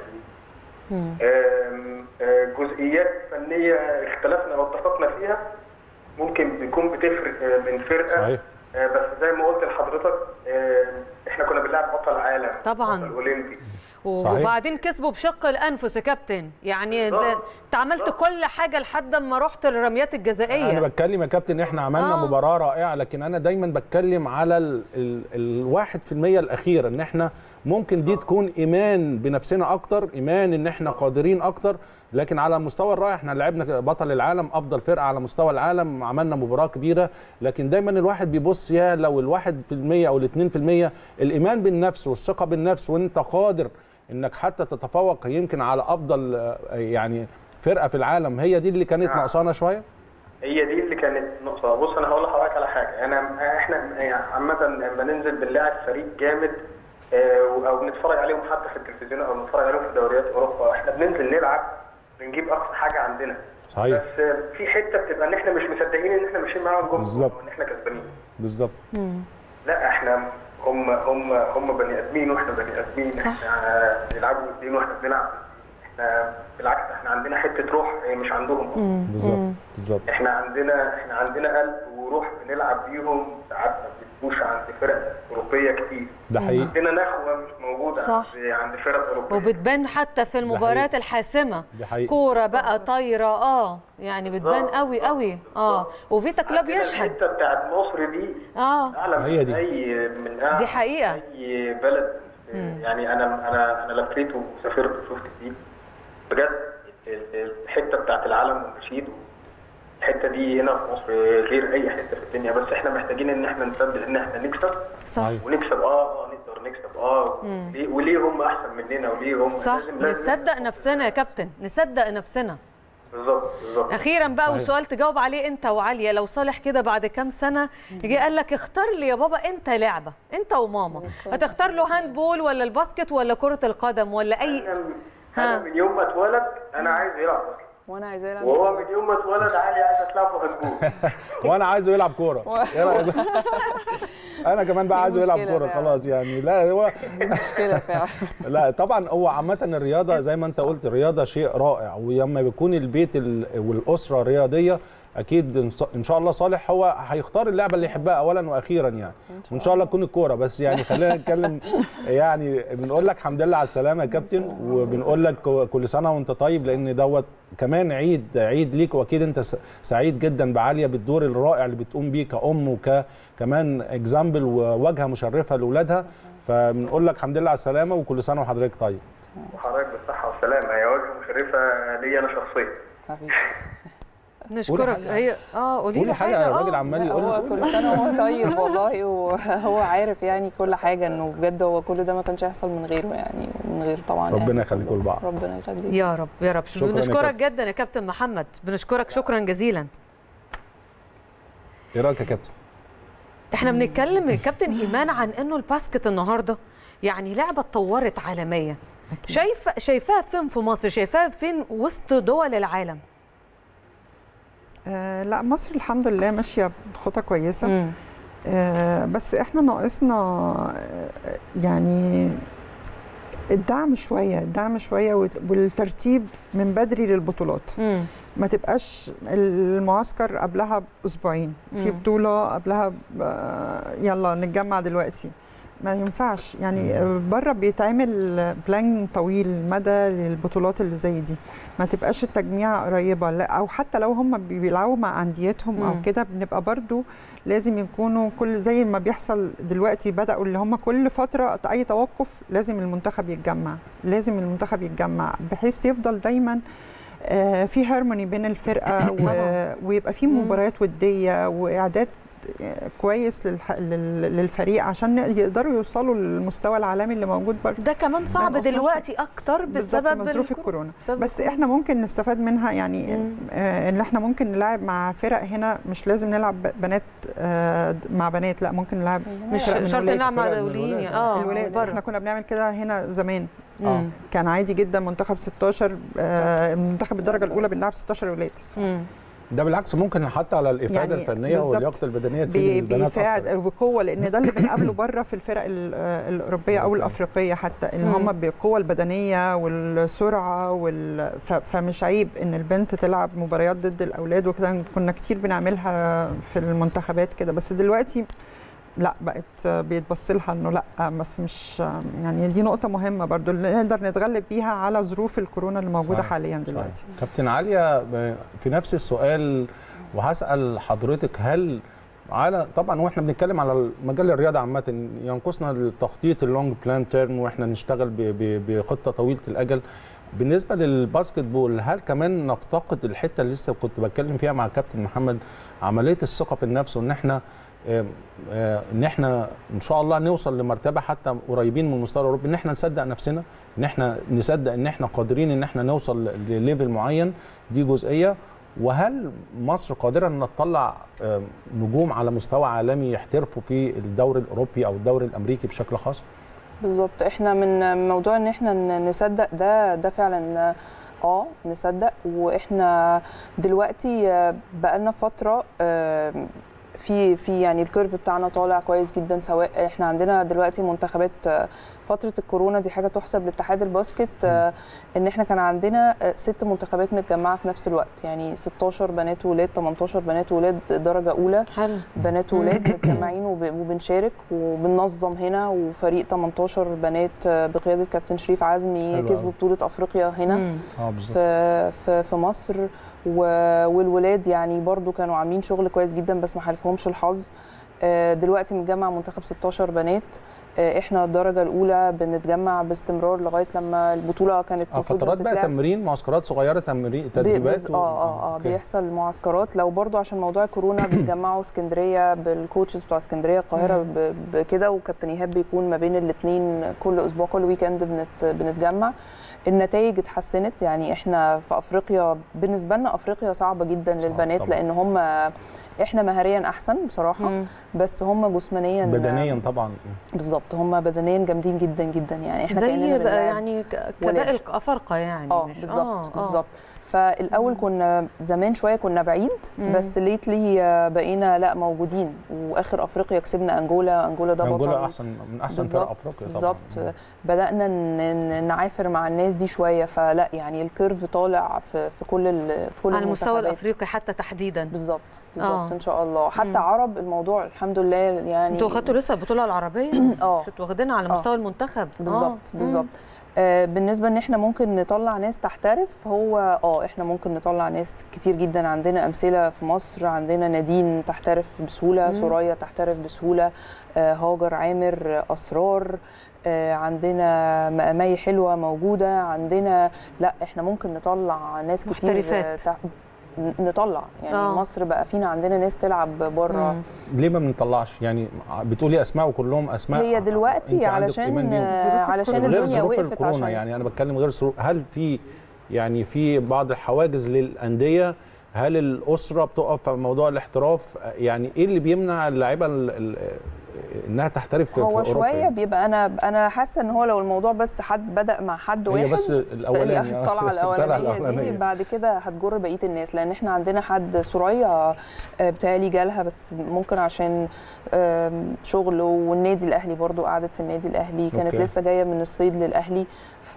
جزئيات فنيه اختلفنا او اتفقنا فيها ممكن بيكون بتفرق من فرقه. صحيح. بس زي ما قلت لحضرتك احنا كنا بنلعب بطل عالم طبعا بطل اولمبي، وبعدين كسبوا بشق الانفس يا كابتن، يعني انت عملت كل حاجه لحد ما رحت الرميات الجزائيه. انا بتكلم يا كابتن احنا عملنا آه. مباراه رائعه، لكن انا دايما بتكلم على الواحد في المية الاخيره، ان احنا ممكن دي تكون ايمان بنفسنا اكتر، ايمان ان احنا قادرين اكتر، لكن على المستوى الرائع احنا لعبنا بطل العالم، افضل فرقه على مستوى العالم، عملنا مباراه كبيره، لكن دايما الواحد بيبص يا لو الواحد في المية او الاثنين في المية الايمان بالنفس والثقه بالنفس وانت قادر انك حتى تتفوق يمكن على افضل يعني فرقه في العالم، هي دي اللي كانت ناقصانا شويه. هي دي اللي كانت ناقصه. بص انا هقول لحضرتك على حاجه، انا احنا عامه لما ننزل بنلاعب فريق جامد او بنتفرج عليهم حتى في التلفزيون او بنتفرج عليهم في دوريات اوروبا، احنا بننزل نلعب بنجيب اقصى حاجه عندنا. صحيح. بس في حته بتبقى ان احنا مش مصدقين ان احنا ماشيين معاهم جوه ان احنا كسبانين. بالظبط. لا احنا هم هم هم بني ادمين واحنا بني ادمين، احنا بنلعبوا بالدين واحنا بنلعب، احنا بالعكس احنا عندنا حته روح مش عندهم. بالظبط بالظبط. احنا عندنا احنا عندنا قلب وروح بنلعب بيهم، ساعات ما بنبقوش عند فرق اوروبيه كتير. ده حقيقي. عندنا نخوه مش موجوده صح. عند فرق اوروبيه، وبتبان حتى في المباريات الحاسمه، كوره بقى طايره اه يعني بتبان قوي قوي اه وفيتا كلوب يشهد. الحته بتاعت مصر دي اه اعلى من هي دي. اي من أعلى دي حقيقه اي بلد. مم. يعني انا انا انا لفيت وسافرت وشفت كتير بجد. الحته بتاعت العلم والنشيد الحته دي هنا في مصر غير اي حته في الدنيا، بس احنا محتاجين ان احنا نثبت ان احنا نكسب. صح. ونكسب اه نقدر نكسب اه وليه, وليه هم احسن مننا وليه هم صح. لازم لازم نصدق نفسنا يا كابتن، نصدق نفسنا. بالظبط بالظبط. اخيرا بقى وسؤال تجاوب عليه انت وعاليه، لو صالح كده بعد كام سنه يجي قال لك اختار لي يا بابا انت لعبه انت وماما، هتختار له هاند بول ولا الباسكت ولا كره القدم ولا اي؟ انا من يوم ما اتولد انا عايز يلعب باسكت، وانا عايزاه يلعب، وهو من يوم ما اتولد عالي عايز تلعبه هاندبول وانا عايزه يلعب كوره. انا كمان بقى عايزه يلعب كوره خلاص يعني. لا هو مشكله فعلا. لا طبعا هو عامه الرياضه زي ما انت قلت، الرياضه شيء رائع، ولما بيكون البيت والاسره رياضيه اكيد ان شاء الله صالح هو هيختار اللعبه اللي يحبها اولا واخيرا يعني، وان شاء الله تكون الكوره. بس يعني خلينا نتكلم يعني بنقول لك الحمد لله على السلامه يا كابتن، وبنقول لك كل سنه وانت طيب، لان دوت كمان عيد عيد ليك، واكيد انت سعيد جدا بعاليه بالدور الرائع اللي بتقوم بيه كأم وكمان اكزامبل وواجهه مشرفه لاولادها. فبنقول لك الحمد لله على السلامه وكل سنه وحضرتك طيب. وحضرتك بالصحه والسلامه، هي واجهه مشرفه ليا انا شخصيا. نشكرك. هي اه قولي لي حاجه. الراجل عمال يقول هو كل سنه وهو طيب والله، وهو عارف يعني كل حاجه انه بجد هو كل ده ما كانش هيحصل من غيره يعني، من غير طبعا ربنا يخليكم لبعض. ربنا يخليك يا رب يا رب. بنشكرك جدا يا كابتن محمد، بنشكرك شكرا جزيلا. ايه رايك يا كابتن؟ احنا بنتكلم يا كابتن ايمان عن انه الباسكت النهارده يعني لعبه اتطورت عالميا، شايفه شايفاها فين في مصر؟ شايفاها فين وسط دول العالم؟ آه لا مصر الحمد لله ماشيه بخطى كويسه. آه بس احنا ناقصنا آه يعني الدعم شويه، الدعم شويه والترتيب من بدري للبطولات. مم. ما تبقاش المعسكر قبلها باسبوعين في بطوله قبلها يلا نتجمع دلوقتي، ما ينفعش يعني. بره بيتعمل بلان طويل مدى للبطولات اللي زي دي، ما تبقاش التجميع قريبه، لا او حتى لو هم بيلعبوا مع انديتهم او كده بنبقى برضو لازم يكونوا كل زي ما بيحصل دلوقتي، بداوا اللي هم كل فتره اي توقف لازم المنتخب يتجمع، لازم المنتخب يتجمع بحيث يفضل دايما آه في هارموني بين الفرقه ويبقى في مباريات وديه واعداد كويس للفريق عشان يقدروا يوصلوا للمستوى العالمي اللي موجود برضه. ده كمان صعب دلوقتي اكتر بسبب ظروف الكورونا، بس احنا ممكن نستفاد منها يعني. آه ان احنا ممكن نلعب مع فرق هنا، مش لازم نلعب بنات آه مع بنات، لا ممكن نلعب مش شرط نلعب مع دوليين. اه الولاد احنا كنا بنعمل كده هنا زمان. اه كان عادي جدا منتخب ستاشر آه منتخب الدرجه الاولى بنلعب ستاشر ولاد. ده بالعكس ممكن حتى على الافاده يعني الفنيه واللياقه البدنيه تفيد البنات بيفاعد بقوه، لان ده اللي بنقابله بره في الفرق الاوروبيه او الافريقيه حتى، اللي هم بالقوه البدنيه والسرعه وال... فمش عيب ان البنت تلعب مباريات ضد الاولاد وكده. كنا كتير بنعملها في المنتخبات كده، بس دلوقتي لا بقت بيتبص لها انه لا، بس مش يعني دي نقطه مهمه برضو اللي نقدر نتغلب بيها على ظروف الكورونا اللي موجوده صحيح. حاليا دلوقتي. صحيح. كابتن عاليه في نفس السؤال وهسال حضرتك، هل على طبعا واحنا بنتكلم على مجال الرياضه عامه ينقصنا التخطيط اللونج بلان تيرم واحنا نشتغل بخطه طويله الاجل، بالنسبه للباسكت بول هل كمان نفتقد الحته اللي لسه كنت بتكلم فيها مع كابتن محمد، عمليه الثقه في النفس، وان احنا ان احنا ان شاء الله نوصل لمرتبه حتى قريبين من المستوى الاوروبي، ان احنا نصدق نفسنا، ان احنا نصدق ان احنا قادرين ان احنا نوصل لليفل معين، دي جزئيه. وهل مصر قادره ان تطلع نجوم على مستوى عالمي يحترفوا في الدوري الاوروبي او الدوري الامريكي بشكل خاص؟ بالظبط. احنا من موضوع ان احنا نصدق ده ده فعلا اه نصدق. واحنا دلوقتي بقالنا فتره في في يعني الكيرف بتاعنا طالع كويس جدا، سواء احنا عندنا دلوقتي منتخبات فتره الكورونا دي حاجه تحسب لاتحاد الباسكت، ان احنا كان عندنا ست منتخبات متجمعه في نفس الوقت، يعني ستاشر بنات وولاد، تمنتاشر بنات وولاد درجه اولى، حلو. بنات وولاد متجمعين وبنشارك وبننظم هنا، وفريق تمنتاشر بنات بقياده كابتن شريف عزمي كسبوا بطوله افريقيا هنا في في في مصر. والولاد يعني برضو كانوا عاملين شغل كويس جدا بس ما حالفهمش الحظ. دلوقتي متجمع منتخب ستاشر بنات احنا الدرجه الاولى بنتجمع باستمرار لغايه لما البطوله كانت المفروض فترات بقى تمرين، معسكرات صغيره، تمرين تدريبات اه اه اه بيحصل معسكرات. لو برضو عشان موضوع كورونا بيتجمعوا اسكندريه بالكوتشز بتوع اسكندريه القاهره بكده، وكابتن ايهاب بيكون ما بين الاثنين كل اسبوع كل ويكند بنت بنتجمع. النتائج اتحسنت، يعني احنا في افريقيا بالنسبه لنا افريقيا صعبه جدا للبنات طبعا. لان هم احنا مهريا احسن بصراحه مم. بس هم جسمانيا بدنيا طبعا بالظبط، هم بدنيا جامدين جدا جدا، يعني احنا زي بقى يعني كباقي الافارقه يعني اه بالظبط بالظبط. فالاول كنا زمان شويه كنا بعيد مم. بس ليتلي بقينا لا موجودين، واخر افريقيا كسبنا انجولا. انجولا ده بطل، انجولا احسن من احسن فرق افريقيا بالظبط. بدانا نعافر مع الناس دي شويه، فلا يعني الكيرف طالع في في كل في كل على المستوى الافريقي حتى تحديدا بالظبط بالظبط ان شاء الله. حتى مم. عرب الموضوع الحمد لله يعني. انتوا خدتوا لسه البطوله العربيه اه كنتوا واخدينها على مستوى المنتخب بالظبط بالظبط. آه بالنسبه ان احنا ممكن نطلع ناس تحترف، هو اه احنا ممكن نطلع ناس كتير جدا. عندنا امثله في مصر، عندنا نادين تحترف بسهوله، سوريا تحترف بسهوله، آه هاجر عامر، اسرار، آه عندنا مقامي حلوه موجوده عندنا. لا احنا ممكن نطلع ناس كتير محترفات نطلع يعني أوه. مصر بقى فينا عندنا ناس تلعب بره. ليه ما بنطلعش؟ يعني بتقولي اسماء وكلهم اسماء هي دلوقتي علشان علشان الدنيا وقفت عشان يعني انا بتكلم غير ظروف. هل في يعني في بعض الحواجز للانديه؟ هل الاسره بتقف في موضوع الاحتراف؟ يعني ايه اللي بيمنع اللاعيبه انها تحترف في اوروبا؟ هو شويه يعني؟ بيبقى انا انا حاسه ان هو لو الموضوع بس حد بدا مع حد واحد، هي بس الاولانيه الطلعه الاولانيه دي بعد كده هتجر بقيه الناس. لان احنا عندنا حد سوريا بتهيألي جالها بس ممكن عشان شغل، والنادي الاهلي برضو قعدت في النادي الاهلي، كانت أوكي. لسه جايه من الصيد للاهلي. ف...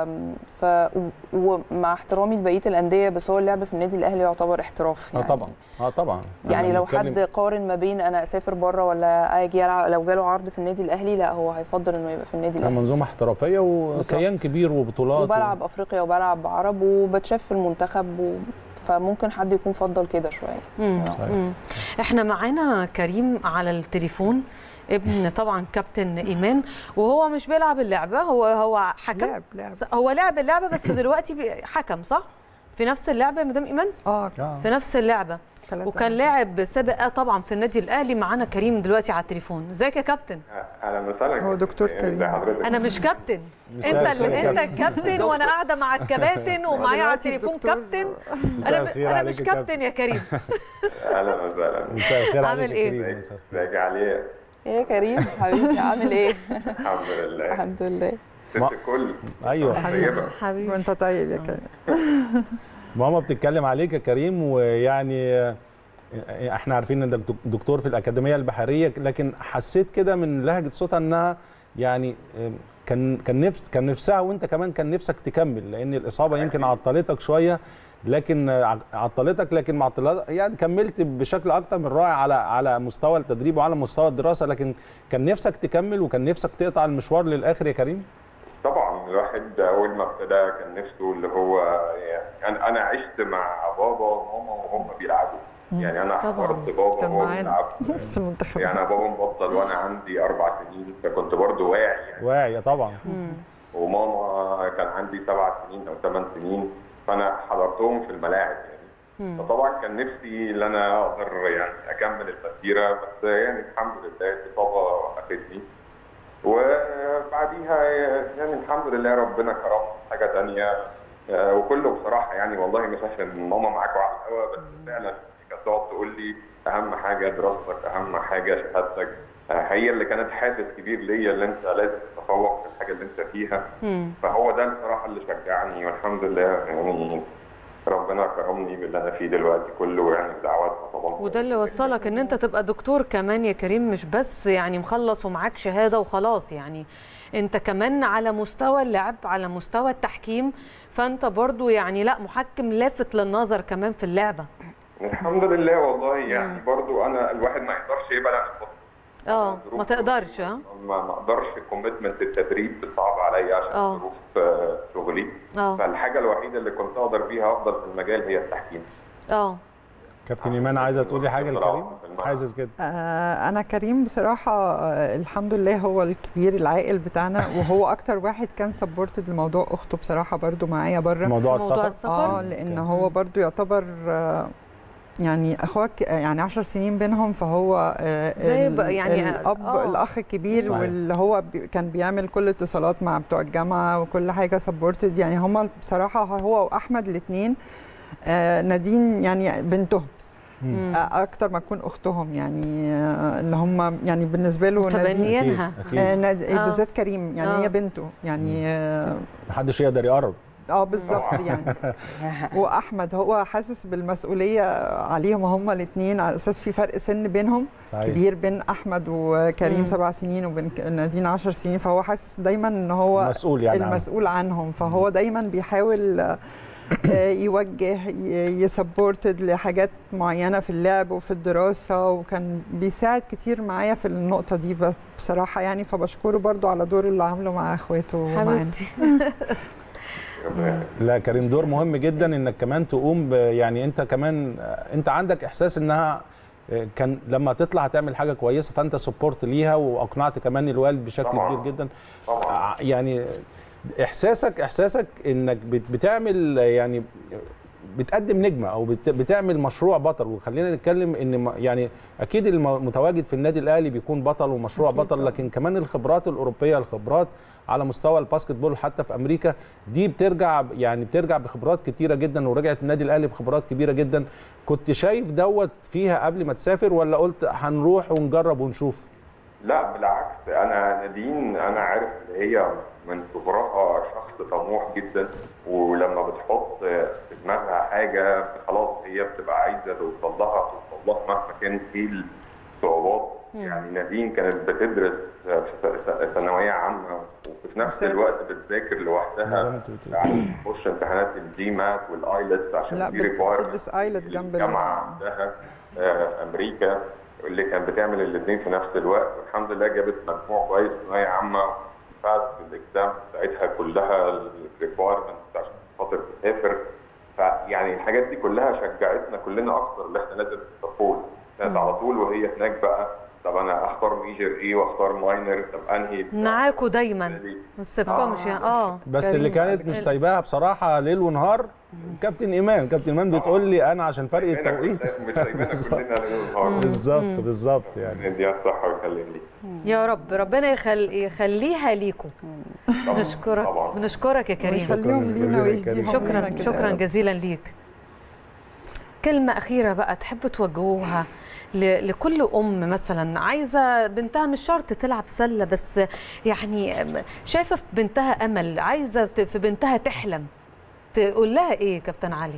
ف ومع احترامي لبقيه الانديه، بس هو اللعب في النادي الاهلي يعتبر احتراف يعني. اه طبعا اه طبعا يعني لو حد قارن ما بين انا اسافر بره ولا اجي العب، لو جاله عرض في النادي الاهلي لا هو هيفضل انه يبقى في النادي الاهلي. منظومه احترافيه وكيان كبير وبطولات، وبلعب و... افريقيا وبلعب عرب وبتشاف في المنتخب و... فممكن حد يكون فضل كده شويه. احنا معانا كريم على التليفون، ابن طبعا كابتن ايمان، وهو مش بيلعب اللعبه، هو هو حكم. لعب لعب هو لعب اللعبه بس دلوقتي حكم صح؟ في نفس اللعبه يا مدام ايمان؟ اه في نفس اللعبه، وكان لاعب سابق طبعا في النادي الاهلي. معانا كريم دلوقتي على التليفون. ازيك يا كابتن؟ اهلا وسهلا. هو دكتور كريم. انا مش كابتن، انت اللي انت الكابتن وانا قاعده مع الكباتن ومعايا على التليفون كابتن. انا انا مش كابتن يا كريم. اهلا وسهلا. مساء الخير عليك عامل ايه؟ ازيك عليا؟ ايه يا كريم حبيبي عامل ايه؟ الحمد لله الحمد لله. ست الكل. ايوه حبيبي وانت طيب يا كريم. ماما بتتكلم عليك يا كريم، ويعني احنا عارفين انك دكتور في الاكاديميه البحريه، لكن حسيت كده من لهجه صوتها انها يعني كان كان نفس كان نفسها وانت كمان كان نفسك تكمل، لان الاصابه يمكن عطلتك شويه، لكن عطلتك لكن معطلات يعني كملت بشكل اكتر من رائع على على مستوى التدريب وعلى مستوى الدراسه، لكن كان نفسك تكمل وكان نفسك تقطع المشوار للاخر يا كريم؟ طبعا الواحد اول ما ابتدى كان نفسه اللي هو يعني انا عشت مع بابا وماما وهم بيلعبوا، يعني انا حضرت بابا وهو بيلعب في المنتخب، يعني بابا مبطل وانا عندي اربع سنين، فكنت برضه واعي يعني. واعي طبعا. وماما كان عندي سبع سنين او ثمان سنين، فانا حضرتهم في الملاعب يعني. فطبعا كان نفسي ان انا اقدر يعني اكمل المسيره، بس يعني الحمد لله الاصابه وقفتني، وبعديها يعني الحمد لله ربنا كرمني حاجه ثانيه، وكله بصراحه يعني والله مش عشان ماما معاكوا على الهوا، بس فعلا كانت تقعد تقول لي اهم حاجه دراستك، اهم حاجه شهادتك، هي اللي كانت حافز كبير ليا اللي انت لازم تتفوق في الحاجه اللي انت فيها. مم. فهو ده بصراحه اللي شجعني، والحمد لله يعني ربنا كرمني باللي انا فيه دلوقتي كله، يعني بدعواتنا طبعا. وده اللي وصلك ان انت تبقى دكتور كمان يا كريم، مش بس يعني مخلص ومعاك شهاده وخلاص، يعني انت كمان على مستوى اللعب، على مستوى التحكيم، فانت برضو يعني لا محكم لافت للنظر كمان في اللعبه. الحمد لله والله يعني. مم. برضو انا الواحد ما يقدرش يبعد عن الفضل. اه ما تقدرش. اه ما ما اقدرش. الكوميتمنت التدريب بتصعب عليا عشان أوه. ظروف شغلي. أوه. فالحاجه الوحيده اللي كنت اقدر بيها افضل في المجال هي التحكيم. اه كابتن ايمان عايزه تقولي حاجه لكريم؟ حاسس كده. آه انا كريم بصراحه آه الحمد لله هو الكبير العاقل بتاعنا، وهو اكتر واحد كان سبورتد لموضوع اخته بصراحه برضو معايا بره موضوع السفر. اه لان هو برضو يعتبر آه يعني اخوك يعني عشر سنين بينهم، فهو زي يعني الاب آه. الاخ الكبير صحيح. واللي هو بي كان بيعمل كل اتصالات مع بتوع الجامعه وكل حاجه سبورتد، يعني هم بصراحه هو واحمد الاثنين آه نادين يعني بنتهم آه اكتر ما تكون اختهم، يعني آه اللي هم يعني بالنسبه له نادين آه ناد... آه. بالذات كريم يعني آه. هي بنته يعني آه محدش يقدر يقرب. اه بالظبط يعني. واحمد هو حاسس بالمسؤوليه عليهم هما الاثنين، على اساس في فرق سن بينهم صحيح. كبير بين احمد وكريم مم. سبع سنين وبين نادين عشر سنين، فهو حاسس دايما ان هو مسؤول يعني المسؤول عنهم، فهو دايما بيحاول يوجه يسبورتد لحاجات معينه في اللعب وفي الدراسه، وكان بيساعد كتير معايا في النقطه دي بصراحه يعني، فبشكره برضو على دور اللي عامله مع اخواته ومعانا. لا كريم دور مهم جدا انك كمان تقوم يعني انت كمان انت عندك احساس انها كان لما تطلع هتعمل حاجه كويسه، فانت سبورت ليها واقنعت كمان الوالد بشكل طبعا. كبير جدا طبعا. يعني احساسك احساسك انك بتعمل يعني بتقدم نجمه او بتعمل مشروع بطل، وخلينا نتكلم ان يعني اكيد المتواجد في النادي الاهلي بيكون بطل ومشروع بطل، لكن كمان الخبرات الاوروبيه، الخبرات على مستوى الباسكت بول حتى في امريكا دي بترجع يعني بترجع بخبرات كتيره جدا، ورجعت النادي الاهلي بخبرات كبيره جدا. كنت شايف دوت فيها قبل ما تسافر ولا قلت هنروح ونجرب ونشوف؟ لا بالعكس، انا نادين انا عارف ان هي من صغرها شخص طموح جدا، ولما بتحط في دماغها حاجه خلاص هي بتبقى عايزه توصل لها توصل لها مهما كان في الصعوبات. يعني نادين كانت بتدرس في ثانويه عامه وفي نفس الوقت بتذاكر لوحدها عشان تخش امتحانات الجي مات والايلتس عشان في ريكوايرمنتس ايلتس جنب الجامعه عندها في امريكا، اللي كانت بتعمل الاثنين في نفس الوقت، والحمد لله جابت مجموع كويس في ثانويه عامه وفازت في الاكزام بتاعتها كلها الريكوايرمنتس عشان خاطر تسافر. فيعني الحاجات دي كلها شجعتنا كلنا اكتر اللي احنا لازم نسافر. كانت على طول وهي هناك بقى طب انا اختار ميجر ايه واختار ماينر، طب انهي معاكوا دايما ما تسيبكمش اه, آه. بس اللي كانت مش سايباها بصراحه ليل ونهار كابتن ايمان. كابتن ايمان بتقول لي انا عشان فرق التوقيت مش سايبانا كلنا ليل ونهار. بالظبط بالظبط يعني دي الصحه ويخليني يا رب ربنا يخلي يخليها ليكم. بنشكرك بنشكرك يا كريم. يخليهم لينا ويهديهم. شكرا شكرا جزيلا ليك. كلمه اخيره بقى تحب توجهوها لكل ام مثلا عايزه بنتها، مش شرط تلعب سله بس يعني شايفه في بنتها امل، عايزه في بنتها تحلم، تقول لها ايه كابتن علي؟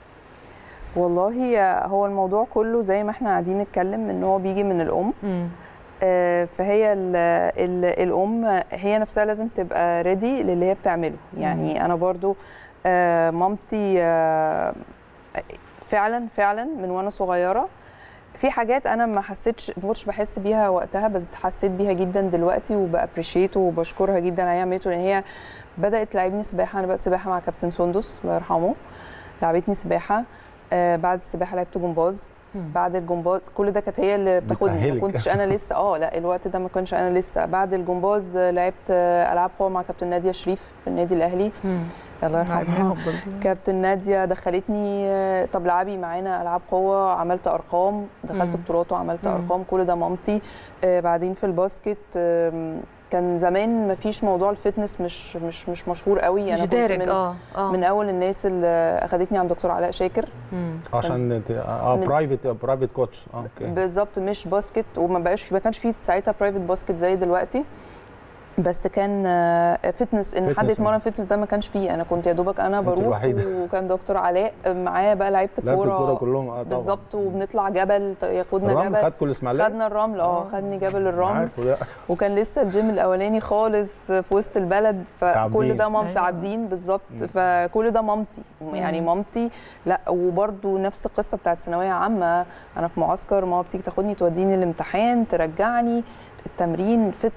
والله هو الموضوع كله زي ما احنا قاعدين نتكلم ان هو بيجي من الام. م. آه فهي ال ال الام هي نفسها لازم تبقى ريدي للي هي بتعمله. يعني م. انا برضو آه مامتي آه فعلا فعلا من وانا صغيره في حاجات انا ما حسيتش ما كنتش بحس بيها وقتها، بس حسيت بيها جدا دلوقتي وبابريشيت وبشكرها جدا على اللي هي عملته، لان هي بدات تلعبني سباحه. انا بدات سباحه مع كابتن سندس الله يرحمه، لعبتني سباحه. آه بعد السباحه لعبت جمباز. بعد الجمباز كل ده كانت هي اللي بتاخدني، ما كنتش انا لسه اه لا الوقت ده ما كنتش انا لسه. بعد الجمباز لعبت العاب قوه مع كابتن ناديه شريف في النادي الاهلي الله يرحمها. كابتن ناديه دخلتني طب لعبي معانا العاب قوه، عملت ارقام، دخلت بطولات وعملت ارقام، كل ده مامتي. آه بعدين في الباسكت آه كان زمان ما فيش موضوع الفتنس مش مش مش مشهور قوي. انا كنت من, آه. آه. من اول الناس اللي اخذتني عند دكتور علاء شاكر عشان اه برايفت برايفت كوتش. اوكي بالظبط، مش باسكت، وما بقاش ما كانش فيه ساعتها برايفت باسكت زي دلوقتي، بس كان فتنس ان حد يتمرن فتنس ده ما كانش فيه. انا كنت يا دوبك انا بروح وكان دكتور علاء معايا بقى لعيبه الكوره كلهم اه بالظبط، وبنطلع جبل ياخدنا جبل. خدكم الاسماعيليه؟ خدنا الرمل اه خدني جبل الرمل، وكان لسه الجيم الاولاني خالص في وسط البلد، فكل ده مامتي عابدين بالظبط، فكل ده مامتي يعني مامتي. لا وبرده نفس القصه بتاعت ثانويه عامه، انا في معسكر ماما بتيجي تاخدني توديني الامتحان ترجعني التمرين فتنس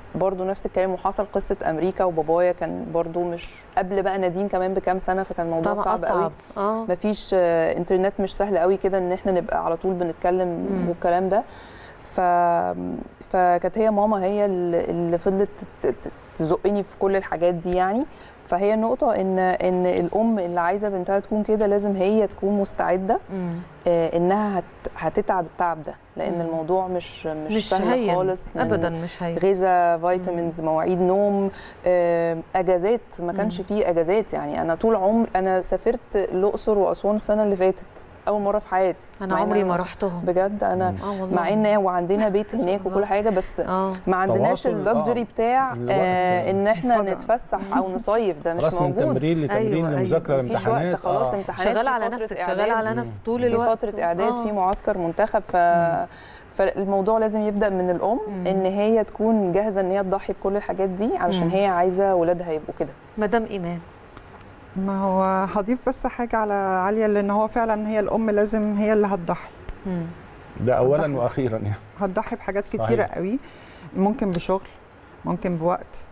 برضو نفس الكلام، وحصل قصه امريكا وبابايا كان برضو مش قبل بقى نادين كمان بكام سنه، فكان الموضوع صعب, صعب قوي. اه مفيش آه انترنت مش سهل قوي كده ان احنا نبقى على طول بنتكلم مم. والكلام ده. ف فكانت هي ماما هي اللي فضلت تزقني في كل الحاجات دي يعني. فهي النقطة إن إن الأم اللي عايزة بنتها تكون كده لازم هي تكون مستعدة آه إنها هت هتتعب التعب ده، لأن مم. الموضوع مش مش, مش سهل خالص. أبدا مش هين. غذاء، فيتامينز، مواعيد نوم، آه أجازات، ما كانش فيه أجازات يعني. أنا طول عمر أنا سافرت الأقصر وأسوان السنة اللي فاتت اول مره في حياتي، انا عمري ما رحتهم بجد. انا مع ان وعندنا بيت هناك وكل حاجه، بس آه. ما عندناش اللكجري بتاع آه ان احنا نتفسح او نصيف، ده مش موجود. من تمرين لتمرين لمذاكره لامتحانات، خلاص آه. امتحانات، شغال على نفسك، شغال على نفسك طول الوقت، فتره اعداد آه. في معسكر منتخب. ف فالموضوع لازم يبدا من الام مم. ان هي تكون جاهزه ان هي تضحي بكل الحاجات دي علشان مم. هي عايزه ولادها يبقوا كده. مدام ايمان، ما هو هضيف بس حاجه على عليا، لان هو فعلا هي الام لازم هي اللي هتضحي. ده اولا هتضحي. واخيرا يعني هتضحي بحاجات كتيره قوي، ممكن بشغل، ممكن بوقت،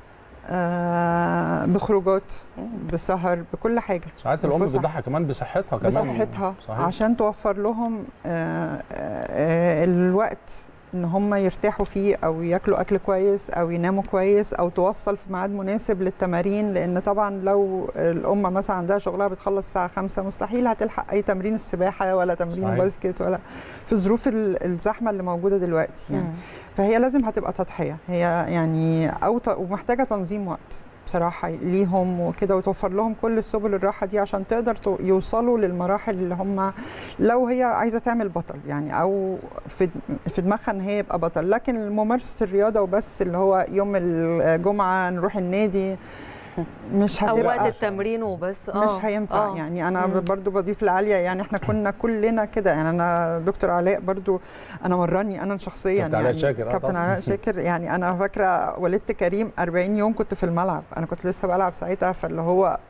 آه بخروجات، بسهر، بكل حاجه. ساعات الام بتضحي كمان بصحتها كمان بصحتها صحيح. عشان توفر لهم آه آه الوقت ان هم يرتاحوا فيه، او ياكلوا اكل كويس، او يناموا كويس، او توصل في ميعاد مناسب للتمارين. لان طبعا لو الام مثلا عندها شغلها بتخلص الساعه خمسة، مستحيل هتلحق اي تمرين السباحه ولا تمرين باسكت، ولا في ظروف الزحمه اللي موجوده دلوقتي يعني. مم. فهي لازم هتبقى تضحيه هي يعني، او ومحتاجه تنظيم وقت بصراحه ليهم وكده، وتوفر لهم كل سبل الراحه دي عشان تقدر يوصلوا للمراحل اللي هم لو هي عايزه تعمل بطل يعني، او في في دماغها ان هي يبقى بطل. لكن ممارسه الرياضه وبس اللي هو يوم الجمعه نروح النادي مش هتبقى، او وقت التمرين وبس اه مش هينفع آه. يعني. انا مم. برضو بضيف لعاليه يعني، احنا كنا كلنا كده يعني. انا دكتور علاء برضو انا مرني انا شخصيا كابتن يعني، علاء شاكر كابتن علاء شاكر يعني. انا فاكره ولدت كريم أربعين يوم كنت في الملعب، انا كنت لسه بلعب ساعتها، فاللي هو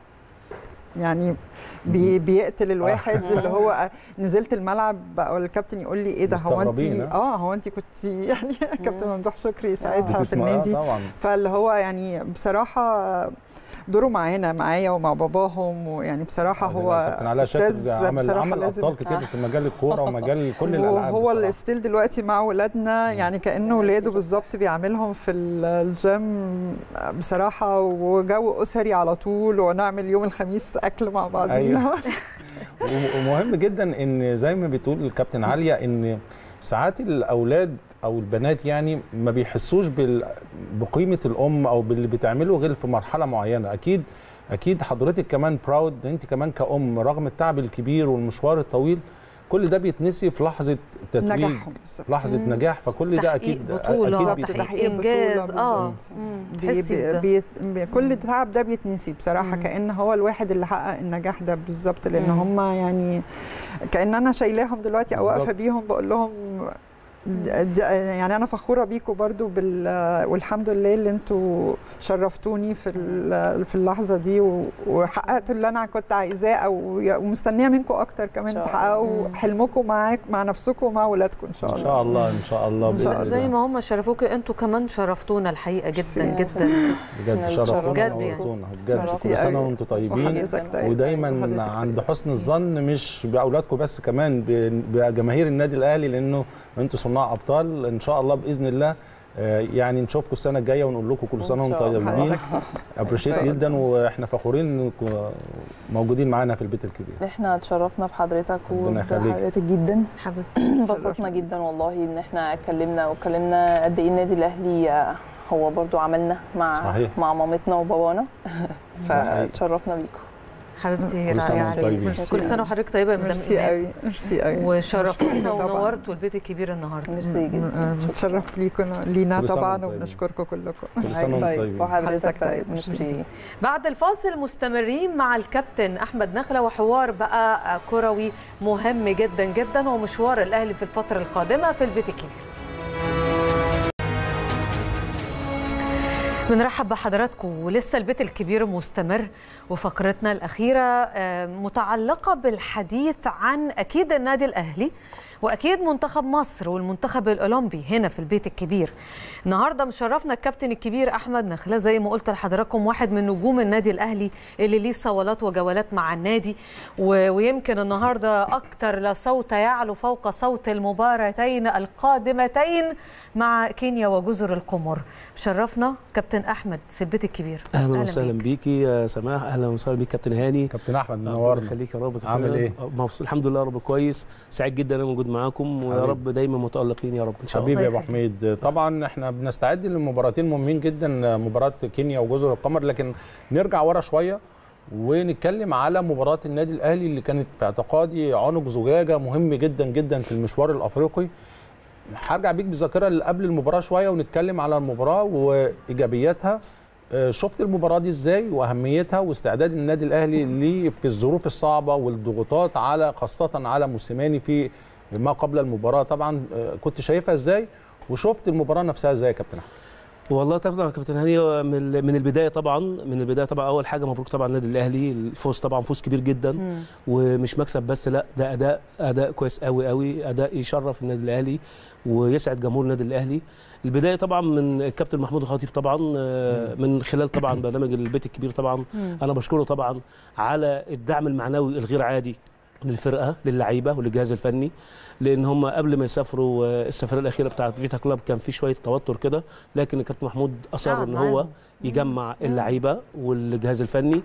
يعني بي بيقتل الواحد اللي هو نزلت الملعب بقى الكابتن يقول لي ايه ده، هو انت اه هو انت كنت يعني كابتن ممدوح شكري ساعتها في النادي. فاللي هو يعني بصراحه دوره معانا معايا ومع باباهم، ويعني بصراحه هو استاذ عمل عمل ابطال كتير في مجال الكوره ومجال كل الالعاب. وهو الستيل دلوقتي مع ولادنا يعني كانه ولاده بالظبط، بيعاملهم في الجيم بصراحه، وجو اسري على طول، ونعمل يوم الخميس اكل مع بعضينا. أيوة. ومهم جدا ان زي ما بتقول الكابتن عاليه ان ساعات الاولاد او البنات يعني ما بيحسوش بقيمه الام او باللي بتعمله غير في مرحله معينه. اكيد اكيد حضرتك كمان براود انت كمان كأم رغم التعب الكبير والمشوار الطويل، كل ده بيتنسي في لحظه تتويج، في لحظه مم. نجاح. فكل ده اكيد بطولة، اكيد تحقيق انجاز. اه بي بي بي كل التعب ده بيتنسي بصراحه، مم. كأن هو الواحد اللي حقق النجاح ده بالظبط. لان هم يعني كأن انا شايلاهم دلوقتي او واقفه بيهم بقول لهم يعني انا فخوره بيكم برضو بال والحمد لله اللي انتوا شرفتوني في في اللحظه دي، وحققتوا اللي انا كنت عايزاه، او ومستنيه منكم اكتر كمان تحققوا حلمكم معاك مع نفسكم ومع اولادكم ان شاء الله. ان شاء الله ان شاء الله باذن الله. زي ما هم شرفوكي انتوا كمان شرفتونا الحقيقه جدا جدا بجد. شرفتونا ونورتونا بجد. كل سنه وانتم طيبين، ودايما عند حسن الظن مش باولادكم بس، كمان بجماهير النادي الاهلي، لانه انتوا صناع ابطال ان شاء الله باذن الله. يعني نشوفكم السنه الجايه ونقول لكم كل سنه وانتم طيبين. ابريشيت جدا، واحنا فخورين انكم موجودين معانا في البيت الكبير. احنا اتشرفنا بحضرتك وبحضرتك جدا حبيبتي. انبسطنا جدا والله ان احنا اتكلمنا واتكلمنا قد ايه النادي الاهلي هو برضو عملنا مع صحيح. مع مامتنا وبابانا. فاتشرفنا بيكم حبيبتي. كل سنه طيبين. كل سنه وحضرتك طيبه يا مدام ايمان. ميرسي قوي ميرسي قوي، وشرفتونا ونورتوا البيت الكبير النهارده. ميرسي جدا. متشرف ليكم لينا طبعا، وبنشكركم كلكم. كل سنه طيبين. وحضرتك طيب. ميرسي. بعد الفاصل مستمرين مع الكابتن احمد نخله، وحوار بقى كروي مهم جدا جدا، ومشوار الاهلي في الفتره القادمه في البيت الكبير. بنرحب بحضراتكم، ولسه البيت الكبير مستمر، وفقرتنا الأخيرة متعلقة بالحديث عن أكيد النادي الأهلي واكيد منتخب مصر والمنتخب الاولمبي هنا في البيت الكبير. النهارده مشرفنا الكابتن الكبير احمد نخله زي ما قلت لحضراتكم، واحد من نجوم النادي الاهلي اللي ليه صولات وجولات مع النادي، ويمكن النهارده اكتر لا صوت يعلو فوق صوت المباراتين القادمتين مع كينيا وجزر القمر. مشرفنا كابتن احمد في البيت الكبير. اهلا وسهلا بيكي يا سماح، اهلا وسهلا بيك كابتن هاني. كابتن احمد منورنا. خليك يا رب. عامل ايه؟ مبسوط الحمد لله رب كويس، سعيد جدا انا موجود معاكم، ويا رب دايما متالقين يا رب ان شاء الله. حبيبي يا ابو حميد، طبعا احنا بنستعد لمباراتين مهمين جدا، مباراه كينيا وجزر القمر، لكن نرجع ورا شويه ونتكلم على مباراه النادي الاهلي اللي كانت في اعتقادي عنق زجاجه مهم جدا جدا في المشوار الافريقي. هرجع بيك بالذاكره اللي قبل المباراه شويه ونتكلم على المباراه وايجابياتها. شفت المباراه دي ازاي واهميتها واستعداد النادي الاهلي ليه في الظروف الصعبه والضغوطات على خاصه على موسيماني في ما قبل المباراه؟ طبعا كنت شايفها ازاي وشفت المباراه نفسها ازاي يا كابتن احمد؟ والله طبعا كابتن هاني من من البدايه طبعا من البدايه طبعا اول حاجه مبروك طبعا النادي الاهلي، الفوز طبعا فوز كبير جدا. مم. ومش مكسب بس، لا ده اداء اداء كويس قوي قوي، اداء يشرف النادي الاهلي ويسعد جمهور النادي الاهلي. البدايه طبعا من الكابتن محمود الخطيب طبعا، من خلال طبعا برنامج البيت الكبير طبعا. مم. انا بشكره طبعا على الدعم المعنوي الغير عادي للفرقه للعيبه وللجهاز الفني، لان هم قبل ما يسافروا السفريه الاخيره بتاعه فيتا كلاب كان في شويه توتر كده، لكن الكابتن محمود اصر آه ان هو يجمع اللعيبه والجهاز الفني،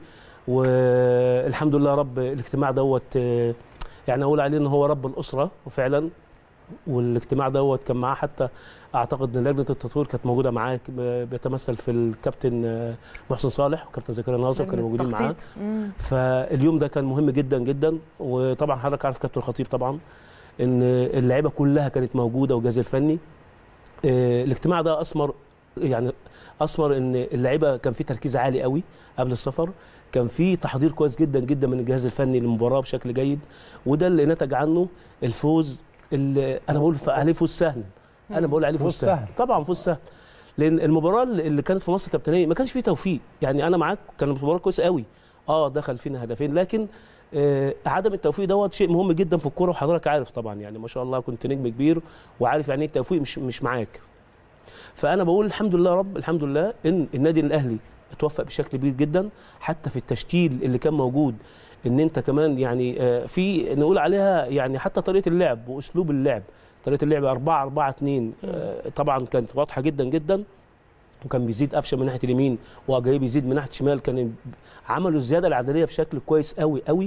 والحمد لله رب الاجتماع دوت يعني اقول عليه ان هو رب الاسره وفعلا. والاجتماع دوت كان معاه حتى اعتقد ان لجنه التطوير كانت موجوده معاه، بيتمثل في الكابتن محسن صالح وكابتن زكريا ناصر كانوا موجودين معاه. فاليوم ده كان مهم جدا جدا. وطبعا حضرتك عارف كابتن الخطيب طبعا ان اللعيبه كلها كانت موجوده والجهاز الفني. الاجتماع ده اثمر يعني اثمر ان اللعيبه كان في تركيز عالي قوي قبل السفر، كان في تحضير كويس جدا جدا من الجهاز الفني للمباراه بشكل جيد، وده اللي نتج عنه الفوز اللي انا بقول عليه فوز سهل. انا بقول عليه فوز سهل. سهل طبعا فوز سهل، لان المباراه اللي كانت في مصر كابتنيه ما كانش فيه توفيق. يعني انا معاك كانت مباراه كويسه قوي، اه دخل فينا هدفين، لكن آه عدم التوفيق دوت شيء مهم جدا في الكوره، وحضرتك عارف طبعا يعني ما شاء الله كنت نجم كبير وعارف يعني ايه التوفيق مش مش معاك. فانا بقول الحمد لله رب الحمد لله ان النادي الاهلي اتوفق بشكل كبير جدا، حتى في التشكيل اللي كان موجود، ان انت كمان يعني آه في نقول عليها يعني حتى طريقه اللعب واسلوب اللعب، طريقه اللعب أربعة أربعة اتنين آه طبعا كانت واضحه جدا جدا، وكان بيزيد قفشه من ناحيه اليمين واجاي بيزيد من ناحيه الشمال، كان عملوا الزياده العدديه بشكل كويس قوي قوي.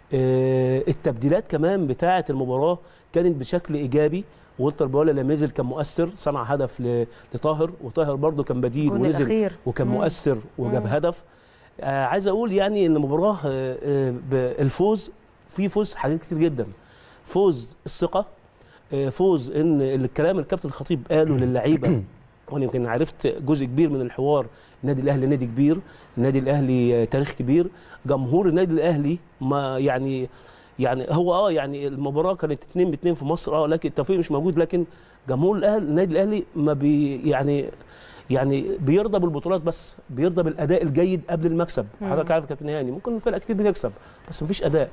آه التبديلات كمان بتاعه المباراه كانت بشكل ايجابي، والتر بولا لما نزل كان مؤثر، صنع هدف لطاهر، وطاهر برده كان بديل ونزل وكان مم. مؤثر وجاب مم. هدف. آه عايز اقول يعني ان المباراه آه آه الفوز في فوز حاجات كتير جدا، فوز الثقه، آه فوز ان الكلام الكابتن الخطيب قاله للعيبه، وانا يمكن عرفت جزء كبير من الحوار. النادي الاهلي نادي كبير، النادي الاهلي تاريخ كبير، جمهور النادي الاهلي ما يعني يعني هو اه يعني المباراه كانت اتنين باتنين في مصر اه لكن التوفيق مش موجود، لكن جمهور الاهلي النادي الاهلي ما بي يعني يعني بيرضى بالبطولات، بس بيرضى بالاداء الجيد قبل المكسب. حضرتك عارف يا كابتن هاني ممكن فرق كتير بتكسب بس مفيش اداء،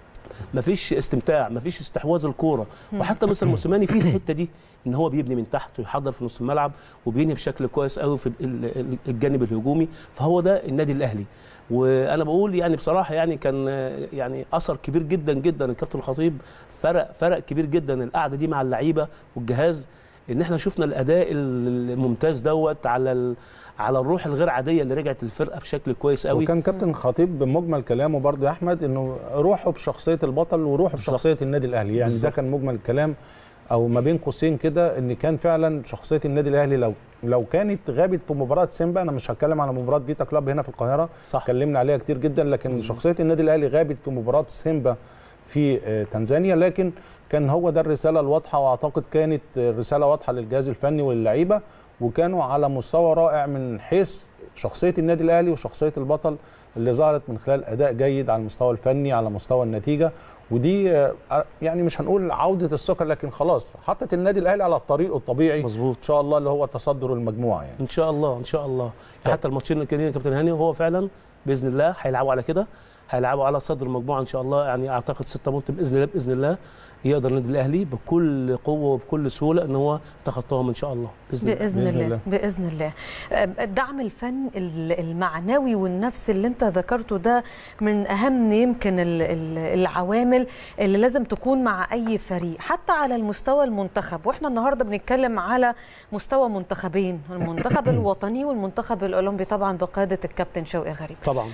مفيش استمتاع، مفيش استحواذ الكوره. وحتى مستر موسيماني في الحته دي ان هو بيبني من تحت ويحضر في نص الملعب وبينهي بشكل كويس قوي في الجانب الهجومي، فهو ده النادي الاهلي. وانا بقول يعني بصراحه يعني كان يعني اثر كبير جدا جدا الكابتن الخطيب، فرق فرق كبير جدا القعده دي مع اللعيبه والجهاز، ان احنا شفنا الاداء الممتاز دوت على على الروح الغير عاديه اللي رجعت الفرقه بشكل كويس قوي. وكان كابتن الخطيب بمجمل كلامه برضه يا احمد انه روحه بشخصيه البطل وروحه بشخصيه النادي الاهلي، يعني بالزبط. ده كان مجمل الكلام، او ما بين قوسين كده، ان كان فعلا شخصيه النادي الاهلي لو لو كانت غابت في مباراه سيمبا، انا مش هتكلم على مباراه فيتا كلاب هنا في القاهره صح، اتكلمنا عليها كتير جدا، لكن شخصيه النادي الاهلي غابت في مباراه سيمبا في تنزانيا، لكن كان هو ده الرساله الواضحه، واعتقد كانت رساله واضحه للجهاز الفني واللعيبه، وكانوا على مستوى رائع من حيث شخصيه النادي الاهلي وشخصيه البطل اللي ظهرت من خلال اداء جيد على المستوى الفني على مستوى النتيجه. ودي يعني مش هنقول عوده الثقه، لكن خلاص حطت النادي الاهلي على الطريق الطبيعي مظبوط ان شاء الله، اللي هو تصدر المجموعه يعني ان شاء الله ان شاء الله. حتى الماتشين الجايين كابتن هاني هو فعلا باذن الله هيلعبوا على كده، هيلعبوا على صدر المجموعه ان شاء الله، يعني اعتقد ستة بونت باذن الله باذن الله. يقدر النادي الاهلي بكل قوه وبكل سهوله ان هو يتخطاهم ان شاء الله باذن, بإذن الله. الله باذن الله. الدعم الفن المعنوي والنفسي اللي انت ذكرته ده من اهم يمكن العوامل اللي لازم تكون مع اي فريق حتى على المستوى المنتخب، واحنا النهارده بنتكلم على مستوى منتخبين، المنتخب الوطني والمنتخب الاولمبي طبعا بقياده الكابتن شوقي غريب. طبعا.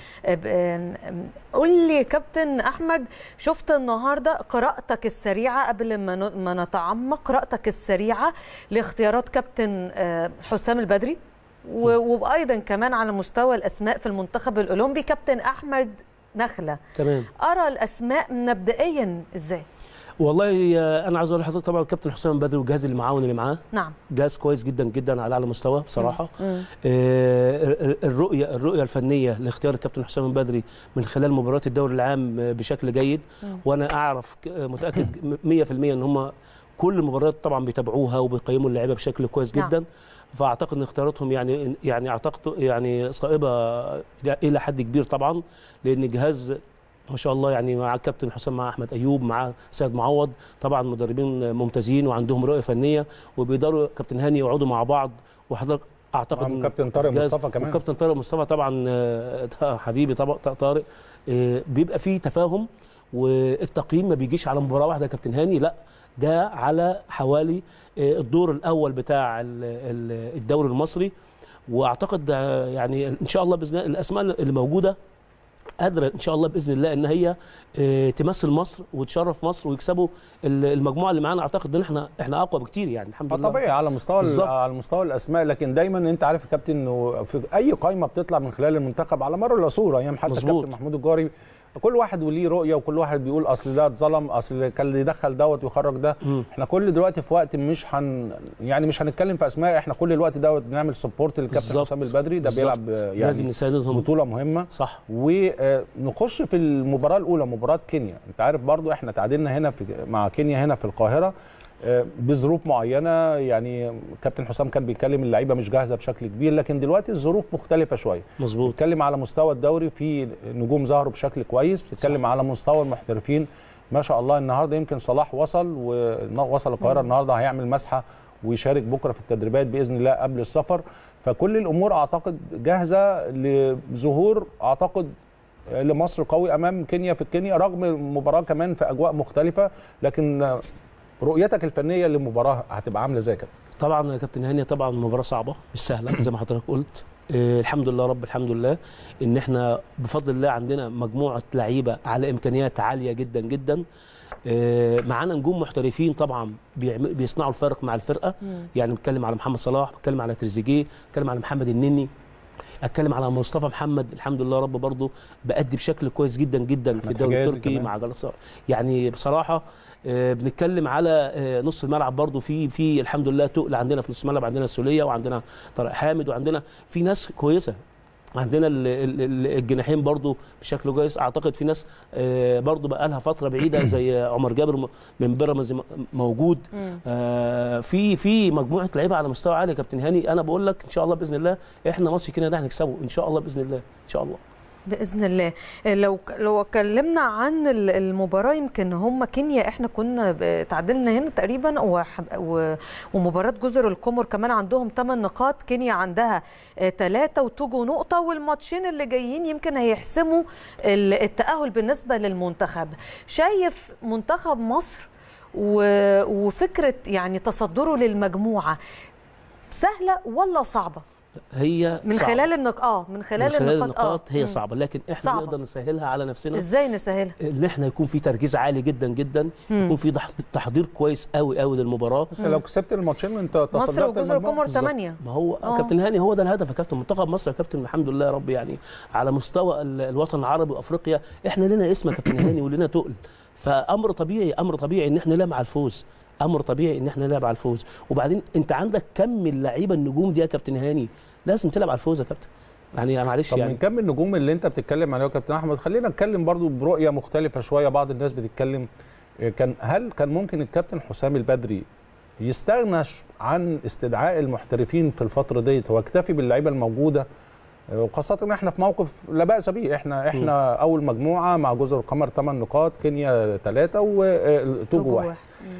قول لي كابتن احمد، شفت النهارده قراءتك السريعه قبل ما نتعمق، قراءتك السريعه لاختيارات كابتن حسام البدري وايضا كمان على مستوى الاسماء في المنتخب الاولمبي كابتن احمد نخله. تمام. ارى الاسماء مبدئيا ازاي؟ والله انا عايز اقول لحضرتك طبعا الكابتن حسام البدري والجهاز المعاون اللي معاه نعم جهاز كويس جدا جدا على اعلى مستوى بصراحه. آه الرؤيه الرؤيه الفنيه لاختيار الكابتن حسام البدري من خلال مباريات الدوري العام بشكل جيد. مم. وانا اعرف متاكد مية في المية ان هم كل المباريات طبعا بيتابعوها وبيقيموا اللعيبه بشكل كويس جدا. نعم. فاعتقد ان اختياراتهم يعني يعني اعتقد يعني صائبه الى حد كبير طبعا، لان الجهاز ما شاء الله يعني مع الكابتن حسام، مع احمد ايوب، مع سيد معوض، طبعا مدربين ممتازين وعندهم رؤيه فنيه وبيقدروا كابتن هاني يقعدوا مع بعض. وحضرتك اعتقد ان كابتن طارق مصطفى كمان وكابتن طارق مصطفى طبعا حبيبي طارق بيبقى فيه تفاهم، والتقييم ما بيجيش على مباراه واحده يا كابتن هاني، لا ده على حوالي الدور الاول بتاع الدوري المصري. واعتقد يعني ان شاء الله باذن الله الاسماء اللي موجوده قادره ان شاء الله باذن الله ان هي تمثل مصر وتشرف مصر ويكسبوا المجموعه اللي معانا. اعتقد ان احنا احنا اقوى بكتير يعني الحمد لله. طبيعي على مستوى على مستوى الاسماء، لكن دايما انت عارف يا كابتن انه في اي قائمه بتطلع من خلال المنتخب على مر العصور ايام حتى كابتن محمود الجوهري كل واحد وليه رؤيه وكل واحد بيقول اصل ده اتظلم، اصل كان اللي يدخل دوت ويخرج ده. م. احنا كل دلوقتي في وقت مش هن يعني مش هنتكلم في اسماء، احنا كل الوقت دوت بنعمل سبورت للكابتن حسام البدري، ده بيلعب يعني لازم نساندهم بطوله مهمه. صح. ونخش في المباراه الاولى مباراه كينيا، انت عارف برضو احنا تعادلنا هنا في مع كينيا هنا في القاهره بظروف معينه، يعني كابتن حسام كان بيتكلم اللعيبه مش جاهزه بشكل كبير، لكن دلوقتي الظروف مختلفه شويه. مظبوط. بتتكلم على مستوى الدوري في نجوم ظهروا بشكل كويس، بتتكلم على مستوى المحترفين ما شاء الله. النهارده يمكن صلاح وصل ووصل القاهره النهارده، هيعمل مسحه ويشارك بكره في التدريبات باذن الله قبل السفر. فكل الامور اعتقد جاهزه لظهور اعتقد لمصر قوي امام كينيا في كينيا، رغم المباراه كمان في اجواء مختلفه. لكن رؤيتك الفنيه للمباراه هتبقى عامله ازاي كده؟ طبعا يا كابتن هاني طبعا مباراه صعبه مش سهله زي ما حضرتك قلت. آه الحمد لله رب الحمد لله ان احنا بفضل الله عندنا مجموعه لعيبه على امكانيات عاليه جدا جدا. آه معانا نجوم محترفين طبعا بيصنعوا الفارق مع الفرقه. مم. يعني بتكلم على محمد صلاح، بتكلم على تريزيجيه، بتكلم على محمد النني، اتكلم على مصطفى محمد الحمد لله رب برضه بأدي بشكل كويس جدا جدا في الدوري التركي مع جلسة. يعني بصراحه آه بنتكلم على آه نص الملعب برضو في في الحمد لله تقل عندنا في نص الملعب، عندنا السوليه وعندنا طارق حامد وعندنا في ناس كويسه، عندنا الجناحين برضو بشكل كويس. اعتقد في ناس آه برضو بقى لها فتره بعيده زي عمر جابر من بيراميدز موجود. آه في في مجموعه لعيبه على مستوى عالي يا كابتن هاني. انا بقول لك ان شاء الله باذن الله احنا ماتش كده ده هنكسبه ان شاء الله باذن الله ان شاء الله باذن الله. لو لو اتكلمنا عن المباراه، يمكن هم كينيا احنا كنا تعادلنا هنا تقريبا، ومباراه جزر القمر كمان عندهم ثمان نقاط، كينيا عندها ثلاثه وتوجو نقطه، والماتشين اللي جايين يمكن هيحسموا التاهل بالنسبه للمنتخب. شايف منتخب مصر وفكره يعني تصدره للمجموعه سهله ولا صعبه؟ هي من صعبة. خلال النق اه من خلال, من خلال النقاط, النقاط آه. هي صعبه، لكن احنا صعبة. نقدر نسهلها على نفسنا. ازاي نسهلها؟ ان احنا يكون في تركيز عالي جدا جدا، مم. يكون في تحضير كويس قوي قوي للمباراه. انت لو كسبت الماتشين انت تصدرت مصر وجزر القمر ثمانية. ما هو أوه. كابتن هاني هو ده الهدف يا كابتن. منتخب مصر يا كابتن الحمد لله يا رب يعني على مستوى الوطن العربي وافريقيا احنا لنا اسم يا كابتن هاني ولنا تقل، فامر طبيعي امر طبيعي ان احنا نلعب على الفوز، امر طبيعي ان احنا نلعب على الفوز. وبعدين انت عندك كم اللعيبه النجوم دي يا كابتن هاني، لازم تلعب على الفوز يا كابتن. يعني معلش طب يعني من كم النجوم اللي انت بتتكلم عليه يا كابتن احمد، خلينا نتكلم برضو برؤيه مختلفه شويه. بعض الناس بتتكلم كان هل كان ممكن الكابتن حسام البدري يستغنى عن استدعاء المحترفين في الفتره ديت واكتفي باللعيبه الموجوده وخاصه ان احنا في موقف لا باس به. احنا احنا م. اول مجموعه مع جزر القمر ثمان نقاط، كينيا ثلاثه وتوجو واحد.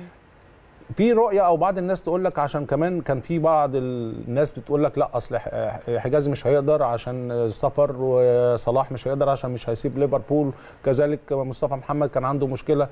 في رؤيه او بعض الناس تقول لك عشان كمان كان في بعض الناس بتقول لك لا اصل حجازي مش هيقدر عشان السفر، وصلاح مش هيقدر عشان مش هيسيب ليفربول، كذلك مصطفى محمد كان عنده مشكله.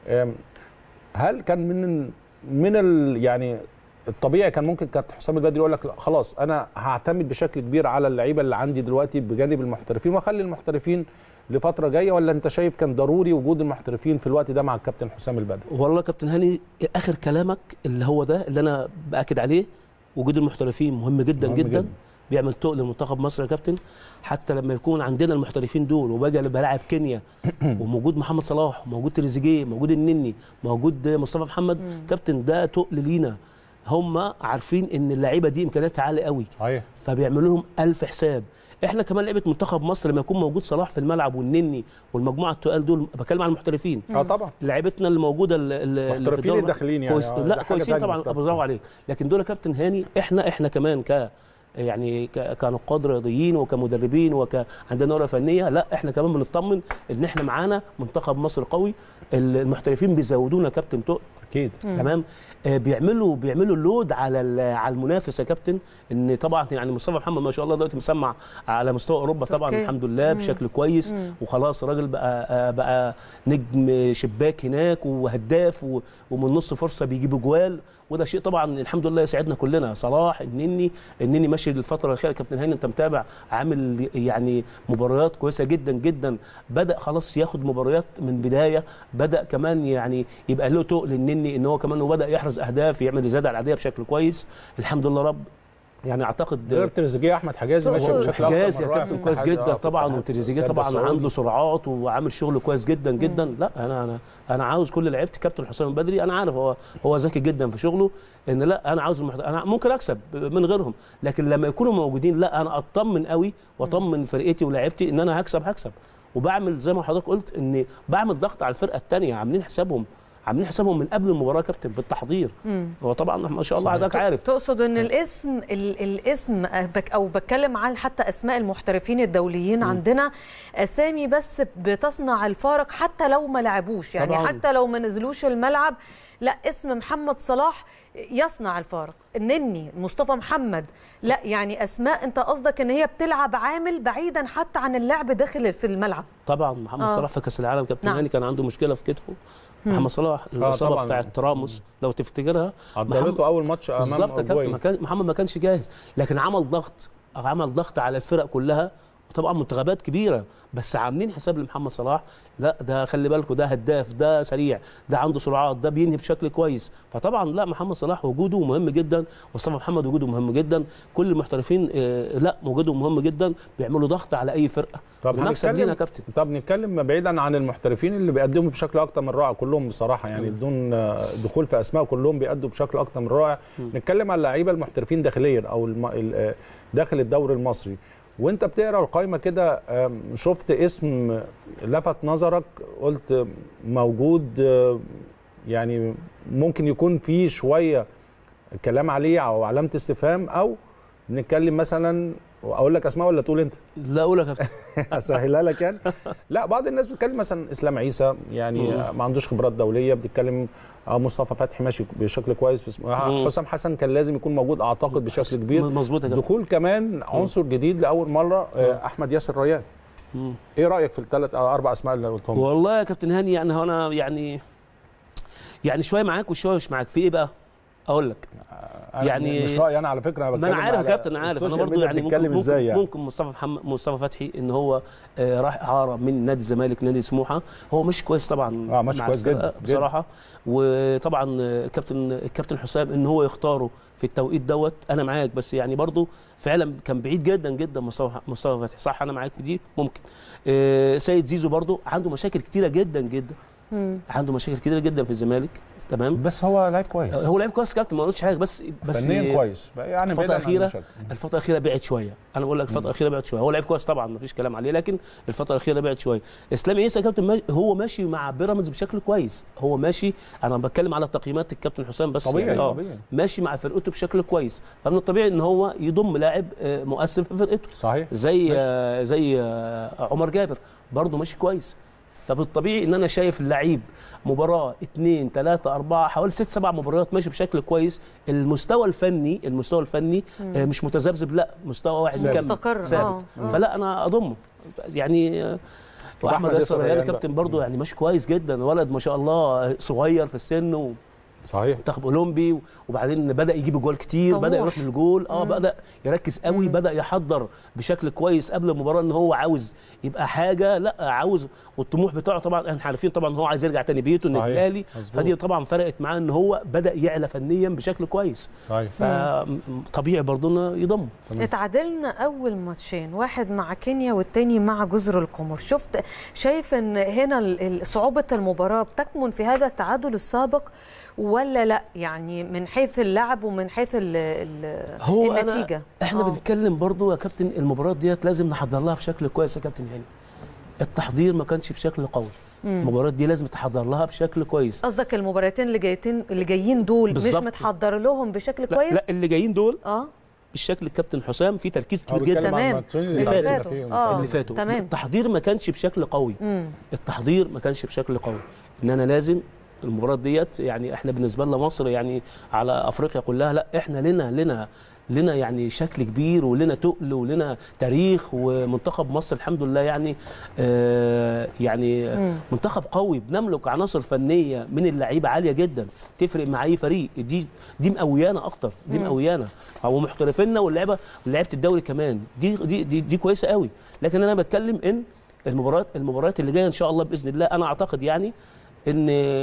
هل كان من من ال يعني الطبيعي كان ممكن كابتن حسام البدري يقول لك لا خلاص انا هعتمد بشكل كبير على اللعيبه اللي عندي دلوقتي بجانب المحترفين واخلي المحترفين لفتره جايه، ولا انت شايف كان ضروري وجود المحترفين في الوقت ده مع الكابتن حسام البدري؟ والله كابتن هاني اخر كلامك اللي هو ده اللي انا باكد عليه، وجود المحترفين مهم جدا مهم جدا, جدا. بيعمل تقل لمنتخب مصر يا كابتن. حتى لما يكون عندنا المحترفين دول وباجي بلاعب كينيا وموجود محمد صلاح وموجود تريزيجيه موجود النني موجود مصطفى محمد كابتن، ده تقل لينا. هم عارفين ان اللعيبه دي امكانياتها عاليه قوي، ايوه، فبيعملوا لهم ألف حساب. احنا كمان لعيبه منتخب مصر لما يكون موجود صلاح في الملعب والنني والمجموعه التقال دول، بتكلم عن المحترفين اه طبعا لعيبتنا اللي موجوده اللي في الدوري الداخلين يعني كويس. لا كويسين طبعا، برافو عليك. لكن دول كابتن هاني احنا احنا كمان ك يعني كنقاد رياضيين وكمدربين وكعندنا رؤيه فنيه، لا احنا كمان بنطمن ان احنا معانا منتخب مصر قوي. المحترفين بيزودونا كابتن تقل اكيد تمام. آه بيعملوا بيعملوا اللود على على المنافس يا كابتن. ان طبعا يعني مصطفى محمد ما شاء الله دلوقتي مسمع على مستوى اوروبا طبعا okay. الحمد لله مم. بشكل كويس مم. وخلاص راجل بقى آه بقى نجم شباك هناك وهداف ومن نص فرصه بيجيب اجوال، وده شيء طبعا الحمد لله يسعدنا كلنا. صلاح النني النني ماشي الفتره الاخيره كابتن هاني انت متابع، عامل يعني مباريات كويسه جدا جدا، بدا خلاص ياخد مباريات من بدايه، بدا كمان يعني يبقى له تقل النني ان هو كمان وبدا يحرز اهداف، يعمل زياده على العاديه بشكل كويس الحمد لله رب. يعني اعتقد غير تريزيجيه احمد حجازي ماشي بشكل حجازي يا كابتن كويس جدا طبعا، وتريزيجيه طبعا عنده سرعات وعامل شغل كويس جدا جدا. مم. لا انا انا انا عاوز كل لعيبتي كابتن حسام البدري، انا عارف هو هو ذكي جدا في شغله، ان لا انا عاوز المحت... انا ممكن اكسب من غيرهم، لكن لما يكونوا موجودين لا انا اطمن قوي واطمن فرقتي ولاعيبتي ان انا هكسب هكسب وبعمل زي ما حضرتك قلت ان بعمل ضغط على الفرقه الثانيه، عاملين حسابهم عاملين حسابهم من قبل المباراه كابتن بالتحضير. مم. هو طبعا ما شاء الله حضرتك عارف. تقصد ان الاسم الاسم او بتكلم عن حتى اسماء المحترفين الدوليين، مم. عندنا اسامي بس بتصنع الفارق حتى لو ما لعبوش، يعني طبعاً. حتى لو ما نزلوش الملعب لا اسم محمد صلاح يصنع الفارق، النني مصطفى محمد، لا يعني اسماء انت قصدك ان هي بتلعب عامل بعيدا حتى عن اللعب داخل في الملعب. طبعا محمد آه. صلاح في كاس العالم كابتن هاني نعم. كان عنده مشكله في كتفه محمد صلاح، الاصابه آه بتاعت راموس لو تفتكرها عضلته اول ماتش امام بالظبط يا كابتن. محمد ما كانش جاهز، لكن عمل ضغط عمل ضغط على الفرق كلها، وطبعا منتخبات كبيره بس عاملين حساب لمحمد صلاح، لا ده خلي بالكم ده هداف، ده سريع، ده عنده سرعات، ده بينهي بشكل كويس. فطبعا لا محمد صلاح وجوده مهم جدا، ومصطفى محمد وجوده مهم جدا، كل المحترفين آه لا وجودهم مهم جدا، بيعملوا ضغط على اي فرقه. طب هنكسب لينا كابتن. طب نتكلم بعيدا عن المحترفين اللي بيقدموا بشكل اكتر من رائع كلهم بصراحه، يعني بدون دخول في اسماء كلهم بيقدموا بشكل اكتر من رائع. نتكلم عن اللعيبه المحترفين داخليا او الم... داخل الدوري المصري، وانت بتقرا القائمه كده شفت اسم لفت نظرك قلت موجود يعني ممكن يكون فيه شويه كلام عليه او علامه استفهام، او نتكلم مثلا اقول لك اسماء ولا تقول انت؟ لا اقول يا كابتن اسهلها لك يعني. لا بعض الناس بتتكلم مثلا اسلام عيسى يعني ما عندوش خبرات دوليه، بتتكلم مصطفى فتحي ماشي بشكل كويس، بس حسام حسن كان لازم يكون موجود اعتقد بشكل كبير. مظبوط يا كابتن. دخول كمان عنصر جديد لاول مره احمد ياسر ريان. مم. ايه رايك في الثلاث او اربع اسماء اللي قلتهم؟ والله يا كابتن هاني يعني هو انا يعني يعني شويه معاك وشويه مش معاك في ايه بقى؟ اقول لك يعني مش رايي انا على فكره، انا بتكلم. ما انا عارف يا كابتن، انا عارف انا برضو يعني ممكن ممكن, يعني. ممكن مصطفى محمد مصطفى فتحي ان هو آه راح اعاره من نادي الزمالك نادي سموحه، هو مش كويس طبعا اه مش كويس جدا بصراحه جداً. وطبعا الكابتن الكابتن حسام ان هو يختاره في التوقيت دوت انا معاك، بس يعني برضو فعلا كان بعيد جدا جدا مصطفى مصطفى فتحي، صح انا معاك في دي ممكن. آه سيد زيزو برضو عنده مشاكل كتيره جدا جدا مم. عنده مشاكل كتيره جدا في الزمالك، تمام، بس هو لعيب كويس، هو لعيب كويس كابتن، ما قلتش حاجه، بس بس فنيا كويس يعني. الفتره الاخيره الفتره الاخيره بعد شويه، انا بقول لك الفتره الاخيره بعد شويه، هو لعيب كويس طبعا ما فيش كلام عليه، لكن الفتره الاخيره بعد شويه. اسلام عيسى كابتن ماشي، هو ماشي مع بيراميدز بشكل كويس، هو ماشي، انا بتكلم على تقييمات الكابتن حسام بس، طبيعي يعني طبيعي ماشي مع فرقته بشكل كويس، فمن الطبيعي ان هو يضم لاعب مؤثر في فرقته، صحيح، زي آه زي آه عمر جابر برضه ماشي كويس. فبالطبيعي ان انا شايف اللعيب مباراه اثنين ثلاثه اربعه حوالي ست سبع مباريات ماشي بشكل كويس، المستوى الفني المستوى الفني آه مش متذبذب، لا مستوى واحد مكمل ثابت، فلا انا اضمه يعني. آه واحمد ياسر ريان كابتن برضه يعني ماشي كويس جدا، ولد ما شاء الله صغير في السن و صحيح، منتخب اولمبي، وبعدين بدا يجيب جوال كتير، طبوح. بدا يروح للجول، اه مم. بدا يركز قوي، مم. بدا يحضر بشكل كويس قبل المباراه ان هو عاوز يبقى حاجه، لا عاوز، والطموح بتاعه طبعا احنا عارفين طبعا هو عايز يرجع تاني بيته النادي الاهلي، فدي طبعا فرقت معاه ان هو بدا يعلى فنيا بشكل كويس، صحيح، فطبيعي برضه انه يضم. اتعادلنا اول ماتشين، واحد مع كينيا والتاني مع جزر القمر، شفت شايف ان هنا صعوبه المباراه بتكمن في هذا التعادل السابق ولا لا؟ يعني من حيث اللعب ومن حيث ال ال هو النتيجه. أنا احنا أوه. بنتكلم برضو يا كابتن، المباراه ديت لازم نحضر لها بشكل كويس يا كابتن هاني. التحضير ما كانش بشكل قوي، المباراه دي لازم تحضر لها بشكل كويس. قصدك المباراتين اللي جايين اللي جايين دول بالزبط. مش متحضر لهم بشكل لا كويس؟ لا اللي جايين دول اه بالشكل الكابتن حسام في تركيز كبير جدا، تمام، اللي فاتوا اه اللي فاتوا تمام. التحضير ما كانش بشكل قوي، مم. التحضير ما كانش بشكل قوي، ان انا لازم المباراه ديت يعني احنا بالنسبه لنا مصر يعني على افريقيا كلها، لا احنا لنا لنا لنا يعني شكل كبير ولنا تقل ولنا تاريخ، ومنتخب مصر الحمد لله يعني آه يعني مم. منتخب قوي، بنملك عناصر فنيه من اللعيبه عاليه جدا تفرق مع اي فريق، دي دي مقويانا اكتر، دي مقويانا ومحترفينا، واللعيبه لعيبه الدوري كمان دي دي دي, دي كويسه قوي. لكن انا بتكلم ان المباريات المباريات اللي جايه ان شاء الله باذن الله، انا اعتقد يعني ان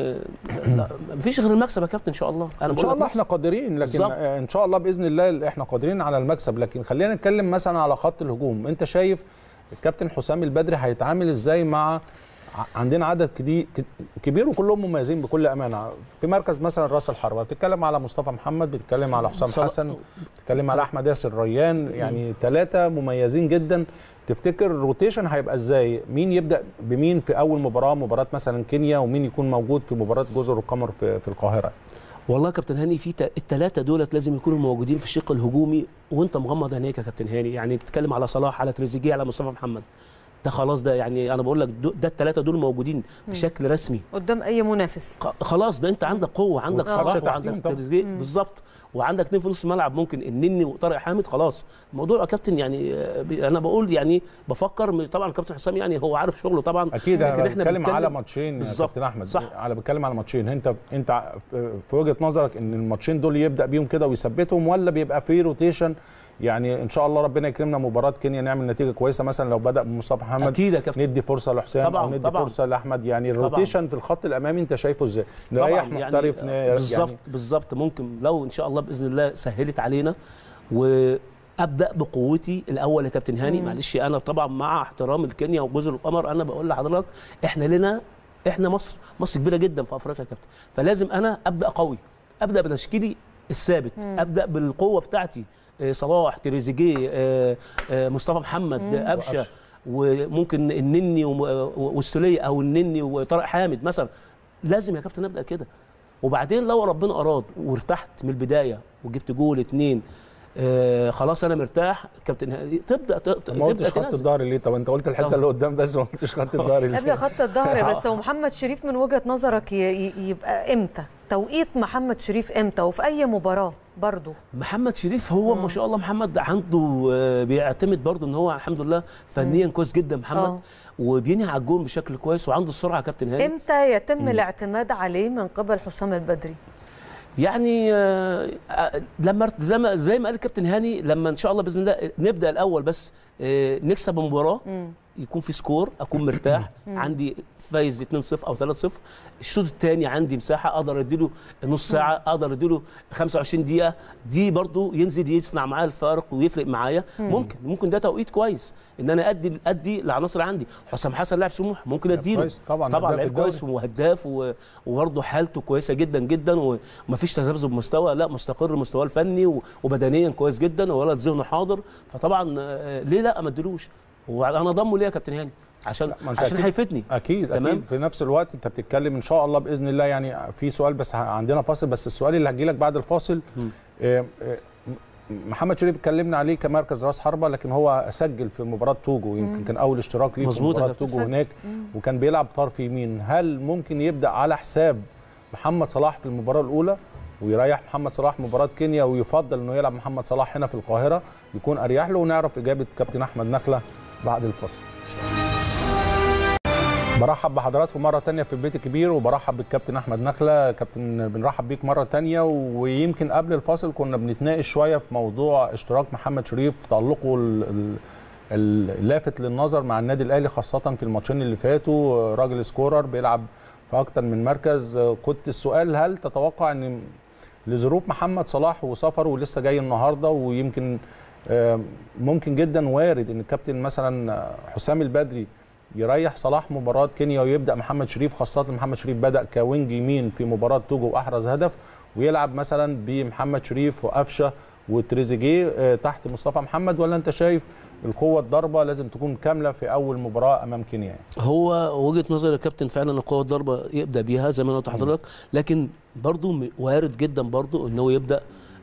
لا مفيش غير المكسب يا كابتن ان شاء الله. انا ان شاء الله احنا قادرين، لكن بالزبط. ان شاء الله باذن الله احنا قادرين على المكسب. لكن خلينا نتكلم مثلا على خط الهجوم، انت شايف الكابتن حسام البدري هيتعامل ازاي مع عندنا عدد كبير وكلهم مميزين بكل امانه في مركز مثلا راس الحربه؟ بتتكلم على مصطفى محمد، بتتكلم على حسام حسن، بتتكلم على احمد ياسر ريان، يعني ثلاثه مميزين جدا. تفتكر الروتيشن هيبقى ازاي؟ مين يبدا بمين في اول مباراه، مباراه مثلا كينيا، ومين يكون موجود في مباراه جزر القمر في, في القاهره؟ والله يا كابتن هاني في الثلاثه دولت لازم يكونوا موجودين في الشق الهجومي، وانت مغمض عينيك يا كابتن هاني، يعني بتتكلم على صلاح، على تريزيجيه، على مصطفى محمد، ده خلاص، ده يعني انا بقول لك ده الثلاثه دول موجودين بشكل رسمي قدام اي منافس، خلاص ده انت عندك قوه، عندك صلاح وعندك تريزيجيه بالظبط، وعندك اثنين في نص الملعب ممكن النني وطارق حامد، خلاص الموضوع يا كابتن يعني انا بقول يعني بفكر طبعا الكابتن حسام يعني هو عارف شغله طبعا، اكيد انا بتكلم على ماتشين يا كابتن احمد، صح، على بتكلم على ماتشين. انت انت في وجهه نظرك ان الماتشين دول يبدا بيهم كده ويثبتهم، ولا بيبقى في روتيشن؟ يعني ان شاء الله ربنا يكرمنا مباراه كينيا نعمل نتيجه كويسه، مثلا لو بدا بمصطفى محمد اكيد يا كابتن ندي فرصه لحسام او ندي طبعًا. فرصه لاحمد، يعني الروتيشن في الخط الامامي انت شايفه ازاي؟ نريح محترف يعني بالظبط يعني بالظبط، ممكن لو ان شاء الله باذن الله سهلت علينا وابدا بقوتي الاول يا كابتن هاني. معلش انا طبعا مع احترام الكينيا وجزر القمر، انا بقول لحضرتك احنا لنا احنا مصر مصر كبيره جدا في افريقيا يا كابتن، فلازم انا ابدا قوي، ابدا بتشكيلي الثابت، مم. ابدا بالقوه بتاعتي، صلاح، تريزيجيه، مصطفى محمد، قفشه، وممكن النني والسوليه او النني وطارق حامد مثلا، لازم يا كابتن ابدا كده. وبعدين لو ربنا اراد وارتحت من البدايه وجبت جول اتنين، آه خلاص انا مرتاح كابتن، تبدا تبدا ما قلتش خط الظهر ليه؟ طب انت قلت الحته اللي قدام بس، ما قلتش خط الظهر ليه؟ قبل خط الظهر بس. ومحمد شريف من وجهه نظرك يبقى امتى؟ توقيت محمد شريف امتى وفي اي مباراه برضه؟ محمد شريف هو ما شاء الله محمد عنده بيعتمد برضه ان هو الحمد لله فنيا كويس جدا محمد، أوه. وبينهي على الجون بشكل كويس وعنده السرعه يا كابتن هاني. امتى يتم مم. الاعتماد عليه من قبل حسام البدري؟ يعني لما زي ما زي ما قال الكابتن هاني، لما ان شاء الله باذن الله نبدا الاول بس نكسب المباراه، يكون في سكور اكون مرتاح، عندي فايز اتنين صفر او ثلاثة صفر، الشوط الثاني عندي مساحه اقدر اديله نص ساعه، اقدر اديله خمسة وعشرين دقيقه، دي برضو ينزل يصنع معايا الفارق ويفرق معايا. ممكن ممكن ده توقيت كويس ان انا ادي ادي العناصر عندي. حسام حسن لاعب سموح ممكن اديله طبعا طبعا لعيب كويس وهداف وبرضه حالته كويسه جدا جدا ومفيش تذبذب مستوى، لا مستقر مستواه الفني وبدنيا كويس جدا وولد ذهنه حاضر، فطبعا ليه لا ما اديلوش؟ وانا ضمه ليه يا كابتن هاني؟ عشان عشان هيفيدني. اكيد تمام؟ اكيد في نفس الوقت انت بتتكلم ان شاء الله باذن الله. يعني في سؤال بس عندنا فاصل، بس السؤال اللي هجي لك بعد الفاصل آه آه محمد شريف اتكلمنا عليه كمركز راس حربه، لكن هو سجل في مباراه توجو، يمكن كان اول اشتراك ليه في مباراه توجو هناك، وكان بيلعب طرف يمين. هل ممكن يبدا على حساب محمد صلاح في المباراه الاولى ويريح محمد صلاح مباراه كينيا، ويفضل انه يلعب محمد صلاح هنا في القاهره يكون اريح له؟ ونعرف اجابه كابتن احمد نخله بعد الفاصل. برحب بحضراتكم مره ثانيه في البيت الكبير، وبرحب بالكابتن احمد نخله. كابتن بنرحب بيك مره ثانيه. ويمكن قبل الفاصل كنا بنتناقش شويه في موضوع اشتراك محمد شريف، تألقه اللافت للنظر مع النادي الاهلي خاصه في الماتشين اللي فاتوا، راجل سكورر بيلعب في اكتر من مركز. كنت السؤال هل تتوقع ان لظروف محمد صلاح وسفره ولسه جاي النهارده، ويمكن ممكن جدا وارد ان الكابتن مثلا حسام البدري يريح صلاح مباراه كينيا ويبدا محمد شريف، خاصه محمد شريف بدا كوينج يمين في مباراه توجو واحرز هدف، ويلعب مثلا بمحمد شريف وقفشه وتريزيجيه تحت مصطفى محمد؟ ولا انت شايف القوه الضربه لازم تكون كامله في اول مباراه امام كينيا؟ يعني هو وجهه نظر الكابتن فعلا القوه الضربه يبدا بيها زي ما انا قلت لحضرتك، لكن برضو وارد جدا برضو ان هو يبدا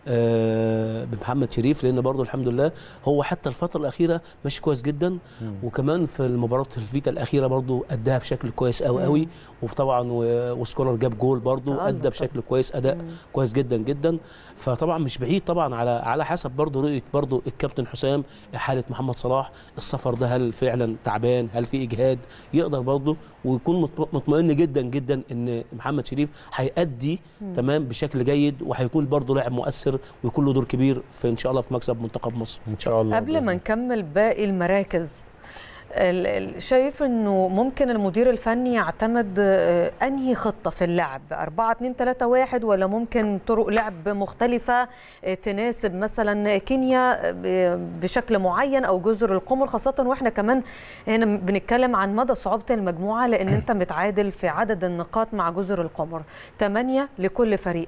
آه بمحمد شريف، لان برضه الحمد لله هو حتى الفتره الاخيره ماشي كويس جدا. مم. وكمان في المباراه الفيتا الاخيره برضه اداها بشكل كويس قوي قوي، وطبعا وسكولر جاب جول برضه ادى بشكل كويس، اداء مم. كويس جدا جدا. فطبعا مش بعيد طبعا على على حسب برضه رؤيه برضه الكابتن حسام حاله محمد صلاح، السفر ده هل فعلا تعبان، هل في اجهاد، يقدر برضه ويكون مطمئن جدا جدا ان محمد شريف هيأدي تمام بشكل جيد، وهيكون برضه لاعب مؤثر ويكون له دور كبير في ان شاء الله في مكسب منتخب مصر ان شاء الله. قبل ما نكمل باقي المراكز، شايف انه ممكن المدير الفني يعتمد انهي خطه في اللعب، أربعة اتنين تلاتة واحد، ولا ممكن طرق لعب مختلفه تناسب مثلا كينيا بشكل معين او جزر القمر، خاصه واحنا كمان هنا بنتكلم عن مدى صعوبه المجموعه، لان انت متعادل في عدد النقاط مع جزر القمر، ثمانية لكل فريق.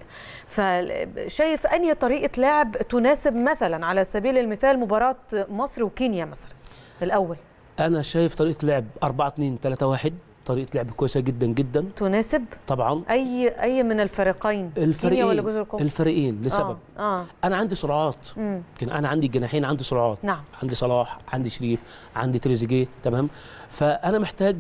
فشايف انهي طريقه لعب تناسب مثلا على سبيل المثال مباراه مصر وكينيا مثلا الاول؟ أنا شايف طريقة لعب أربعة اتنين تلاتة واحد طريقة لعب كويسة جدا جدا تناسب طبعا أي أي من الفريقين، الفريقين ولا جزر القمر؟ الفريقين لسبب آه. آه. أنا عندي سرعات، يمكن أنا عندي الجناحين عندي سرعات، نعم. عندي صلاح، عندي شريف، عندي تريزيجيه، تمام. فأنا محتاج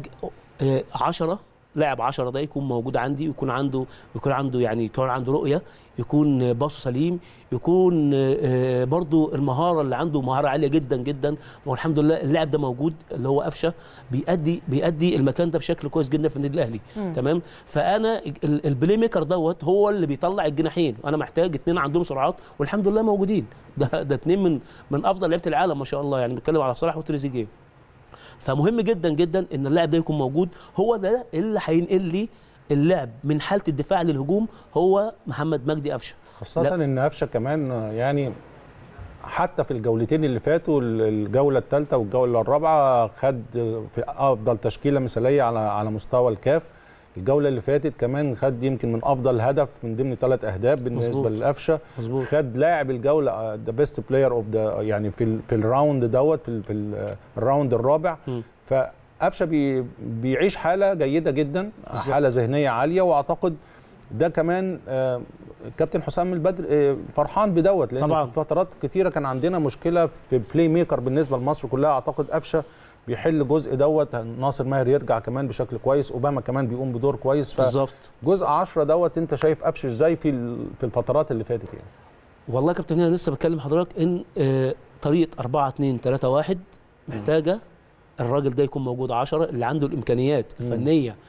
عشرة لاعب عشرة ده يكون موجود عندي، ويكون عنده يكون عنده يعني يكون عنده رؤيه، يكون باصه سليم، يكون برضو المهاره اللي عنده مهاره عاليه جدا جدا. والحمد لله اللاعب ده موجود اللي هو قفشه، بيأدي بيأدي المكان ده بشكل كويس جدا في النادي الاهلي، تمام. فانا البلاي ميكر دوت هو اللي بيطلع الجناحين، وانا محتاج اثنين عندهم سرعات والحمد لله موجودين. ده ده اثنين من من افضل لعيبه العالم ما شاء الله، يعني بنتكلم على صلاح وتريزيجيه. فمهم جدا جدا ان اللاعب ده يكون موجود، هو ده اللي هينقل لي اللعب من حاله الدفاع للهجوم، هو محمد مجدي قفشه. خاصه لا. ان قفشه كمان يعني حتى في الجولتين اللي فاتوا، الجوله الثالثه والجوله الرابعه، خد في افضل تشكيله مثاليه على على مستوى الكاف. الجوله اللي فاتت كمان خد يمكن من افضل هدف من ضمن ثلاث اهداف بالنسبه لقفشه. خد لاعب الجوله ذا بيست بلاير اوف ذا يعني في في الراوند دوت في في الراوند الرابع. فقفشه بي بيعيش حاله جيده جدا، بالزبط. حاله ذهنيه عاليه، واعتقد ده كمان الكابتن حسام البدر فرحان بدوت، لان طبعا. في فترات كتيره كان عندنا مشكله في بلاي ميكر بالنسبه لمصر كلها. اعتقد قفشه بيحل جزء دوت، ناصر ماهر يرجع كمان بشكل كويس، اوباما كمان بيقوم بدور كويس. بالظبط. جزء عشرة دوت انت شايف قفشه ازاي في في الفترات اللي فاتت يعني؟ والله يا كابتن انا لسه بتكلم حضرتك ان آه طريقه أربعة اتنين تلاتة واحد محتاجه الراجل ده يكون موجود عشرة اللي عنده الامكانيات الفنيه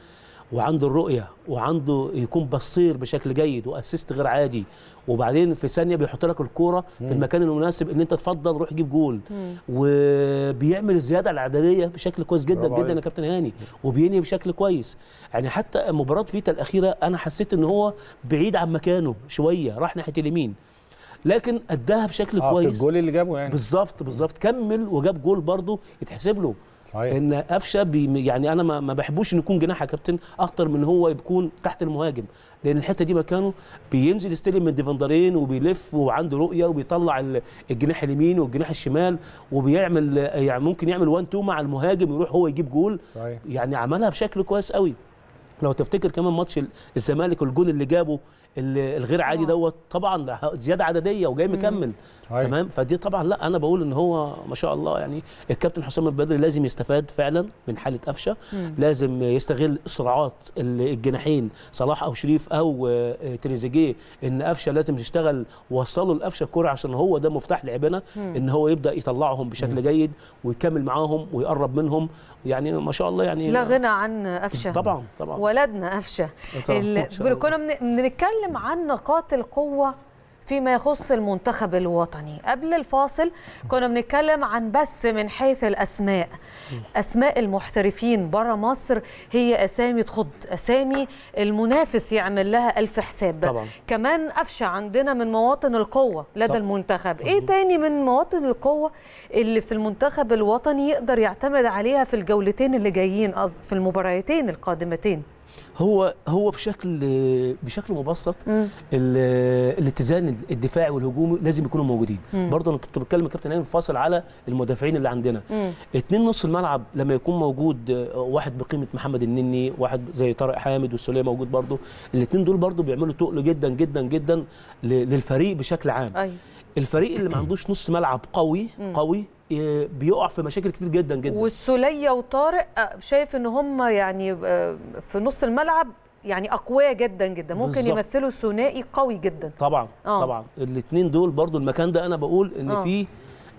وعنده الرؤيه وعنده يكون بصير بشكل جيد واسيست غير عادي، وبعدين في ثانيه بيحط لك الكوره في المكان المناسب ان انت تفضل روح جيب جول، وبيعمل الزياده العدديه بشكل كويس جدا جدا يا كابتن هاني، وبينهي بشكل كويس. يعني حتى مباراه فيتا الاخيره انا حسيت ان هو بعيد عن مكانه شويه، راح ناحيه اليمين لكن اداها بشكل آه كويس. في الجول اللي جابه يعني بالظبط بالظبط كمل وجاب جول برضه يتحسب له. صحيح. ان قفشه بي يعني انا ما, ما بحبوش انه يكون جناح يا كابتن اكتر من هو يكون تحت المهاجم، لان الحته دي مكانه بينزل يستلم من ديفندرين وبيلف وعنده رؤيه وبيطلع الجناح اليمين والجناح الشمال وبيعمل يعني ممكن يعمل واحد اتنين مع المهاجم يروح هو يجيب جول. صحيح. يعني عملها بشكل كويس قوي. لو تفتكر كمان ماتش الزمالك والجول اللي جابه الغير عادي دوت طبعا زياده عدديه وجاي مكمل. تمام. فدي طبعا لا انا بقول ان هو ما شاء الله يعني الكابتن حسام البدري لازم يستفاد فعلا من حاله قفشه، لازم يستغل سرعات الجناحين صلاح او شريف او تريزيجيه، ان قفشه لازم يشتغل وصلوا لقفشه الكوره عشان هو ده مفتاح لعبنا، ان هو يبدا يطلعهم بشكل مم. جيد ويكمل معاهم ويقرب منهم. يعني ما شاء الله يعني لا غنى عن قفشه طبعا طبعا ولدنا قفشه. كنا بنتكلم عن نقاط القوه فيما يخص المنتخب الوطني. قبل الفاصل كنا بنتكلم عن بس من حيث الأسماء، أسماء المحترفين برا مصر هي أسامي تخض، أسامي المنافس يعمل لها ألف حساب. طبعا. كمان قفشة عندنا من مواطن القوة لدى طبعا. المنتخب. إيه تاني من مواطن القوة اللي في المنتخب الوطني يقدر يعتمد عليها في الجولتين اللي جايين، في المباراتين القادمتين؟ هو هو بشكل بشكل مبسط الاتزان الدفاعي والهجومي لازم يكونوا موجودين. برضه انا كنت بتكلم الكابتن هاني فاصل على المدافعين اللي عندنا. مم. اتنين نص الملعب لما يكون موجود واحد بقيمه محمد النني، واحد زي طارق حامد والسوليه موجود برضه، الاثنين دول برضه بيعملوا تقل جدا جدا جدا للفريق بشكل عام. أي. الفريق اللي ما عندوش نص ملعب قوي مم. قوي بيقع في مشاكل كتير جدا جدا. والسوليه وطارق شايف ان هم يعني في نص الملعب يعني اقوياء جدا جدا، ممكن بالزبط. يمثلوا ثنائي قوي جدا. طبعا أوه. طبعا الاثنين دول برضو المكان ده انا بقول ان في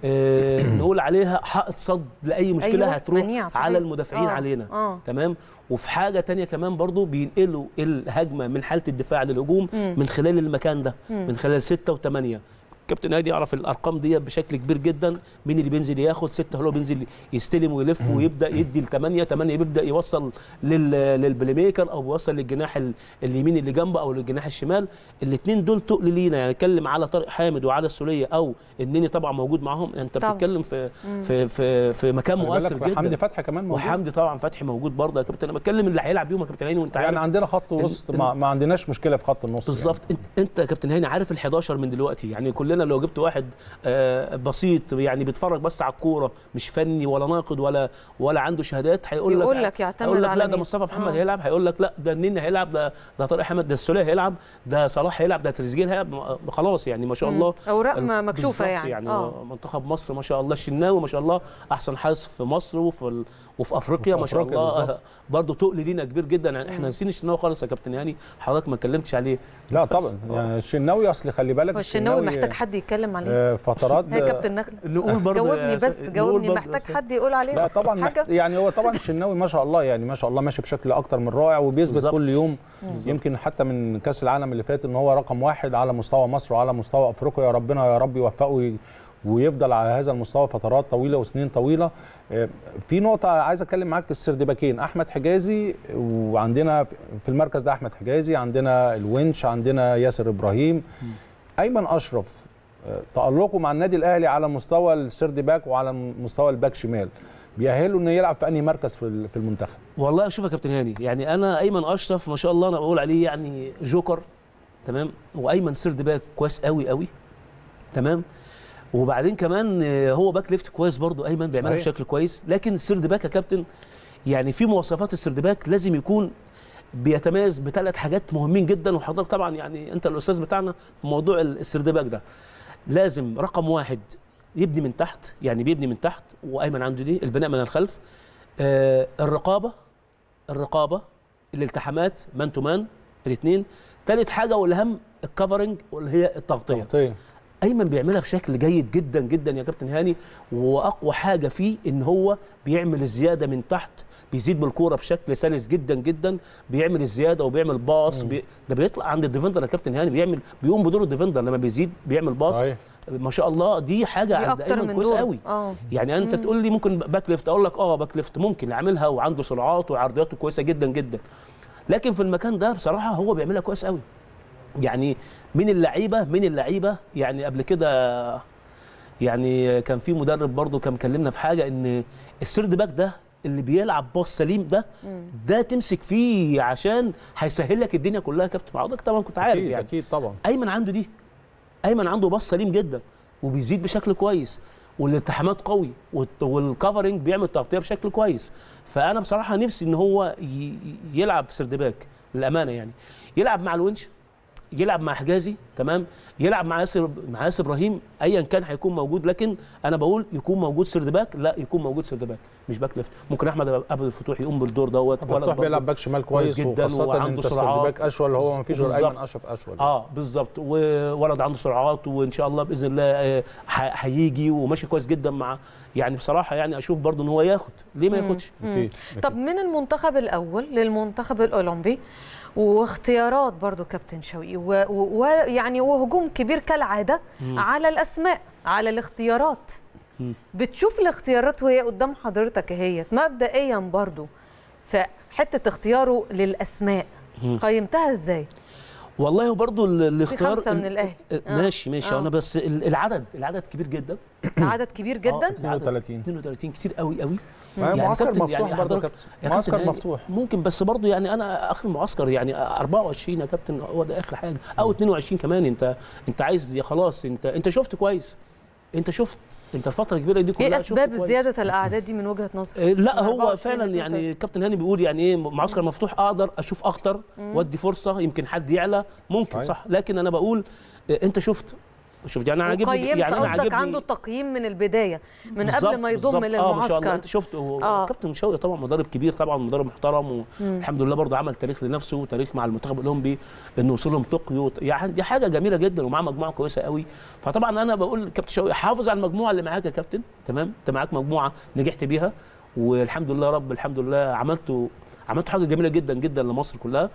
آه نقول عليها حائط صد لاي مشكله أيوة. هتروح على المدافعين أوه. علينا. أوه. تمام. وفي حاجه تانية كمان برضو بينقلوا الهجمه من حاله الدفاع للهجوم مم. من خلال المكان ده مم. من خلال ستة وثمانية. كابتن هادي يعرف الارقام دي بشكل كبير جدا، مين اللي بينزل ياخد ستة، هو بينزل يستلم ويلف ويبدا يدي لثمانية، ثمانية بيبدا يوصل للبلاي ميكر او بيوصل للجناح اليمين اللي جنبه او للجناح الشمال. الاثنين دول تقل لينا. يعني اتكلم على طارق حامد وعلى السوليه او النني طبعا موجود معاهم، انت طبعا. بتتكلم في في في, في مكان مؤثر جدا. وحمدي فتحي كمان موجود، وحمدي طبعا فتحي موجود برضه يا كابتن. انا بتكلم اللي هيلعب بيهم يا كابتن هاني، وانت عارف يعني عندنا خط وسط ما, ما عندناش مشكله في خط النص بالظبط. يعني. انت انت يا كابتن هاني عارف ال حداشر من دلوقتي، يعني كلنا لو جبت واحد آه بسيط يعني بيتفرج بس على الكوره مش فني ولا ناقد ولا ولا عنده شهادات، هيقول لك يقول لك يعتمد هيقول لك على لا ده مصطفى محمد آه. هيلعب، هيقول لك لا ده النني هيلعب، ده ده طارق حامد، ده السوليه هيلعب، ده صلاح هيلعب، ده تريزيجيه هيلعب. خلاص يعني ما شاء الله اوراق مكشوفه يعني, يعني آه. منتخب مصر ما شاء الله الشناوي ما شاء الله احسن حارس في مصر وفي وفي افريقيا ما شاء الله برضه تقل لينا كبير جدا. احنا نسينا الشناوي خالص يا كابتن هاني، حضرتك ما اتكلمتش عليه. لا طبعا يعني الشناوي اصل خلي بالك الشناوي محتاج حد يتكلم عليه. آه فترات يا كابتن نقول برضه جاوبني بس جاوبني محتاج حد يقول عليه. لا طبعا حاجة. يعني هو طبعا الشناوي ما شاء الله يعني ما شاء الله ماشي بشكل اكتر من رائع وبيثبت بالزبط. كل يوم بالزبط. يمكن حتى من كاس العالم اللي فات ان هو رقم واحد على مستوى مصر وعلى مستوى افريقيا. يا ربنا يا رب يوفقه ويفضل على هذا المستوى فترات طويله وسنين طويله. في نقطه عايز اتكلم معاك، السردباكين احمد حجازي، وعندنا في المركز ده احمد حجازي، عندنا الونش، عندنا ياسر ابراهيم، ايمن اشرف. تألقه مع النادي الاهلي على مستوى السردباك وعلى مستوى الباك شمال بيأهله انه يلعب في انهي مركز في المنتخب؟ والله شوف يا كابتن هاني، يعني انا ايمن اشرف ما شاء الله انا بقول عليه يعني جوكر تمام، وايمن سردباك كويس قوي قوي تمام، وبعدين كمان هو باك ليفت كويس برضو ايمن بيعملها بشكل كويس. لكن السرد باك يا كابتن يعني في مواصفات السرد باك لازم يكون بيتميز بثلاث حاجات مهمين جدا، وحضرتك طبعا يعني انت الاستاذ بتاعنا في موضوع السرد باك ده. لازم رقم واحد يبني من تحت، يعني بيبني من تحت، وايمن عنده دي البناء من الخلف. آه الرقابه الرقابه الالتحامات مان تو مان الاثنين. ثالث حاجه والاهم الكفرنج واللي هي التغطيه. التغطيه ايمن بيعملها بشكل جيد جدا جدا يا كابتن هاني، واقوى حاجه فيه ان هو بيعمل الزياده من تحت بيزيد بالكوره بشكل سلس جدا جدا، بيعمل الزياده وبيعمل باص بي... ده بيطلع عند الديفندر يا كابتن هاني، بيعمل بيقوم بدور الديفندر لما بيزيد بيعمل باص. صحيح. ما شاء الله دي حاجه عند ايمن كويسه قوي. أوه. يعني انت مم. تقول لي ممكن باك ليفت، اقول لك اه باك ليفت ممكن يعملها وعنده سرعات وعرضياته كويسه جدا جدا، لكن في المكان ده بصراحه هو بيعملها كويس قوي. يعني من اللعيبه من اللعيبه يعني قبل كده يعني كان في مدرب برضو كان مكلمنا في حاجه ان السيرد باك ده اللي بيلعب باص سليم ده مم. ده تمسك فيه عشان هيسهل لك الدنيا كلها يا كابتن. حضرتك طبعا كنت عارف أكيد يعني اكيد طبعا ايمن عنده دي، ايمن عنده باص سليم جدا وبيزيد بشكل كويس والالتحامات قوي والكفرنج بيعمل تغطيه بشكل كويس. فانا بصراحه نفسي ان هو يلعب سيرد باك للامانه، يعني يلعب مع الونش، يلعب مع حجازي، تمام، يلعب مع ياسر مع ياسر ابراهيم، ايا كان هيكون موجود، لكن انا بقول يكون موجود سيرد باك، لا يكون موجود سيرد باك مش باك ليفت. ممكن احمد ابو الفتوح يقوم بالدور دوت، ولا بيلعب باك شمال كويس جدا وعنده سرعات، باك اشول هو ما فيش غير ايمن اشرف اشول. اه بالظبط، وولد عنده سرعات وان شاء الله باذن الله هيجي وماشي كويس جدا مع، يعني بصراحه يعني اشوف برضو ان هو ياخد، ليه ما ياخدش؟ طب من المنتخب الاول للمنتخب الاولمبي واختيارات برضو كابتن شوقي ويعني وهجوم كبير كالعاده مم. على الاسماء، على الاختيارات. مم. بتشوف الاختيارات وهي قدام حضرتك اهيت مبدئيا برضو في حته اختياره للاسماء مم. قيمتها ازاي؟ والله برضو الاختيار خمسه من الاهلي ماشي ماشي آه. انا بس العدد العدد كبير جدا العدد كبير جدا اثنين وثلاثين اثنين وثلاثين كتير قوي قوي يعني معسكر مفتوح يعني برضه كابتن، معسكر يعني مفتوح ممكن، بس برضه يعني انا اخر المعسكر يعني أربعة وعشرين يا كابتن هو ده اخر حاجه، او اثنين وعشرين كمان. انت انت عايز يا خلاص، انت انت شفت كويس، انت شفت انت الفتره الكبيره دي كلها. ايه اسباب زياده الاعداد دي من وجهه نظرك؟ لا هو فعلا يعني كابتن هاني بيقول يعني ايه معسكر مفتوح، اقدر اشوف اكتر وادي فرصه، يمكن حد يعلى ممكن صحيح. صح، لكن انا بقول انت شفت شفت يعني انا عاجبني، يعني انا عاجبني عنده تقييم من البدايه من قبل ما يضم للمعسكر. اه ما شاء الله انت شفت آه. كابتن شوقي طبعا مدرب كبير طبعا، مدرب محترم والحمد لله برضه عمل تاريخ لنفسه وتاريخ مع المنتخب الاولمبي انه وصل لهم طوكيو، يعني دي حاجه جميله جدا ومعاه مجموعه كويسه قوي. فطبعا انا بقول كابتن شوقي حافظ على المجموعه اللي معاك يا كابتن، تمام، انت معاك مجموعه نجحت بيها والحمد لله رب الحمد لله عملتوا عملتوا حاجه جميله جدا جدا لمصر كلها.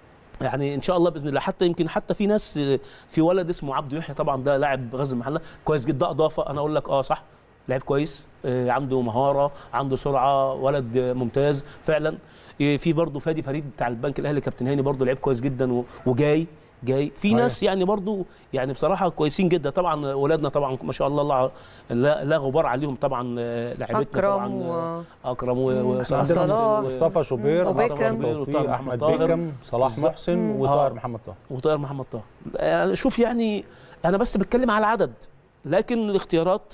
يعني ان شاء الله باذن الله، حتى يمكن حتى في ناس، في ولد اسمه عبده يحيى طبعا ده لاعب غزل المحله كويس جدا، ده اضافه انا اقول لك اه صح، لاعب كويس، عنده مهاره، عنده سرعه، ولد ممتاز فعلا. في برضه فادي فريد بتاع البنك الاهلي كابتن هاني برضه لعيب كويس جدا وجاي جاي في ناس يعني برضو يعني بصراحه كويسين جدا. طبعا اولادنا طبعا ما شاء الله الله لا, لا غبار عليهم طبعا، لاعبتنا طبعا و... اكرم وصلاح مصطفى شوبير وطاهر احمد بيكم صلاح محسن وطاهر محمد طه وطاهر محمد طه. يعني شوف يعني انا بس بتكلم على العدد، لكن الاختيارات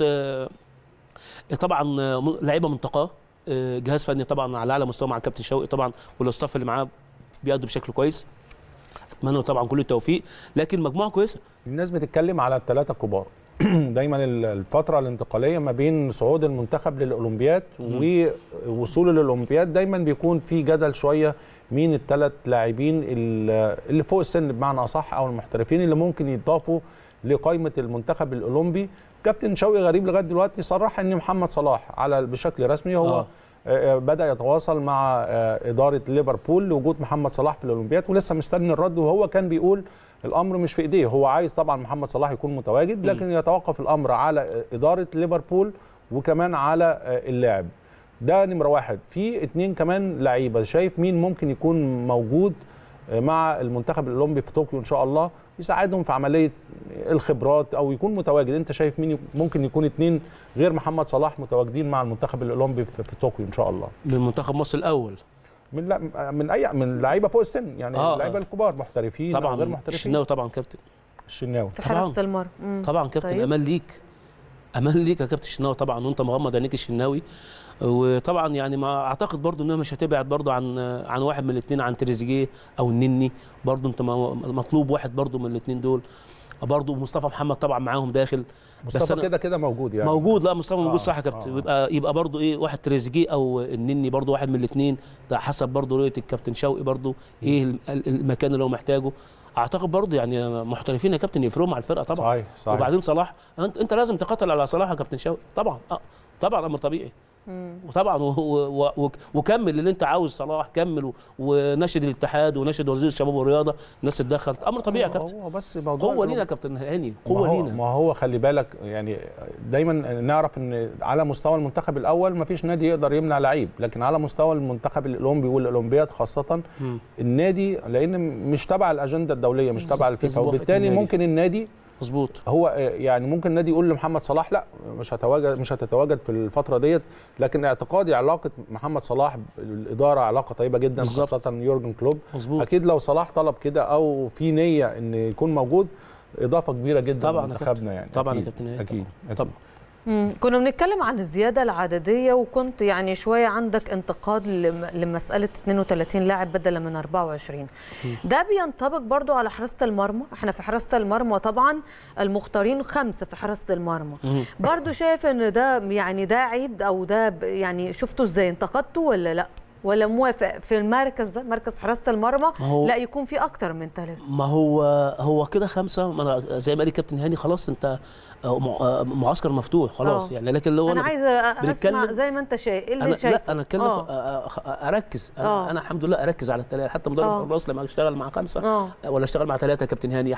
طبعا لعيبه منتقاه، جهاز فني طبعا على اعلى مستوى مع الكابتن شوقي طبعا والاستاف اللي معاه بيأدوا بشكل كويس، اتمنى طبعا كل التوفيق، لكن مجموعه كويسه. الناس بتتكلم على الثلاثه الكبار دايما الفتره الانتقاليه ما بين صعود المنتخب للاولمبياد ووصوله للاولمبياد دايما بيكون في جدل شويه مين الثلاث لاعبين اللي فوق السن بمعنى اصح او المحترفين اللي ممكن يضافوا لقائمه المنتخب الاولمبي. كابتن شوقي غريب لغايه دلوقتي صرح ان محمد صلاح على بشكل رسمي هو آه. بدأ يتواصل مع إدارة ليفربول لوجود محمد صلاح في الأولمبياد ولسه مستني الرد، وهو كان بيقول الأمر مش في إيديه، هو عايز طبعا محمد صلاح يكون متواجد لكن يتوقف الأمر على إدارة ليفربول وكمان على اللاعب ده نمرة واحد. في اتنين كمان لعيبة، شايف مين ممكن يكون موجود مع المنتخب الأولمبي في طوكيو إن شاء الله يساعدهم في عملية الخبرات أو يكون متواجد؟ أنت شايف مين ممكن يكون اتنين غير محمد صلاح متواجدين مع المنتخب الأولمبي في طوكيو إن شاء الله؟ من منتخب مصر الأول، من لا من أي من لعيبة فوق السن يعني آه اللعيبة الكبار محترفين طبعا، غير محترفين. الشناوي طبعا كابتن الشناوي طبعا المر. طبعا كابتن طيب. أمان ليك أمان ليك يا كابتن الشناوي طبعا، وأنت مغمض عينيك الشناوي. وطبعا يعني ما اعتقد برضو انها مش هتبعد برضو عن عن واحد من الاثنين، عن تريزيجيه او النني برضو، انت مطلوب واحد برضو من الاثنين دول. برضو مصطفى محمد طبعا معاهم داخل، مصطفى كده كده موجود يعني موجود. لا مصطفى موجود آه صح يا كابتن. آه. يبقى يبقى برضو ايه واحد تريزيجيه او النني برضو واحد من الاثنين، ده حسب برضو رؤيه الكابتن شوقي برضو ايه المكان اللي هو محتاجه. اعتقد برضو يعني محترفين يا كابتن يفرقوا مع الفرقه طبعا. صحيح صحيح. وبعدين صلاح انت انت لازم تقاتل على صلاح يا كابتن شوقي طبعا. اه طبعا امر طبيعي وطبعا وكمل اللي انت عاوز صلاح كمل، وناشد الاتحاد وناشد وزير الشباب والرياضه، الناس تتدخل، امر طبيعي يا كابتن. هو بس موضوع قوه لينا يا كابتن هاني، قوه لينا. ما هو خلي بالك يعني دايما نعرف ان على مستوى المنتخب الاول ما فيش نادي يقدر يمنع لعيب، لكن على مستوى المنتخب الاولمبي والاولمبياد خاصه م. النادي لان مش تبع الاجنده الدوليه، مش تبع الفيفا، وبالتالي ممكن النادي مظبوط هو يعني ممكن النادي يقول لمحمد صلاح لا مش هتواجد مش هتتواجد في الفتره ديت، لكن اعتقادي علاقه محمد صلاح بالاداره علاقه طيبه جدا بالزبط. خاصه يورجن كلوب مظبوط. اكيد لو صلاح طلب كده او في نيه ان يكون موجود اضافه كبيره جدا لمنتخبنا يعني. طبعا يا كابتن اكيد اكيد, أكيد. طبعا. كنا بنتكلم عن الزياده العدديه، وكنت يعني شويه عندك انتقاد لمساله اثنين وثلاثين لاعب بدلا من أربعة وعشرين. ده بينطبق برضو على حراسه المرمى، احنا في حراسه المرمى طبعا المختارين خمسه في حراسه المرمى، برضو شايف ان ده يعني ده عيب او ده يعني شفته ازاي؟ انتقدته ولا لا؟ ولا موافق في المركز ده مركز حراسه المرمى لا يكون في اكتر من ثلاثه؟ ما هو هو كده خمسه، زي ما قال الكابتن هاني خلاص انت معسكر مفتوح خلاص أوه. يعني. لكن لو انا عايزه اسمع زي ما انت شايف ايه اللي شايفه. لا انا اتكلم اركز انا, أوه. انا الحمد لله اركز على الثلاثه، حتى مدرب الراس لما اشتغل مع خمسه أوه. ولا اشتغل مع ثلاثه كابتن هاني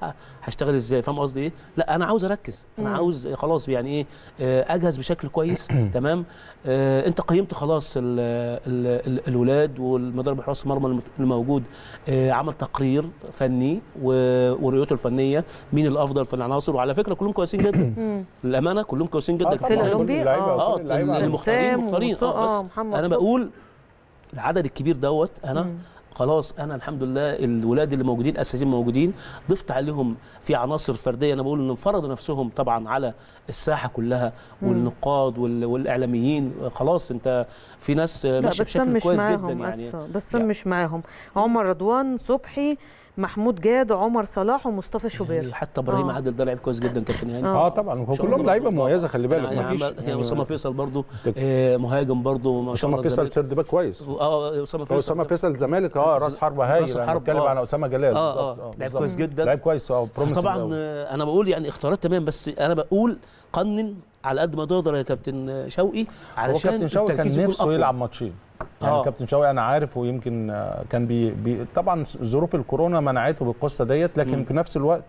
هشتغل ازاي؟ فاهم قصدي ايه؟ لا انا عاوز اركز، انا عاوز خلاص يعني ايه اجهز بشكل كويس تمام. انت قيمت خلاص ال ال ال الولاد والمدرب حراس المرمى اللي موجود، عمل تقرير فني ورؤيته الفنيه مين الافضل في العناصر، وعلى فكره كلهم كويسين جدا للامانه، كلهم كويسين جدا في الاولمبي. اه المختارين مختارين اه بس انا بقول العدد الكبير دوت انا مم. خلاص انا الحمد لله الولاد اللي موجودين اساسيين موجودين، ضفت عليهم في عناصر فرديه، انا بقول ان فرضوا نفسهم طبعا على الساحه كلها والنقاد والاعلاميين. خلاص انت في ناس ماشيه بشكل كويس جدا يعني، بس يعني مش معاهم عمر رضوان، صبحي، محمود جاد، عمر صلاح، ومصطفى شوبير، يعني حتى ابراهيم عادل ده لعيب كويس جدا كابتن هاني. اه طبعا هو كلهم لعيبه مميزه خلي بالك، ما فيش يعني اسامه فيصل برضه آه مهاجم برضه ما شاء الله، اسامه فيصل سيرد باك كويس. اه اسامه فيصل اسامه فيصل الزمالك اه راس حربه هايل، انا بتكلم على اسامه جلال بالظبط اه لعيب كويس جدا، لعيب كويس اه طبعا. انا بقول يعني اختيارات تمام، بس انا بقول قنن على قد ما تقدر يا كابتن شوقي علشان كابتن شوقي كان نفسه يلعب ماتشين يعني آه. كابتن شوقي انا عارف، ويمكن كان بي, بي طبعا ظروف الكورونا منعته بالقصه ديت، لكن م. في نفس الوقت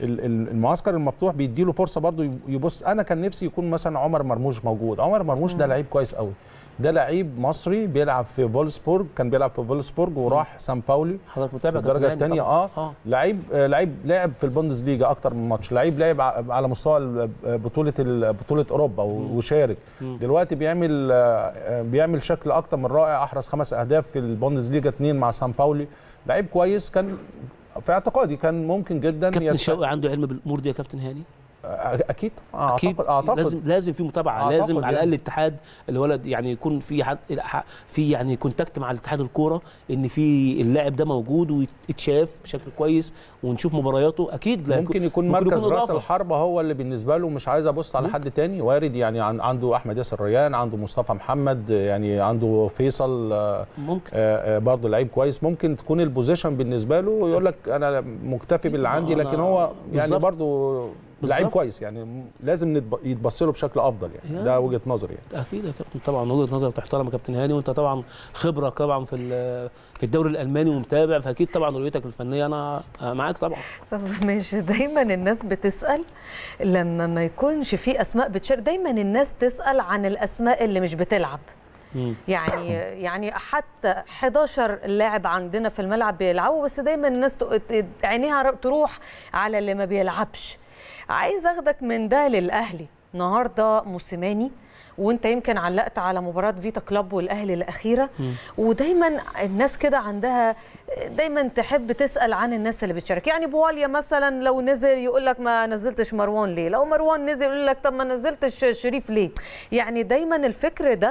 المعسكر المفتوح بيديله فرصه برضه يبص. انا كان نفسي يكون مثلا عمر مرموش موجود، عمر مرموش ده لعيب كويس قوي، ده لعيب مصري بيلعب في فولسبورج، كان بيلعب في فولسبورج وراح سان باولي حضرتك متابع الدرجه الثانيه اه, آه. لعيب لعيب لعب في البوندسليجا اكتر من ماتش، لعيب لعب على مستوى بطوله بطوله اوروبا وشارك. مم. دلوقتي بيعمل بيعمل شكل اكتر من رائع، احرز خمس اهداف في البوندسليجا اثنين مع سان باولي، لعيب كويس. كان في اعتقادي كان ممكن جدا. كابتن شوقي عنده علم بالامور دي يا كابتن هاني؟ اكيد اكيد أعتقد. لازم لازم في متابعه، لازم على الاقل الاتحاد الولد يعني يكون في حد في يعني كونتاكت مع الاتحاد الكوره ان في اللاعب ده موجود ويتشاف بشكل كويس ونشوف مبارياته. اكيد ممكن يكون ممكن مركز راس الحربه هو اللي بالنسبه له مش عايز ابص على حد تاني، وارد يعني عنده احمد ياسر ريان، عنده مصطفى محمد، يعني عنده فيصل ممكن برضه لعيب كويس، ممكن تكون البوزيشن بالنسبه له يقول لك انا مكتفي باللي عندي، لكن هو يعني برضه لعيب كويس يعني لازم يتبص له بشكل افضل يعني, يعني ده وجهه نظري يعني. اكيد يا كابتن طبعا وجهه نظر تحترم يا كابتن هاني، وانت طبعا خبره طبعا في في الدوري الالماني ومتابع، فاكيد طبعا رؤيتك الفنيه انا معاك طبعا. طب ماشي، دايما الناس بتسال لما ما يكونش في اسماء بتشارك، دايما الناس تسال عن الاسماء اللي مش بتلعب. يعني يعني حتى حداشر لاعب عندنا في الملعب بيلعبوا، بس دايما الناس عينيها تروح على اللي ما بيلعبش. عايز اخدك من ده للاهلي النهارده موسيماني، وانت يمكن علقت على مباراه فيتا كلوب والاهلي الاخيره، م. ودايما الناس كده عندها دايما تحب تسال عن الناس اللي بتشارك. يعني بواليا مثلا لو نزل يقول لك ما نزلتش مروان ليه، لو مروان نزل يقول لك طب ما نزلتش شريف ليه. يعني دايما الفكر ده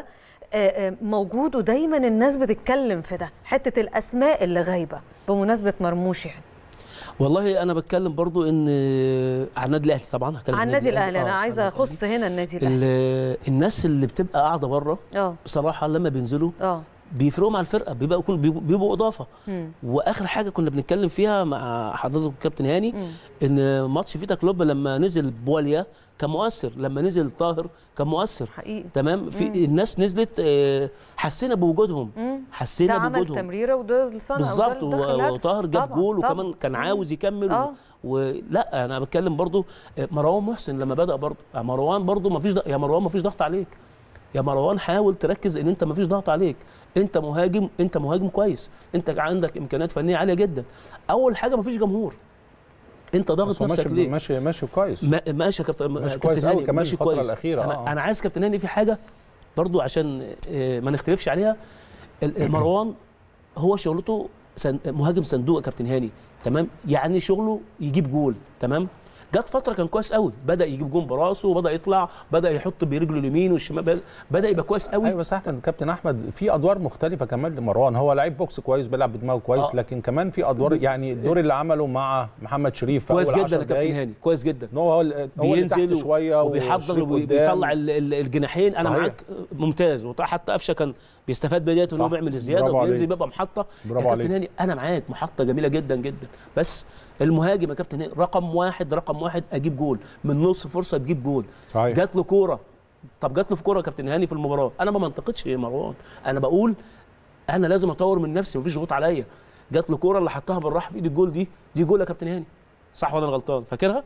موجود، ودايما الناس بتتكلم في ده، حته الاسماء اللي غايبه بمناسبه مرموش. يعني والله انا بتكلم برضو ان على النادي الاهلي طبعا، هتكلم عن النادي الاهلي. انا عايزه اخص هنا النادي الاهلي. الناس اللي بتبقى قاعده بره بصراحه لما بينزلوا اه بيفرقوا مع الفرقه، بيبقوا كل بيبقوا اضافه. مم. واخر حاجه كنا بنتكلم فيها مع حضرتك كابتن هاني، مم. ان ماتش فيتا كلوب لما نزل بواليا كان مؤثر، لما نزل طاهر كان مؤثر حقيقي. تمام. في مم. الناس نزلت حسينا بوجودهم، حسينا بوجودهم، ده عمل تمريره وده الصنع بالظبط. وطاهر جاب جول وكمان كان عاوز يكمل. آه. ولا انا بتكلم برضو مروان محسن لما بدا برضو، مروان برضو ما فيش يا مروان ما فيش ضغط عليك يا مروان، حاول تركز ان انت ما فيش ضغط عليك، انت مهاجم، انت مهاجم كويس، انت عندك امكانيات فنيه عاليه جدا. اول حاجه ما فيش جمهور، انت ضاغط نفسك ليه؟ ماشي ماشي كويس، ماشي يا كابتن، ماشي كويس قوي كمان الفتره الاخيره. انا آه. انا عايز كابتن هاني في حاجه برضو عشان ما نختلفش عليها. مروان هو شغلته مهاجم صندوق يا كابتن هاني، تمام، يعني شغله يجيب جول، تمام. جت فتره كان كويس قوي، بدا يجيب جون براسه وبدا يطلع، بدا يحط برجله اليمين والشمال، بدا يبقى كويس قوي. ايوه بس احمد كابتن احمد في ادوار مختلفه كمان لمروان، هو لعيب بوكس كويس بيلعب بدماغه كويس. آه. لكن كمان في ادوار، يعني الدور اللي عمله مع محمد شريف كويس جدا يا كابتن هاني، كويس جدا. هو هو بينزل شويه وبيحضر وبيطلع الجناحين. انا معاك ممتاز، وحتى قفشه كان بيستفاد بدايته ان هو بيعمل الزياده وبينزل بيبقى محطه. يا كابتن هاني انا معاك، محطه جميله جدا جدا، بس المهاجم يا كابتن هاني رقم واحد رقم واحد اجيب جول من نص فرصه، تجيب جول. صحيح. جات له كوره، طب جات له في كوره يا كابتن هاني في المباراه، انا ما منتقدش مروان، انا بقول انا لازم اطور من نفسي، مفيش ضغوط عليا. جات له كوره اللي حطها بالراحه في ايد الجول، دي دي جول يا كابتن هاني، صح ولا انا غلطان؟ فاكرها؟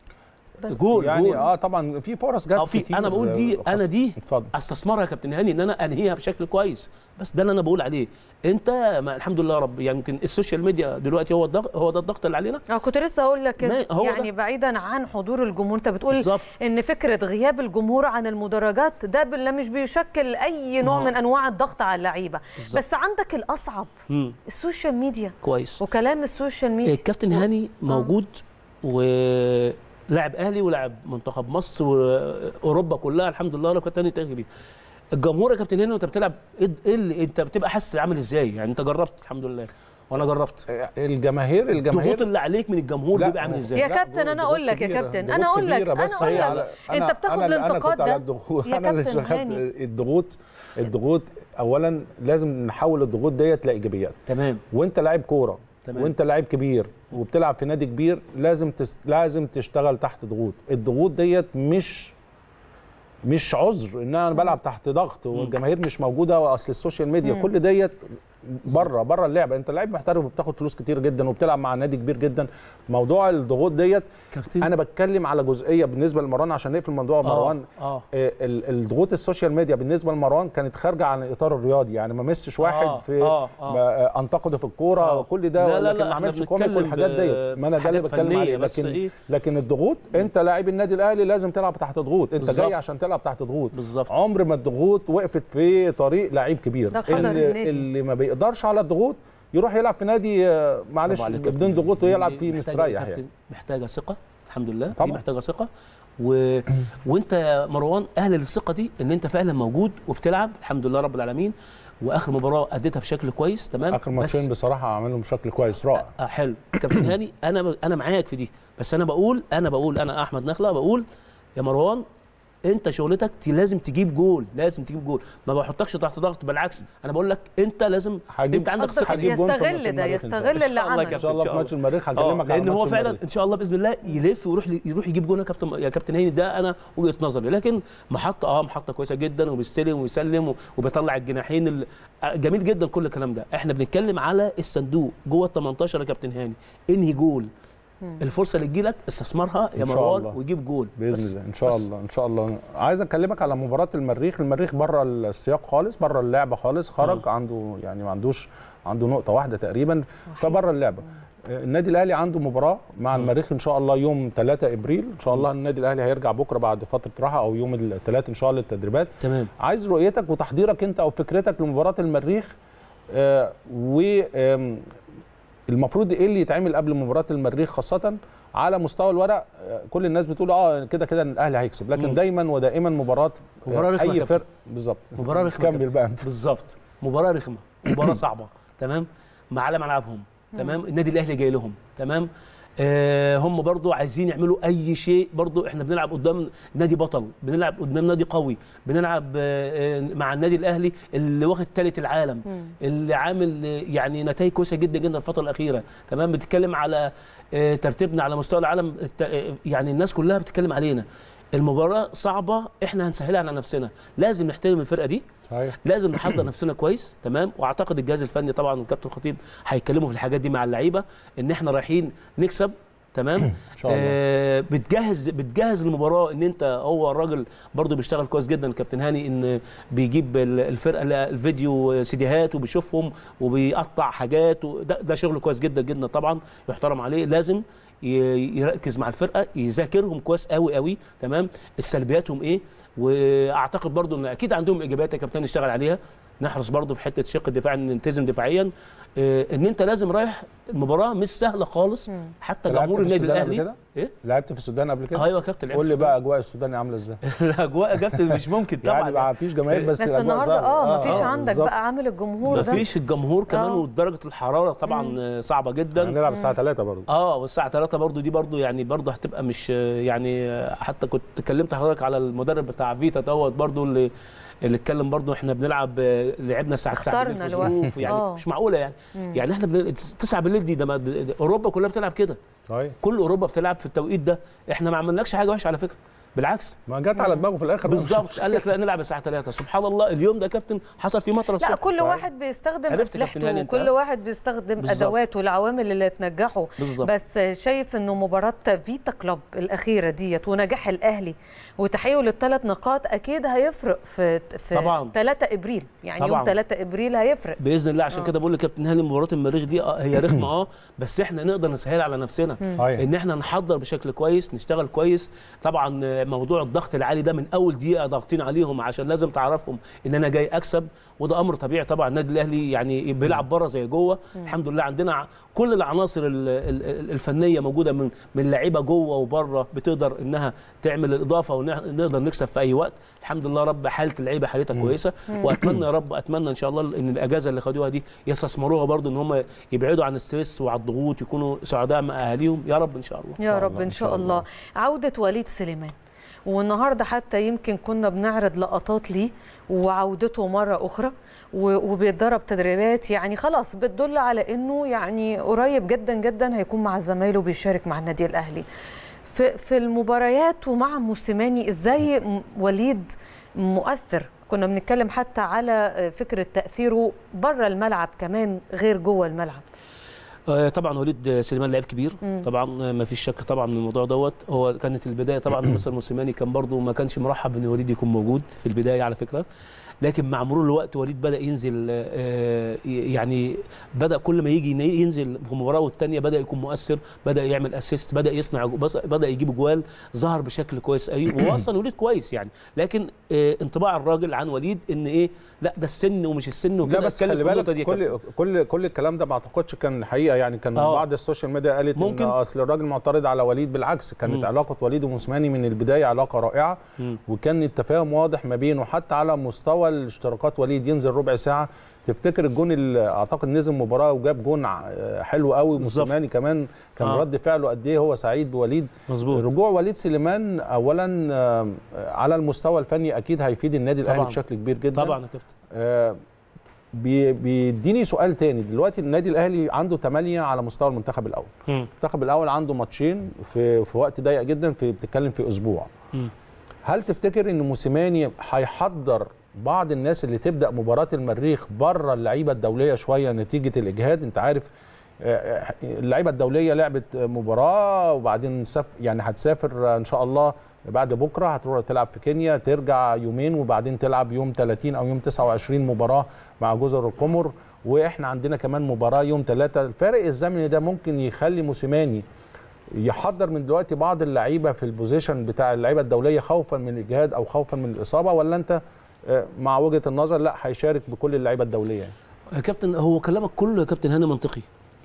جول يعني جول. اه طبعا في فرص جت كتير. انا بقول دي خص. انا دي اتفضل. استثمرها يا كابتن هاني ان انا انهيها بشكل كويس، بس ده اللي انا بقول عليه. انت ما الحمد لله يا رب، يعني يمكن السوشيال ميديا دلوقتي هو الضغط، هو ده الضغط اللي علينا. اه كنت لسه اقول لك يعني ده. بعيدا عن حضور الجمهور، انت بتقول بالزبط. ان فكره غياب الجمهور عن المدرجات ده لا مش بيشكل اي نوع من انواع الضغط على اللعيبه، بس عندك الاصعب مم. السوشيال ميديا كويس، وكلام السوشيال ميديا. الكابتن هاني موجود و لاعب اهلي ولاعب منتخب مصر واوروبا كلها الحمد لله. لو كابتن هاني تغيبي الجمهور يا كابتن هاني وانت بتلعب ايه اللي انت بتبقى حاسس عامل ازاي؟ يعني انت جربت الحمد لله وانا جربت. الجماهير الجماهير الضغوط اللي عليك من الجمهور بيبقى عامل ازاي؟ يا كابتن انا اقول لك يا كابتن انا اقول لك انا اقول لك انت بتاخد الانتقاد ده. انا اللي خدت الضغوط. الضغوط اولا لازم نحول الضغوط ديت لايجابيات. تمام. وانت لاعب كوره وانت لاعب كبير وبتلعب في نادي كبير، لازم تس... لازم تشتغل تحت ضغوط. الضغوط ديت مش مش عذر ان انا بلعب تحت ضغط والجماهير مش موجوده واصل السوشيال ميديا. مم. كل ديت بره بره اللعبه. انت لعيب محترف وبتاخد فلوس كتير جدا وبتلعب مع نادي كبير جدا. موضوع الضغوط ديت كابتن. انا بتكلم على جزئيه بالنسبه لمروان عشان نقفل موضوع مروان. اه الضغوط السوشيال ميديا بالنسبه لمروان كانت خارجه عن الاطار الرياضي، يعني ما مسش واحد آه. في آه. آه. انتقده في الكوره وكل ده، لا لا لكن ما عملش كوميك والحاجات ديت. ما انا ده اللي بتكلم عليه. لكن إيه؟ لكن الضغوط انت لاعب النادي الاهلي لازم تلعب تحت ضغوط. انت بالزبط. جاي عشان تلعب تحت ضغوط بالظبط. عمر ما الضغوط وقفت في طريق لعيب كبير. اللي, اللي ما بيقدرش على الضغوط يروح يلعب في نادي معلش بدون ضغوط ويلعب فيه مستريح. يعني محتاجه ثقه الحمد لله طبعا. دي محتاجه ثقه و... وانت يا مروان اهل للثقه دي ان انت فعلا موجود وبتلعب الحمد لله رب العالمين. واخر مباراه اديتها بشكل كويس تمام. اخر ماتشين بصراحه عملهم بشكل كويس رائع. أه حلو كابتن هاني انا انا معاك في دي، بس انا بقول انا بقول انا احمد نخله بقول يا مروان انت شغلتك لازم تجيب جول، لازم تجيب جول، ما بحطكش تحت ضغط، بالعكس انا بقول لك انت لازم انت عندك ثقه. يستغل ده يستغل اللي عمله ان شاء الله في ماتش المريخ هكلمك لان هو فعلا ان شاء الله باذن الله يلف ويروح يروح يجيب جول يا كابتن يا كابتن هاني. ده انا وجهه نظري، لكن محطه اه محطه كويسه جدا وبيستلم ويسلم وبيطلع الجناحين جميل جدا كل الكلام ده. احنا بنتكلم على الصندوق جوه ال تمنتاشر يا كابتن هاني، انهي جول الفرصه اللي تجيلك استثمرها يا مروان ويجيب جول باذن الله ان شاء الله ان شاء الله. عايز اكلمك على مباراه المريخ. المريخ بره السياق خالص، بره اللعبه خالص، خرج آه. عنده يعني ما عندوش عنده نقطه واحده تقريبا فبره اللعبه. النادي الاهلي عنده مباراه مع المريخ ان شاء الله يوم ثلاثة ابريل ان شاء الله. النادي الاهلي هيرجع بكره بعد فتره راحه او يوم الثلاث ان شاء الله للتدريبات. تمام. عايز رؤيتك وتحضيرك انت او فكرتك لمباراه المريخ آه و آه المفروض ايه اللي يتعمل قبل مباراه المريخ خاصه على مستوى الورق. كل الناس بتقول اه كده كده الاهلي هيكسب، لكن مم. دايما ودائما مباراه مباراه اي فرق بالظبط. مباراه رخمه كمل بقى بالظبط. مباراه رخمه مباراه صعبه تمام، مع على ملعبهم تمام. النادي الاهلي جاي لهم تمام. آه هم برضو عايزين يعملوا اي شيء. برضو احنا بنلعب قدام نادي بطل، بنلعب قدام نادي قوي، بنلعب آه مع النادي الاهلي اللي واخد ثالث العالم، م. اللي عامل يعني نتائج كويسه جدا جدا الفتره الاخيره. تمام، بتتكلم على آه ترتيبنا على مستوى العالم، يعني الناس كلها بتتكلم علينا. المباراه صعبه، احنا هنسهلها على نفسنا، لازم نحترم الفرقه دي، صحيح. لازم نحضر نفسنا كويس. تمام، واعتقد الجهاز الفني طبعا والكابتن الخطيب هيتكلموا في الحاجات دي مع اللعيبه، ان احنا رايحين نكسب. تمام، ان شاء الله. آه بتجهز بتجهز المباراه، ان انت هو الراجل برضو بيشتغل كويس جدا كابتن هاني، ان بيجيب الفرقه الفيديو سيديهات وبيشوفهم وبيقطع حاجات، ده, ده شغل كويس جدا جدا طبعا يحترم عليه. لازم يركز مع الفرقه، يذاكرهم كويس قوي قوي. تمام، السلبياتهم ايه، واعتقد برضو ان اكيد عندهم ايجابيات يا كابتن نشتغل عليها. نحرص برضو في حته شق الدفاع ان نلتزم دفاعيا، آه ان انت لازم رايح المباراه مش سهله خالص. مم. حتى جمهور النادي الاهلي. ايه لعبت في السودان قبل كده؟ ايوه يا كابتن. قول لي بقى اجواء السودان عامله ازاي؟ الاجواء يا كابتن مش ممكن طبعا، يعني ما فيش جماهير بس, بس النهارده اه ما فيش آه عندك بالزبط. بقى عامل الجمهور ده، ما فيش الجمهور كمان، ودرجه الحراره طبعا مم. صعبه جدا. هنلعب الساعه ثلاثة برضه. اه والساعه ثلاثة برضه دي برضه يعني برضه هتبقى مش يعني، حتى كنت كلمت حضرتك على المدرب بتاع فيتا دوت برضه اللي اللي اتكلم برضه احنا بنلعب، لعبنا الساعه تسعة بالليل في ظروف يعني أوه. مش معقوله يعني. مم. يعني احنا بن... تسعة بالليل دي ده, ده اوروبا كلها بتلعب كده. طيب كل اوروبا بتلعب في التوقيت ده، احنا ما عملناش حاجه وحشه على فكره، بالعكس ما جت على دماغه في الاخر بالظبط. قال لك لا نلعب الساعه ثلاثة. سبحان الله اليوم ده يا كابتن حصل فيه مطر لا كل واحد بيستخدم اسلحته وكل واحد بيستخدم بالزبط. ادواته والعوامل اللي تنجحه بالزبط. بس شايف انه مباراه فيتا كلوب الاخيره ديت ونجاح الاهلي وتحقيقه للثلاث نقاط اكيد هيفرق في في طبعاً. ثلاثة ابريل يعني طبعاً. يوم ثلاثة ابريل هيفرق باذن الله. عشان كده بقول لك يا كابتن هاني مباراه المريخ دي هي رخمه اه بس احنا نقدر نسهل على نفسنا ان احنا نحضر بشكل كويس، نشتغل كويس. طبعا موضوع الضغط العالي ده من اول دقيقه ضاغطين عليهم عشان لازم تعرفهم ان انا جاي اكسب، وده امر طبيعي طبعا. النادي الاهلي يعني بيلعب بره زي جوه. الحمد لله عندنا كل العناصر الفنيه موجوده من من لعيبه جوه وبره بتقدر انها تعمل الاضافه ونقدر نكسب في اي وقت. الحمد لله رب حاله اللعيبه حالتها كويسه، واتمنى يا رب اتمنى ان شاء الله ان الاجازه اللي خدوها دي يستثمروها برضو ان هم يبعدوا عن الستريس وعن الضغوط، يكونوا سعداء مع اهاليهم يا رب ان شاء الله. يا رب ان شاء الله. عوده وليد سليمان، والنهارده حتى يمكن كنا بنعرض لقطات ليه وعودته مره اخرى وبيتدرب تدريبات، يعني خلاص بتدل على انه يعني قريب جدا جدا هيكون مع زمايله بيشارك مع النادي الاهلي في في المباريات ومع موسيماني. ازاي وليد مؤثر؟ كنا بنتكلم حتى على فكره تاثيره بره الملعب كمان غير جوه الملعب. طبعا وليد سليمان لاعب كبير طبعا ما فيش شك طبعا من الموضوع دوت. هو كانت البدايه طبعا مستر موسيماني كان برضو ما كانش مرحب ان وليد يكون موجود في البدايه على فكره، لكن مع مرور الوقت وليد بدا ينزل، يعني بدا كل ما يجي ينزل في مباراه والثانيه بدا يكون مؤثر، بدا يعمل اسيست، بدا يصنع، بدا يجيب جوال، ظهر بشكل كويس قوي. وهو اصلا وليد كويس يعني، لكن انطباع الراجل عن وليد ان ايه لا ده السن ومش السن وكده. بس خلي بالك كل كل كل الكلام ده ما اعتقدش كان حقيقه يعني. كان أوه. بعض السوشيال ميديا قالت ممكن. ان اصل الراجل معترض على وليد، بالعكس كانت م. علاقه وليد وموسيماني من البدايه علاقه رائعه، م. وكان التفاهم واضح ما بينه حتى على مستوى الاشتراكات. وليد ينزل ربع ساعه، تفتكر الجون اللي اعتقد نزل مباراه وجاب جون حلو قوي، موسيماني كمان كان آه. رد فعله قد ايه هو سعيد بوليد. مظبوط. رجوع وليد سليمان اولا على المستوى الفني اكيد هيفيد النادي الاهلي بشكل كبير جدا طبعا يا كابتن. آه بيديني سؤال تاني دلوقتي. النادي الاهلي عنده ثمانية على مستوى المنتخب الاول. م. المنتخب الاول عنده ماتشين في في وقت ضيق جدا، في بتتكلم في اسبوع. م. هل تفتكر ان موسيماني هيحضر بعض الناس اللي تبدا مباراه المريخ بره اللعيبه الدوليه شويه نتيجه الاجهاد؟ انت عارف اللعيبه الدوليه لعبت مباراه وبعدين سف يعني هتسافر ان شاء الله بعد بكره، هتروح تلعب في كينيا، ترجع يومين وبعدين تلعب يوم ثلاثين او يوم تسعة وعشرين مباراه مع جزر القمر، واحنا عندنا كمان مباراه يوم ثلاثة. الفارق الزمني ده ممكن يخلي موسيماني يحضر من دلوقتي بعض اللعيبه في البوزيشن بتاع اللعيبه الدوليه خوفا من الاجهاد او خوفا من الاصابه، ولا انت مع وجهه النظر لا هيشارك بكل اللعيبه الدوليه؟ يا كابتن هو كلامك كله يا كابتن هاني منطقي،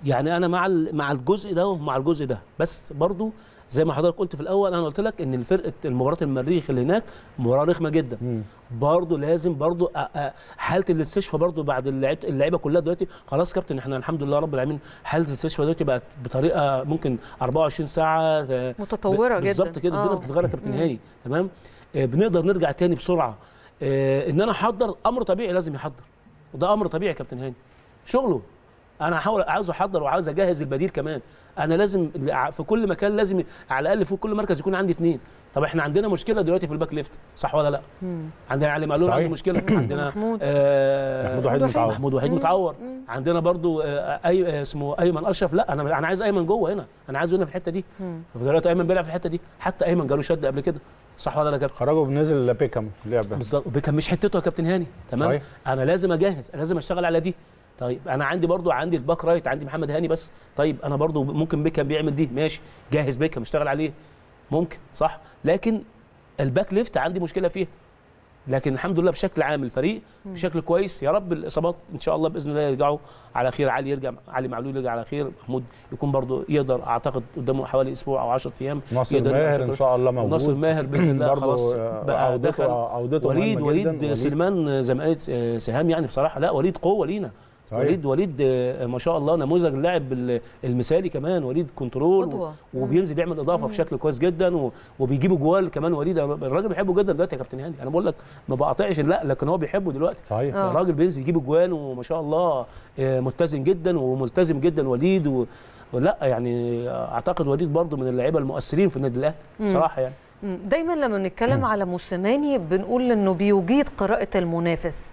يعني انا مع مع الجزء ده ومع الجزء ده، بس برضو زي ما حضرتك قلت في الاول، انا قلت لك ان الفرقه المباراه المريخ اللي هناك مباراه رخمه جدا. مم. برضو لازم برضو حاله الاستشفاء برضو بعد اللعيبه كلها دلوقتي خلاص كابتن، احنا الحمد لله رب العالمين حاله الاستشفاء دلوقتي بقت بطريقه ممكن أربعة وعشرين ساعه متطوره جدا بالظبط كده. الدنيا بتتغير يا كابتن هاني. تمام. آه بنقدر نرجع تاني بسرعه. آه ان انا احضر امر طبيعي، لازم يحضر، وده امر طبيعي يا كابتن هاني، شغله. انا هحاول عاوز احضر وعاوز اجهز البديل كمان. انا لازم في كل مكان لازم على الاقل في كل مركز يكون عندي اثنين. طب احنا عندنا مشكله دلوقتي في الباك ليفت، صح ولا لا؟ مم. عندنا علي معلول عنده مشكله، عندنا محمود آه محمود وحيد متعور محمود وحيد متعور عندنا برضو آه اي اسمه ايمن اشرف. لا انا انا عايز ايمن جوه هنا، انا عايزه هنا في الحته دي. فدلوقتي ايمن بيلعب في الحته دي، حتى ايمن جاله شد قبل كده، صح ولا لا يا كابتن؟ خرجوا بنزل بيكهام لعب بالظبط، بيكهام مش حتته يا كابتن هاني. تمام. صحيح. انا لازم اجهز، لازم اشتغل على دي. طيب انا عندي برضو عندي الباك رايت، عندي محمد هاني بس. طيب انا برضو ممكن بيكهام بيعمل دي، ماشي، جاهز بيكهام اشتغل عليه ممكن، صح. لكن الباك ليفت عندي مشكله فيه. لكن الحمد لله بشكل عام الفريق بشكل كويس. يا رب الاصابات ان شاء الله باذن الله يرجعوا على خير. علي يرجع، علي معلول يرجع على خير، محمود يكون برضو يقدر، اعتقد قدامه حوالي اسبوع او عشرة ايام. ناصر ماهر ان شاء الله موجود. ناصر ماهر باذن الله خلاص بقى دخل. وليد وليد سليمان زي ما قالت سهام، يعني بصراحه لا وليد قوه لينا. صحيح. وليد وليد ما شاء الله نموذج اللاعب المثالي كمان. وليد كنترول و... وبينزل يعمل اضافه بشكل كويس جدا و... وبيجيب جوال كمان. وليد الراجل بيحبه جدا دلوقتي يا كابتن هاني. انا بقول لك ما بقاطعش، لا لكن هو بيحبه دلوقتي. صحيح. الراجل بينزل يجيب جوال وما شاء الله متزن جدا وملتزم جدا وليد و... ولا يعني اعتقد وليد برضو من اللعيبه المؤثرين في النادي الاهلي بصراحه يعني. دايما لما بنتكلم على موسيماني بنقول انه بيجيد قراءه المنافس.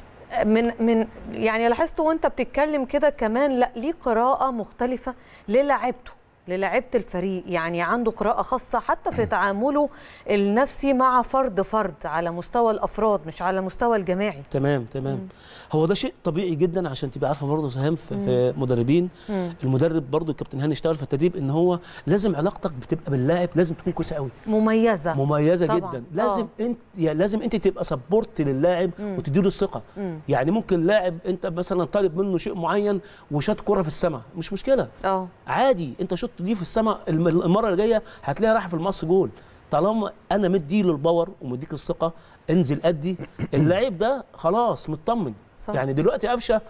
من من يعني لاحظت وانت بتتكلم كده كمان، لا ليه قراءه مختلفه للاعيبته، للاعيبه الفريق. يعني عنده قراءه خاصه حتى في تعامله النفسي مع فرد فرد على مستوى الافراد مش على مستوى الجماعي. تمام تمام. مم. هو ده شيء طبيعي جدا عشان تبقى عارفه برضه سهام في, في مدربين. مم. المدرب برضه الكابتن هاني اشتغل في التدريب ان هو لازم علاقتك بتبقى باللاعب لازم تكون كويسه قوي، مميزه مميزه طبعًا. جدا. لازم آه. انت يعني لازم انت تبقى سبورت للاعب وتديله الثقه. مم. يعني ممكن لاعب انت مثلا طالب منه شيء معين وشاط كره في السماء، مش مشكله، اه عادي، انت شوط دي في السماء، المره اللي جايه هتلاقيها رايحه في المقص جول. طالما انا مديله الباور ومديك الثقه، انزل ادي اللاعب ده خلاص مطمن. صح. يعني دلوقتي قفشه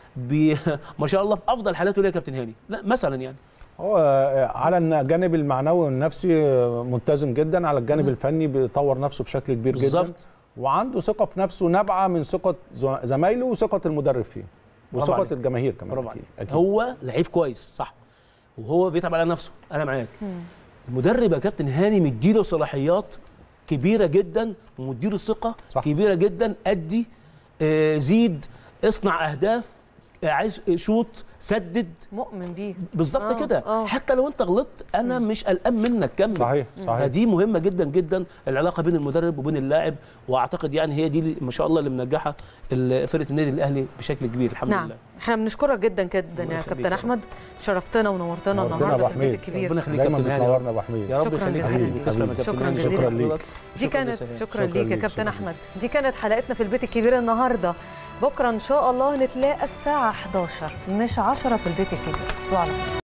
ما شاء الله في افضل حالاته ليه يا كابتن هاني؟ لا مثلا يعني هو على الجانب المعنوي والنفسي متزن جدا، على الجانب م. الفني بيطور نفسه بشكل كبير بالزبط. جدا، وعنده ثقه في نفسه نابعه من ثقه زمايله وثقه المدرب فيه وثقه الجماهير كمان. أكيد. أكيد. هو لعيب كويس صح، وهو بيتعب على نفسه، انا معاك. م. المدرب يا كابتن هاني مديله صلاحيات كبيره جدا ومديله ثقه كبيره جدا. ادي آه زيد، اصنع اهداف، آه عايز شوط، سدد، مؤمن بيه بالظبط آه كده. آه. حتى لو انت غلطت انا مم. مش قلقان منك، كمل. صحيح صحيح. فدي مهمه جدا جدا العلاقه بين المدرب وبين اللاعب، واعتقد يعني هي دي ما شاء الله اللي منجحه فرقه النادي الاهلي بشكل كبير الحمد نعم. لله. احنا بنشكرك جدا جدا يا كابتن احمد، شرفتنا ونورتنا النهارده في البيت الكبير. ربنا يخليك يا كابتن هاني. نورنا ابو حميد. يا رب يخليك حبيبي. تسلم يا كابتن هاني. شكرا ليك. دي كانت شكرا ليك يا كابتن احمد. دي كانت حلقتنا في البيت الكبير النهارده. بكره ان شاء الله نتلاقى الساعه احداشر مش عشرة في البيت الكبير. تصبحوا على خير.